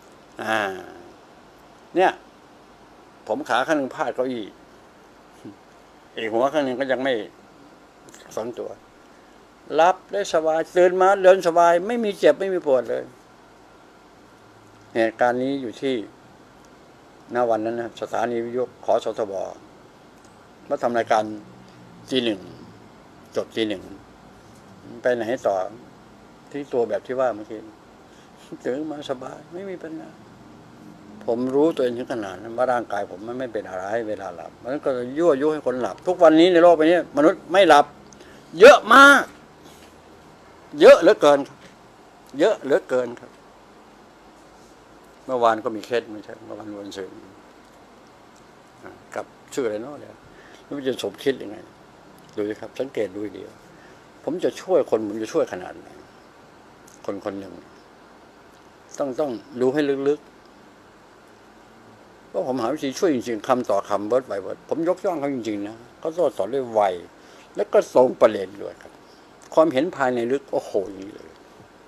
เนี่ยผมขาข้างหนึ่งพาดเก้าอี้อีกหัวข้างหนึ่งก็ยังไม่2 ตัวรับได้สบายตื่นมาเดินสบายไม่มีเจ็บไม่มีปวดเลยเหตุการณ์นี้อยู่ที่ณวันนั้นนะสถานีวิทยุขอสทบมาทำรายการT1จบT1ไปไหนต่อที่ตัวแบบที่ว่าเมื่อกี้ตื่นมาสบายไม่มีปัญหาผมรู้ตัวเองถึงขนาดนั้นว่าร่างกายผมมันไม่เป็นอะไรเวลาหลับมันก็ยั่วยุให้คนหลับทุกวันนี้ในโลกใบนี้มนุษย์ไม่หลับเยอะมากเยอะเหลือเกินเยอะเหลือเกินครับเมื่อวานก็มีเคสไม่ใช่เมื่อวานวันศุกร์กับชื่ออะไรเนาะเนี่ยไม่รู้จะสมคิดยังไงดูสิครับสังเกตดูเดียวผมจะช่วยคนผมจะช่วยขนาดไหนคนหนึ่งต้องดูให้ลึกๆเพราะผมหาวิธีช่วยจริงๆคำต่อคำเวิร์ดไวเวิร์ดผมยกย่องเขาจริงๆนะเขาสอนด้วยไวแล้วก็ตรงประเด็นด้วยครับความเห็นภายในลึกโอ้โหอย่างนี้เลย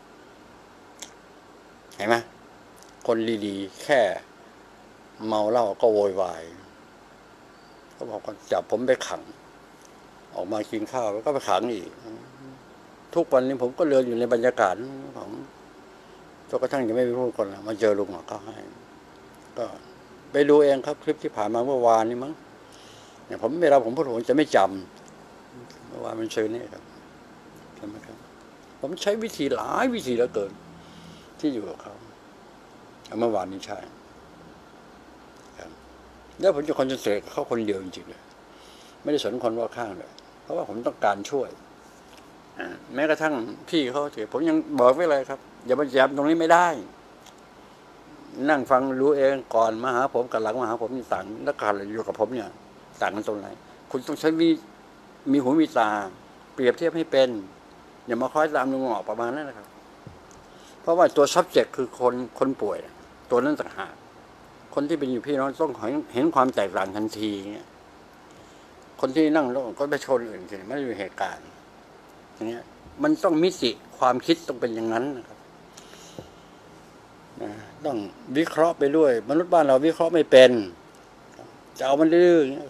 เห็นไหมคนดีๆแค่เมาเหล้าก็โวยวายเขาบอกว่าจับผมไปขังออกมากินข้าวแล้วก็ไปขังอีกทุกวันนี้ผมก็เลือนอยู่ในบรรยากาศของจนกระทั่งยังไม่พูดคนมาเจอลุงเขาให้ก็ไปดูเองครับคลิปที่ผ่านมาเมื่อวานนี้มั้งเนี่ยผมเวลาผมพูดผมจะไม่จำเมื่อวานมันเชิญนี่ครับใช่ไหมครับผมใช้วิธีหลายวิธีแล้วเกินที่อยู่กับเขาเมื่อวานนี้ใช่ครับแล้วผมจะคอนเซนเทรตกับเขาคนเดียวจริงๆเลยไม่ได้สนคนรอบข้างเลยเพราะว่าผมต้องการช่วยแม้กระทั่งพี่เขาเถอะผมยังบอกไว้เลยครับอย่ามาแยบตรงนี้ไม่ได้นั่งฟังรู้เองก่อนมาหาผมกับหลังมาหาผมต่างนักข่าวอยู่กับผมเนี่ยต่างกันตรงไหนคุณต้องใช้มีหูมีตาเปรียบเทียบให้เป็นอย่ามาคอยตามลุงหงอกประมาณนั้นนะครับเพราะว่าตัว subject คือคนป่วยตัวนั้นต่างหากคนที่เป็นอยู่พี่น้องต้องเห็นความแตกต่างทันทีเนี่ยคนที่นั่งแล้วก็ไปชนอื่นทีไม่ได้อยู่เหตุการณ์อย่างเงี้ยมันต้องมิติความคิดต้องเป็นอย่างนั้นนะครับต้องวิเคราะห์ไปด้วยมนุษย์บ้านเราวิเคราะห์ไม่เป็นจะเอามันดื้ออย่างเงี้ย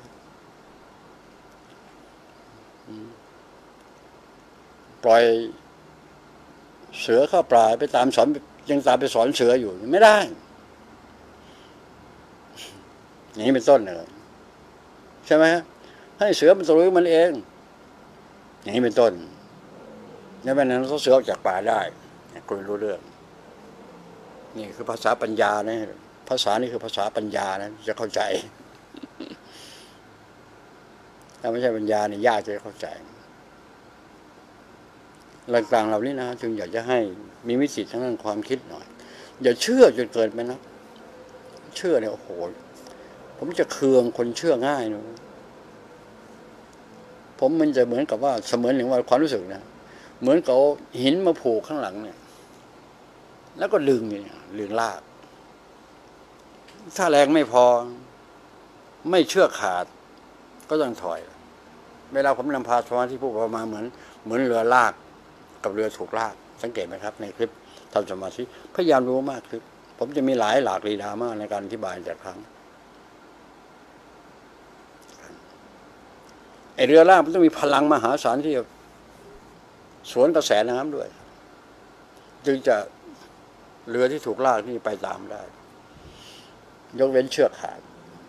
ปล่อยเสือเข้าป่าไปตามสอนยังตามไปสอนเสืออยู่ไม่ได้อย่างนี้เป็นต้นเลยใช่ไหมฮะให้เสือมันรู้มันเองอย่างนี้เป็นต้นนี่เป็นนั้นเสือออกจากป่าได้คุณรู้เรื่องนี่คือภาษาปัญญานะภาษานี่คือภาษาปัญญานะจะเข้าใจถ้าไม่ใช่ปัญญาเนี่ยยากจะเข้าใจต่างๆเหล่านี้นะจึงอยากจะให้มีมิติทางด้านความคิดหน่อยอย่าเชื่อจนเกินไปนะเชื่อเนี่ยโอ้โหผมจะเคืองคนเชื่อง่ายนะผมมันจะเหมือนกับว่าเสมือนหนึ่งว่าความรู้สึกนะเหมือนกับหินมาผูกข้างหลังเนี่ยแล้วก็ดึงเนี่ยดึงลากถ้าแรงไม่พอไม่เชื่อขาดก็ต้องถอยเวลาผมนำพาสมาธิผู้ประมาณเหมือนเรือลากกับเรือถูกลากสังเกตไหมครับในคลิปทำสมาธิพยายามรู้มากคลิปผมจะมีหลากลีลามากในการอธิบายแต่ครั้งไอเรือลากมันต้องมีพลังมหาศาลที่สวนกระแสน้ำด้วยจึงจะเรือที่ถูกลากนี่ไปตามได้ยกเว้นเชือกขาด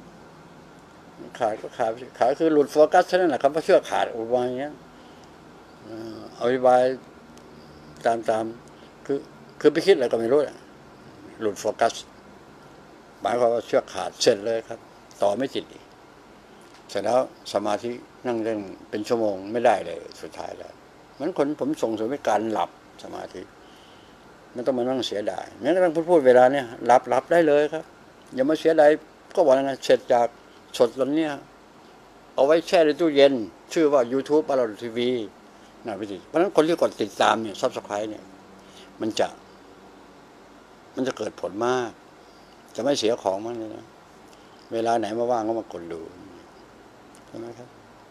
ก็ขาดคือหลุดโฟกัสเท่านั้นแหละครับว่าเชือกขาดอุบายอย่างเงี้ยอธิบายตามคือไปคิดอะไรก็ไม่รู้หลุดโฟกัสหมายความว่าเชือกขาดเสร็จเลยครับต่อไม่ติดอีกเสร็จแล้วสมาธินั่งเล่นเป็นชั่วโมงไม่ได้เลยสุดท้ายแล้วมันคนผมส่งเสริมให้การหลับสมาธิไม่ต้องมานั่งเสียดายแม้กระทั่งพูดเวลาเนี่ยหลับได้เลยครับอย่ามาเสียดายก็บอกนะเสร็จจากสดตอนนี้เอาไว้แช่ในตู้เย็นชื่อว่า YouTube อร่อยทีวีนะพี่เพราะฉะนั้นคนที่กดติดตามเนี่ย Subscribe เนี่ยมันจะมันจะเกิดผลมาก จะไม่เสียของมันเลยนะเวลาไหนมาว่างก็มากดดูใช่ไหมครับ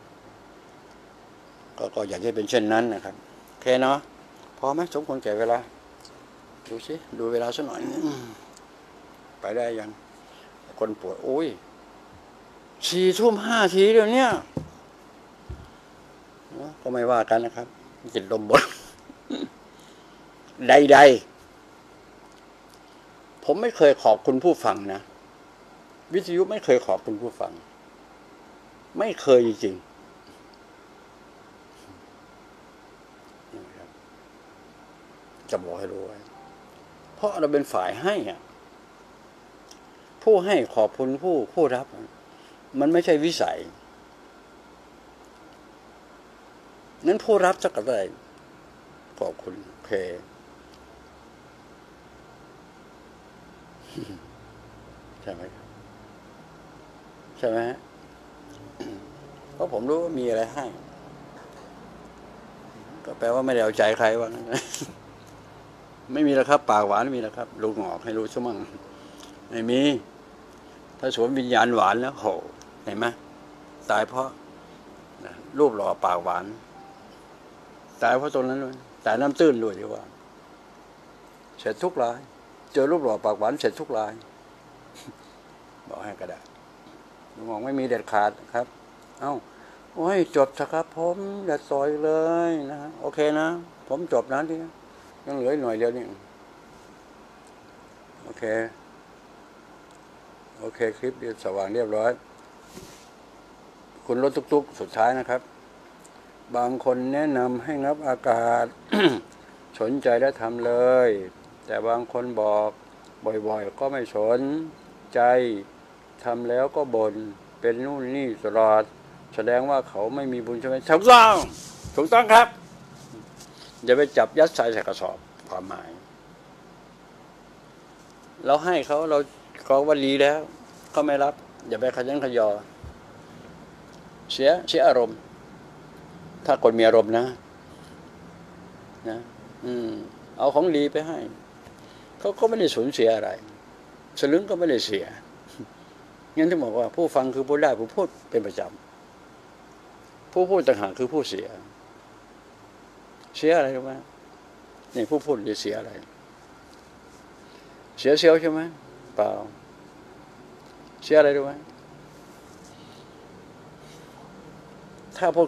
ก็อยากให้เป็นเช่นนั้นนะครับโอเคเนาะพอไหมสมควรแก่เวลาดูสิดูเวลาสักหน่อยไปได้ยังคนปวดโอ้ย4:05เดี๋ยวนี้ก็ไม่ว่ากันนะครับจิตลมบนใดๆผมไม่เคยขอบคุณผู้ฟังนะวิทยุไม่เคยขอบคุณผู้ฟังไม่เคยจริงๆจะบอกให้รู้ไว้เพราะเราเป็นฝ่ายให้อ่ะผู้ให้ขอบคุณผู้รับมันไม่ใช่วิสัยนั้นผู้รับจะกระไรขอบคุณโอเคใช่ไหมใช่ไหมเพราะผมรู้ว่ามีอะไรให้ก็แปลว่าไม่ได้เอาใจใครว่างั้นไม่มีแล้วครับปากหวานไม่มีแล้วครับลูกหงอกให้รู้ชั่วมั่งไม่มีถ้าสวมวิญญาณหวานแล้วโหเห็นไหมตายเพราะรูปหล่อปากหวานตายเพราะตรงนั้นด้วยตายน้ำตื้นด้วยที่ว่าเสร็จทุกรายเจอรูปหล่อปากหวานเสร็จทุกรายบอกให้กระดาษลูกหงอกไม่มีเด็ดขาดครับเอ้าโอ้ยจบสักครับผมอย่าต่อยเลยนะโอเคนะผมจบนะที่ยังเหลือหน่อยเดียวนี่โอเคคลิปเดียวสว่างเรียบร้อยคุณรถตุ๊กๆสุดท้ายนะครับบางคนแนะนำให้งับอากาศ สนใจและทำเลยแต่บางคนบอกบ่อยๆก็ไม่สนใจทำแล้วก็บ่นเป็นนู่นนี่ตลอดแสดงว่าเขาไม่มีบุญใช่ไหมถูกต้องครับอย่าไปจับยัดใส่กระสอบความหมายเราให้เขาเราก็ว่าดีแล้วเขาไม่รับอย่าไปขยันขยอเสียอารมณ์ถ้าคนมีอารมณ์นะเอาของดีไปให้เขาก็ไม่ได้สูญเสียอะไรสลึงก็ไม่ได้เสียงั้นที่บอกว่าผู้ฟังคือผู้ได้ผู้พูดเป็นประจำผู้พูดต่างหากคือผู้เสียอะไรรู้ไหมนี่ผู้พูดจะเสียอะไรเสียเซลล์ใช่ไหมเปล่าเสียอะไรรู้ไหมถ้าพวก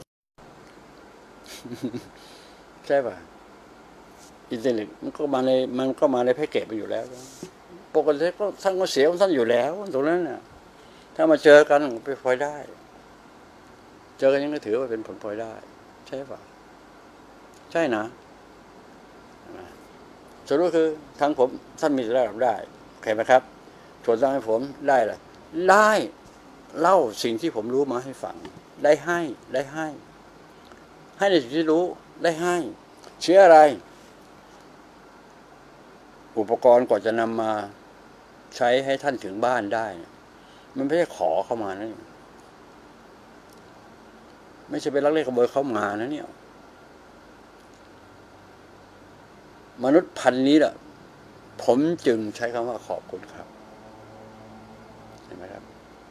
ใช่ป่ะอินเทอร์เน็ตมันก็มาในแพ็กเกจมาอยู่แล้วปกติก็ท่านก็เสียของท่านอยู่แล้วตรงนั้นน่ะถ้ามาเจอกันไปพลอยได้เจอกันยังก็ถือว่าเป็นผลพลอยได้ใช่ป่ะใช่นะสรุปคือทางผมท่านมีระดับได้เข้าไหมครับส่วนทางให้ผมได้ล่ะได้เล่าสิ่งที่ผมรู้มาให้ฟังได้ให้ในสิ่งที่รู้ได้ให้เชื่ออะไรอุปกรณ์กว่าจะนำมาใช้ให้ท่านถึงบ้านได้มันไม่ใช่ขอเข้ามานะไม่ใช่เป็นลักเล็กขโมยเข้ามานะเนี่ยมนุษย์พันธุ์นี้แหละผมจึงใช้คำว่าขอบคุณครับเห็นไหมครับ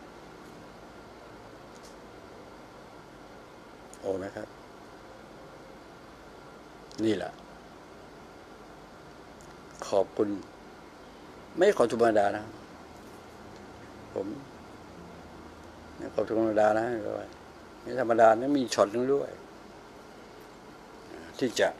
โอ้ไหมครับนี่แหละขอบคุณไม่ขอธรรมดานะผมไม่ขอธรรมดานะด้วยไม่ธรรมดานะมีช็อตนึงด้วยที่จะ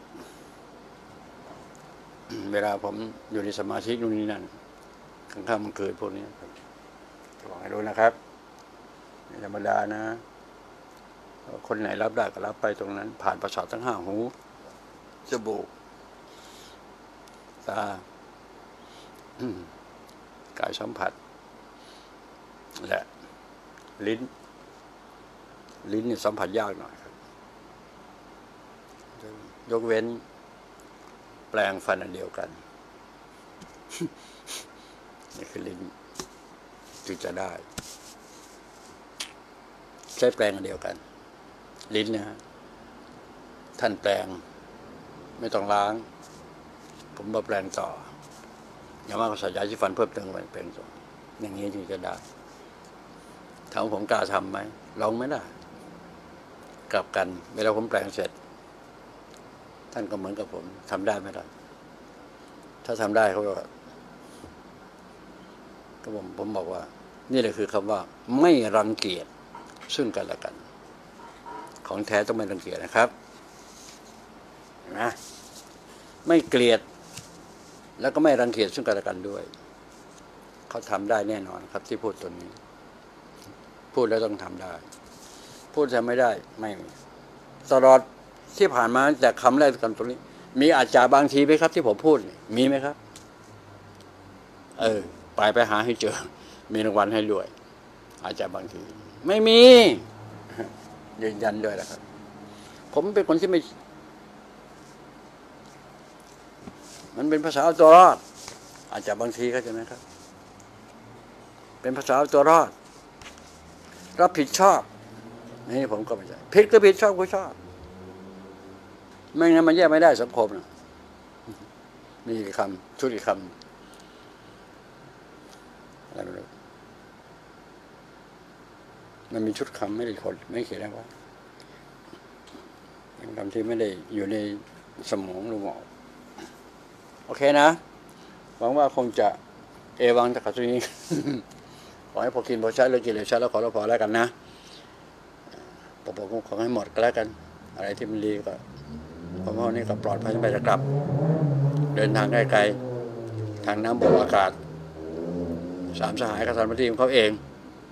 เวลาผมอยู่ในสมาธินู่นนี่นั่นกลางค่ำกลางคืนพวกนี้บอกให้รู้นะครับไม่ธรรมดานะคนไหนรับได้ก็รับไปตรงนั้นผ่านประสาททั้ง5หูจมูกตากายสัมผัสและลิ้นนี่สัมผัสยากหน่อยครับยกเว้นแปลงฟันอันเดียวกันนี่คือลิ้นจึงจะได้ใช้แปลงอันเดียวกันลิ้นนะฮะท่านแปลงไม่ต้องล้างผมมาแปลงต่ออย่างมากก็ใส่ยาสีฟันเพิ่มเติมไปเป็นส่วนอย่างนี้จึงจะได้ถามผมกล้าทำไหมลองไม่ได้กลับกันเวลาผมแปลงเสร็จท่านก็เหมือนกับผมทำได้ไหมล่ะถ้าทำได้เขาก็ผมบอกว่านี่แหละคือคำว่าไม่รังเกียจซึ่งกันและกันของแท้ต้องไม่รังเกียจนะครับนะไม่เกลียดแล้วก็ไม่รังเกียจซึ่งกันและกันด้วยเขาทำได้แน่นอนครับที่พูดตัวนี้พูดแล้วต้องทำได้พูดทำไม่ได้ไม่ตลอดที่ผ่านมาแต่คำแรกกันตรงนี้มีอาจารย์บางทีไหมครับที่ผมพูดมีไหมครับไปหาให้เจอมีรางวัลให้ด้วยอาจารย์บางทีไม่มียืนยันด้วยนะครับผมเป็นคนที่ไม่มันเป็นภาษาเอาตัวรอดอาจจะบางทีก็ใช่ไหมครับเป็นภาษาเอาตัวรอดรับผิดชอบนี่ผมก็ไม่ใช่ผิดก็ผิดชอบก็ชอบไม่งั้นมันแยกไม่ได้สังคมนะนี่คำชุดอีกคำอะไรไม่รู้มันมีชุดคำไม่ได้คนไม่เขียนได้ว่าเป็นคำที่ไม่ได้อยู่ในสมองหรือหมอโอเคนะหวังว่าคงจะเอวังจากตรงนี้ ขอให้พอกินพอใช้เลยกินเลยใช้แล้วขอแล้วพอแล้วกันนะผมขอให้หมดก็แล้วกันอะไรที่มันดีก็ผมว่านี่ก็ปลอดภัยไปจะกลับเดินทางได้ไกลทางน้ำบกอากาศสามสหายก็ทำหน้าที่ของเขาเอง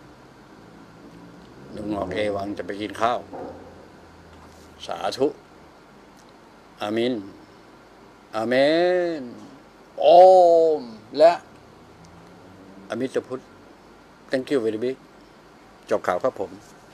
ลุงงอกเอวังจะไปกินข้าวสาธุอามินอาเมนโอมและอมิตรพุทธ thank you very big จบข่าวครับผม